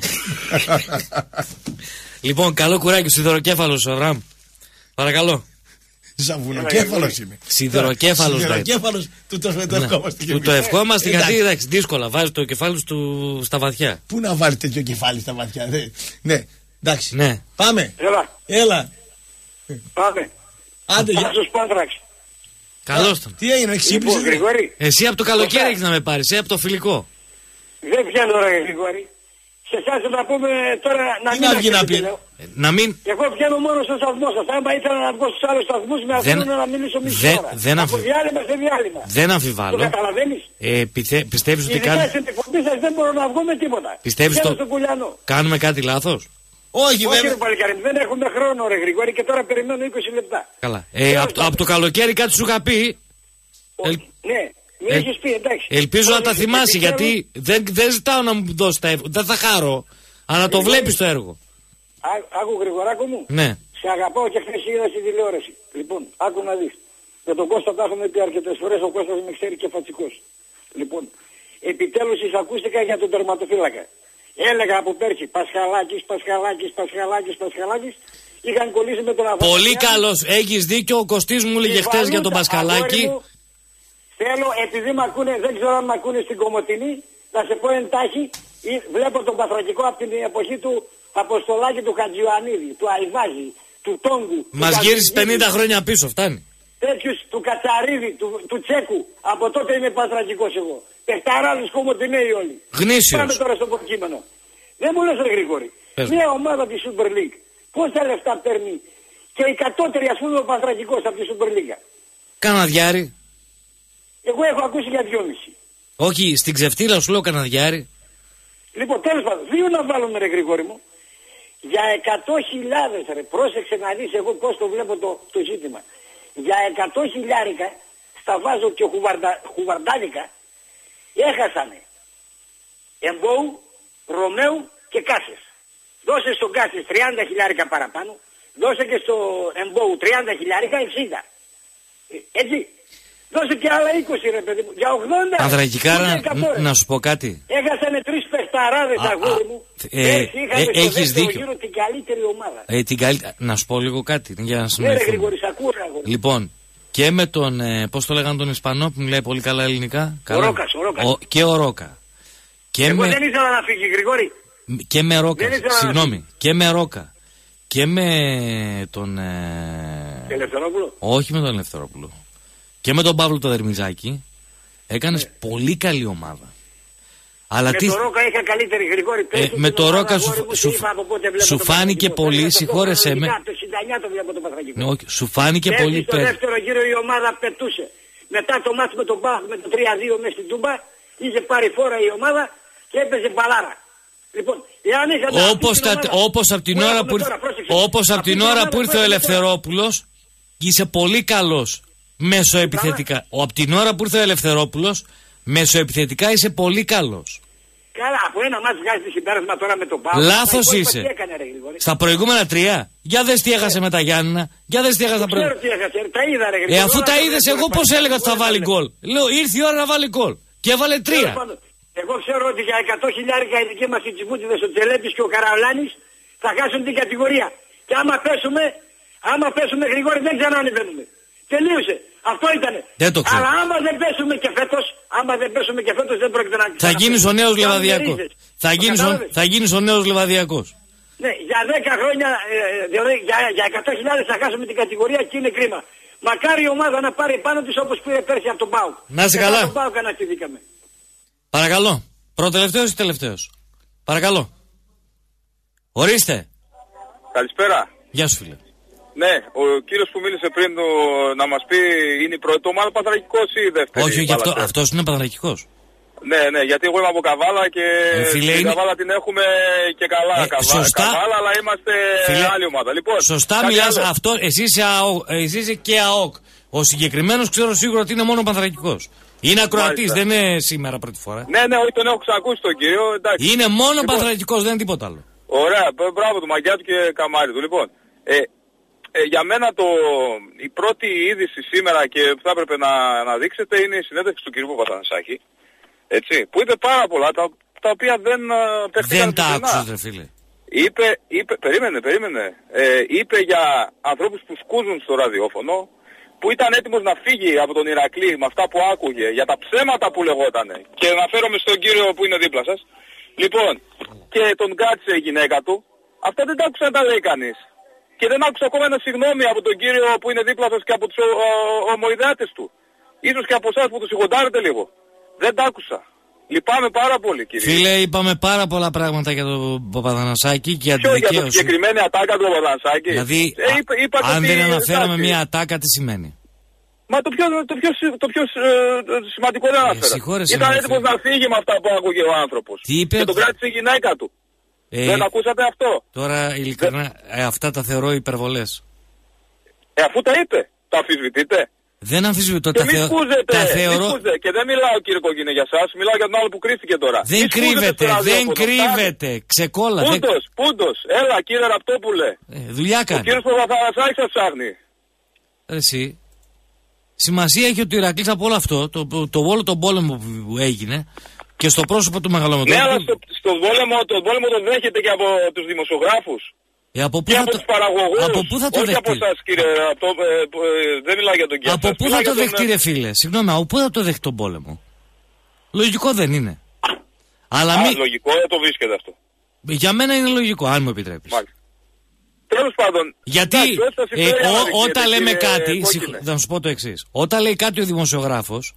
Λοιπόν, καλό κουράκι, σιδεροκέφαλος ο Αβραάμ. Παρακαλώ. Ζαβουνοκέφαλος είμαι. Σιδεροκέφαλος. Σιδεροκέφαλος, του το ευχόμαστε. Του το ευχόμαστε γιατί εντάξει, δύσκολα βάζει το κεφάλι του στα βαθιά. Πού να βάλει τέτοιο κεφάλι στα βαθιά, ναι, εντάξει. Ναι. Πάμε. Έλα. Πάμε. Άντε, γεια σας Πάντραξ. Καλώς τον. Τι έγινε, εξύπνησες? Εσύ από το καλοκαίρι έχεις να με πάρεις, από το φιλικό. Δεν πιάνω ρε Γρηγόρη. Σε εσάς να πούμε τώρα να μην πει. Να μην... Εγώ πιάνω μόνο στο σταθμό σας. Άμα ήθελα να βγω στους άλλους σταθμούς με αφήνουν να μιλήσω μισή ώρα. Από διάλειμμα σε διάλειμμα. Δεν αμφιβάλλω. Το καταλαβαίνεις? Πιστεύεις ότι κάνει... Ειδικά στην εκπομπή σας δεν μπορώ να βγω με τίποτα. Πιστεύεις το... Κάνουμε κάτι λάθος? Όχι ρε παλικάρι, δεν έχουμε χρόνο ρε Γρηγόρη και τώρα περιμένω 20 λεπτά. Καλά. Από το καλοκαίρι κάτι σου είχα πει. Ναι. Έχεις πει, εντάξει. Ελπίζω να τα θυμάσαι γιατί δεν ζητάω να μου δώσει τα έργο. Δεν θα χάρω. Αλλά το βλέπεις το έργο. Άκου Γρηγοράκο μου. Ναι. Σε αγαπάω και χθες είδα στη τηλεόραση. Λοιπόν, άκου να δεις. Με τον Κώστα τα έχουμε πει αρκετές φορές. Ο Κώστας με ξέρει και φατσικός. Λοιπόν, επιτέλους εισακούστηκα για τον τερματοφύλακα. Έλεγα από πέρσι Πασχαλάκης. Είχαν κολλήσει με τον Αβραάμ. Πολύ καλός. Έχεις δίκιο. Ο Κωστής μου έλεγε χτες για τον Πασχαλάκη. Θέλω, επειδή μ' ακούνε, δεν ξέρω αν μ' ακούνε στην Κομοτηνή, να σε πω εντάχει, βλέπω τον Παθρακικό από την εποχή του Αποστολάκη, του Χατζιωαννίδη, του Αϊβάζη, του Τόγκου. Μας γύρισες 50 χρόνια πίσω, φτάνει. Τέτοιους του Κατσαρίδη, του Τσέκου, από τότε είμαι Παθρακικός εγώ. Παιχταράδες Κομοτηνέοι όλοι. Γνήσιος. Πάμε τώρα στο προκείμενο. Δεν μου λες ρε Γρηγόρη, μια ομάδα της Super League, πόσα λεφτά παίρνει και η κατώτερη ας πούμε ο Παθρακικός από τη Super League. Καναδιάρη. Εγώ έχω ακούσει για 2,5. Όχι, στην ξεφτύλα σου λέω καναδιάρη. Λοιπόν, τέλος πάντων, 2 να βάλουμε ρε Γρηγόρη μου. Για 100.000 ρε, πρόσεξε να δεις εγώ πώς το βλέπω το ζήτημα. Για 100.000 στα βάζω και χουβαρντάδικα έχασανε Εμπόου, Ρωμαίου και Κάσες. Δώσε στον Κάσες 30.000 παραπάνω, δώσε και στο Εμπόου 30.000, 60. Έτσι. Δώσε και άλλα 20 ρε παιδί μου. Για 80. Ανδρακικάρα, να σου πω κάτι. Έχασανε 3 παιχταράδες αγόρι μου. Έχεις δίκιο. Γύρω την καλύτερη ομάδα. Να σου πω λίγο κάτι για να συνοηθούμε. Ναι ρε Γρηγόρη, σ' ακούω αγόρι. Λοιπόν, και με τον, πώς το λέγανε τον Ισπανό που μιλάει πολύ καλά ελληνικά. Ο Ρόκας. Και ο Ρόκα. Εγώ δεν ήθελα να φύγει Γρηγόρη. Και με Ρόκα, συγγνώμη. Και με Ρόκα. Και με τον... Ελευθερόπουλο. Όχι με τον Ελευθερόπουλο. Και με τον Παύλο το Δερμιζάκη έκανες πολύ καλή ομάδα. Αλλά με το Ρόκα είχα καλύτερη, Γρηγόρη. Με το Ρόκα σου φάνηκε πολύ, συγχώρεσέ με. Το 69 το βλέπω το Παθραγικό. Σου φάνηκε πολύ. Στο δεύτερο γύρο η ομάδα πετούσε. Μετά το μάτι με τον Μπαχ με το 3-2 μέσα στην Τούμπα, είχε πάρει φόρα η ομάδα και έπαιζε μπαλάρα. Λοιπόν, όπως από την ώρα που ήρθε ο Ελευθερόπουλος, είσαι πολύ καλός μεσοεπιθετικά. Από την ώρα που ήρθε ο Ελευθερόπουλος, μεσοεπιθετικά είσαι πολύ καλός. Καλά, από ένα μάτς βγάζει το συμπέρασμα τώρα με τον Πάο. Λάθος είσαι. Στα προηγούμενα 3, για δες τι έχασε με τα Γιάννηνα. Για δες τι έχασε τα προηγούμενα. Τα είδα, ρε Γρηγόρη. Αφού τα είδες, εγώ πώς έλεγα ότι θα βάλει γκολ. Λέω, ήρθε η ώρα να βάλει γκολ. Και έβαλε 3. Εγώ ξέρω ότι για 100.000 οι δικοί μας οι Τσιμπούτιδες, ο Τσελέπης και ο Καραολάνης θα χάσουν την κατηγορία. Και άμα πέσουμε Γρηγόρη δεν ξανανεβαίνουμε. Τελείωσε. Αυτό ήτανε. Αλλά άμα δεν πέσουμε και φέτος, δεν πρόκειται να θα γίνεις ο νέος Λεβαδιακός. Θα γίνεις ο νέος Λεβαδιακός. Ναι, για 10 χρόνια, για 100.000 θα χάσουμε την κατηγορία και είναι κρίμα. Μακάρι η ομάδα να πάρει πάνω της όπως πήρε πέρσι από τον ΠΑΟΚ. Να είσαι καλά. Τον ΠΑΟΚ αναστηθήκαμε. Παρακαλώ. Πρώτο-τελευταίος ή τελευταίος? Παρακαλώ. Ορίστε. Καλησπέρα. Γεια σου, φίλε. Ναι, ο κύριος που μίλησε πριν να μας πει είναι η πρώτη ομάδα Παναθηναϊκός ή η δεύτερη? Όχι, αυτός είναι Παναθηναϊκός. Ναι, γιατί εγώ είμαι από Καβάλα και την Καβάλα την έχουμε και καλά. Καβάλα, αλλά είμαστε άλλη ομάδα. Λοιπόν, σωστά μιλάς, εσύ είσαι και ΑΟΚ. Ο συγκεκριμένος ξέρω σίγουρα ότι είναι μόνο Παναθηναϊκός. Είναι ακροατής, δεν είναι σήμερα πρώτη φορά. Ναι, όχι, τον έχω ξανακούσει τον κύριο. Εντάξει. Είναι μόνο Παναθηναϊκός, δεν είναι τίποτα άλλο. Ωραία, μπράβο του Μαγκιά του και καμάρι του. Λοιπόν, για μένα η πρώτη είδηση σήμερα και που θα έπρεπε να δείξετε είναι η συνέντευξη του κ. Παπαθανασάκη. Έτσι, που είπε πάρα πολλά τα οποία δεν παίχτηκαν. Δεν τα άκουσες, ρε φίλε. Περίμενε. Είπε για ανθρώπους που σκούζουν στο ραδιόφωνο, που ήταν έτοιμος να φύγει από τον Ηρακλή με αυτά που άκουγε, για τα ψέματα που λεγότανε. Και αναφέρομαι στον κύριο που είναι δίπλα σας. Λοιπόν, και τον κάτσε η γυναίκα του. Αυτά δεν τα άκουσα να τα λέει κανείς. Και δεν άκουσα ακόμα ένα συγγνώμη από τον κύριο που είναι δίπλα σας και από τους ομοειδεάτες του. Ίσως και από εσάς που τους σιγοντάρετε λίγο. Δεν τα άκουσα. Λυπάμαι πάρα πολύ, κύριε. Φίλε, είπαμε πάρα πολλά πράγματα για τον Παπαθανασάκη και για την δικαίωση. Για τη συγκεκριμένη ατάκα του Παπαθανασάκη. Δηλαδή, αν δεν αναφέραμε μια ατάκα, τι σημαίνει? Μα το πιο σημαντικό δεν αναφέραμε. Ήταν έτοιμος να φύγει με αυτά που άκουγε ο άνθρωπος. Τι είπε? Και τον κράτησε η γυναίκα του. Δεν ακούσατε αυτό? Τώρα, ειλικρινά, αυτά τα θεωρώ υπερβολές. Αφού τα είπε, τα αμφισβητείτε? Δεν αμφισβητώ. Τα θεωρώ. Και δεν μιλάω, κύριε Κόκκινε, για σας. Μιλάω για τον άλλο που κρύφτηκε τώρα. Δεν κρύβεται. Ξεκόλα. Πούντος. Έλα, κύριε Ραπτόπουλε. Δουλειά κάνει. Ο κύριος Παπαθανασάκης σας ψάχνει. Εσύ. Σημασία έχει ότι ο Ηρακλής από όλο αυτό, όλο τον πόλεμο που έγινε και στο πρόσωπο του Μεγαλομετώπου. Ναι, αλλά στον πόλεμο τον δέχεται και από τους δημοσιογράφους. Από και από τους παραγωγούς. Από πού θα το δεχτεί? Όχι από εσάς, κύριε, δεν μιλάω για τον κύριο. Από πού θα το δεχτεί, ρε φίλε? Συγγνώμη, από πού θα το δεχτεί τον πόλεμο? Λογικό δεν είναι? Λογικό, δεν το βρίσκεται αυτό. Για μένα είναι λογικό, αν μου επιτρέπεις. Μάλιστα. Τέλος πάντων. Γιατί όταν λέμε κάτι, θα σου πω το εξής. Όταν λέει κάτι ο δημοσιογράφος,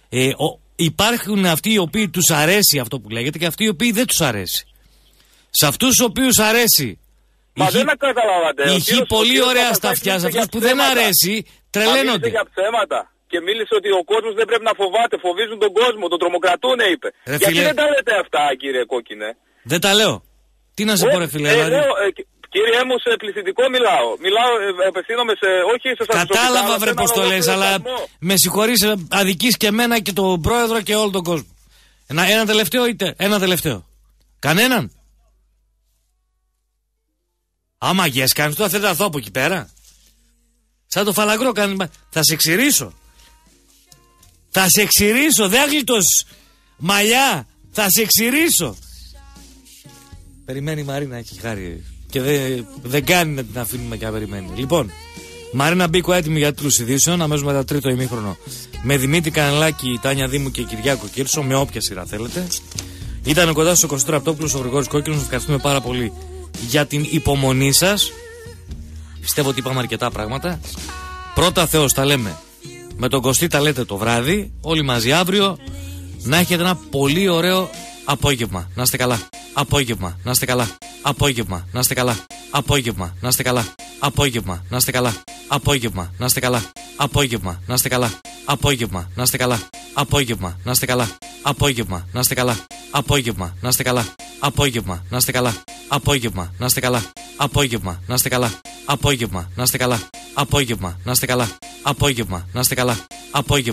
υπάρχουν αυτοί οι οποίοι τους αρέσει αυτό που λέγεται και αυτοί οι οποίοι δεν τους αρέσει. Σε αυτούς τους οποίους αρέσει, μα δεν καταλάβατε. Είχε πολύ ωραία στα αυτιά. Σε αυτούς που δεν αρέσει, τρελαίνονται. Μίλησε για ψέματα. Και μίλησε ότι ο κόσμος δεν πρέπει να φοβάται. Φοβίζουν τον κόσμο, τον τρομοκρατούν, είπε. Γιατί δεν τα λέτε αυτά, κύριε Κόκκινε? Δεν τα λέω. Τι να σε πω, ρε φίλε? Κύριε μου, σε πληθυντικό μιλάω. Απευθύνομαι σε. Όχι σε σας. Κατάλαβα, βρε, πως το λες, αλλά με συγχωρείς, αδικείς και εμένα και τον πρόεδρο και όλο τον κόσμο. Ένα τελευταίο. Κανέναν? Άμα γες κάνεις, τώρα θέλετε να έρθω από εκεί πέρα. Σαν το φαλαγκρό κάνει. Θα σε εξηρίσω. Δεν αγλιτός μαλλιά. Θα σε εξηρίσω. Περιμένει η Μαρίνα, έχει χάρη. Και δεν κάνει να την αφήνουμε και να περιμένει. Λοιπόν, Μαρίνα Μπίκο έτοιμη για τίτλους ειδήσεων. Αμέσως μετά τρίτο ημίχρονο. Με Δημήτρη Κανελάκη, Τάνια Δήμου και Κυριάκο Κύρσο. Με όποια σειρά θέλετε. Ήταν κοντά στο Κωστή Ραπτόπουλος, ο Γρηγόρης Κόκκινος. Ευχαριστούμε πάρα πολύ για την υπομονή σας. Πιστεύω ότι είπαμε αρκετά πράγματα. Πρώτα Θεός τα λέμε. Με τον Κωστή τα λέτε το βράδυ. Όλοι μαζί αύριο. Να έχετε ένα πολύ ωραίο Απόγευμα, να είστε καλά. Απόγευμα, να είστε καλά. Απόγευμα, να είστε καλά. Απόγευμα, να είστε καλά. Απόγευμα, να είστε καλά. Απόγευμα, να είστε καλά. Απόγευμα, να είστε καλά. Απόγευμα, να είστε καλά. Απόγευμα, να είστε καλά. Απόγευμα, να είστε καλά. Απόγευμα, να είστε καλά. Απόγευμα, να είστε καλά. Απόγευμα, να είστε καλά. Απόγευμα, να είστε καλά. Απόγευμα, να είστε καλά. Απόγευμα, να είστε καλά. Απόγευμα, να είστε καλά. Απόγευμα.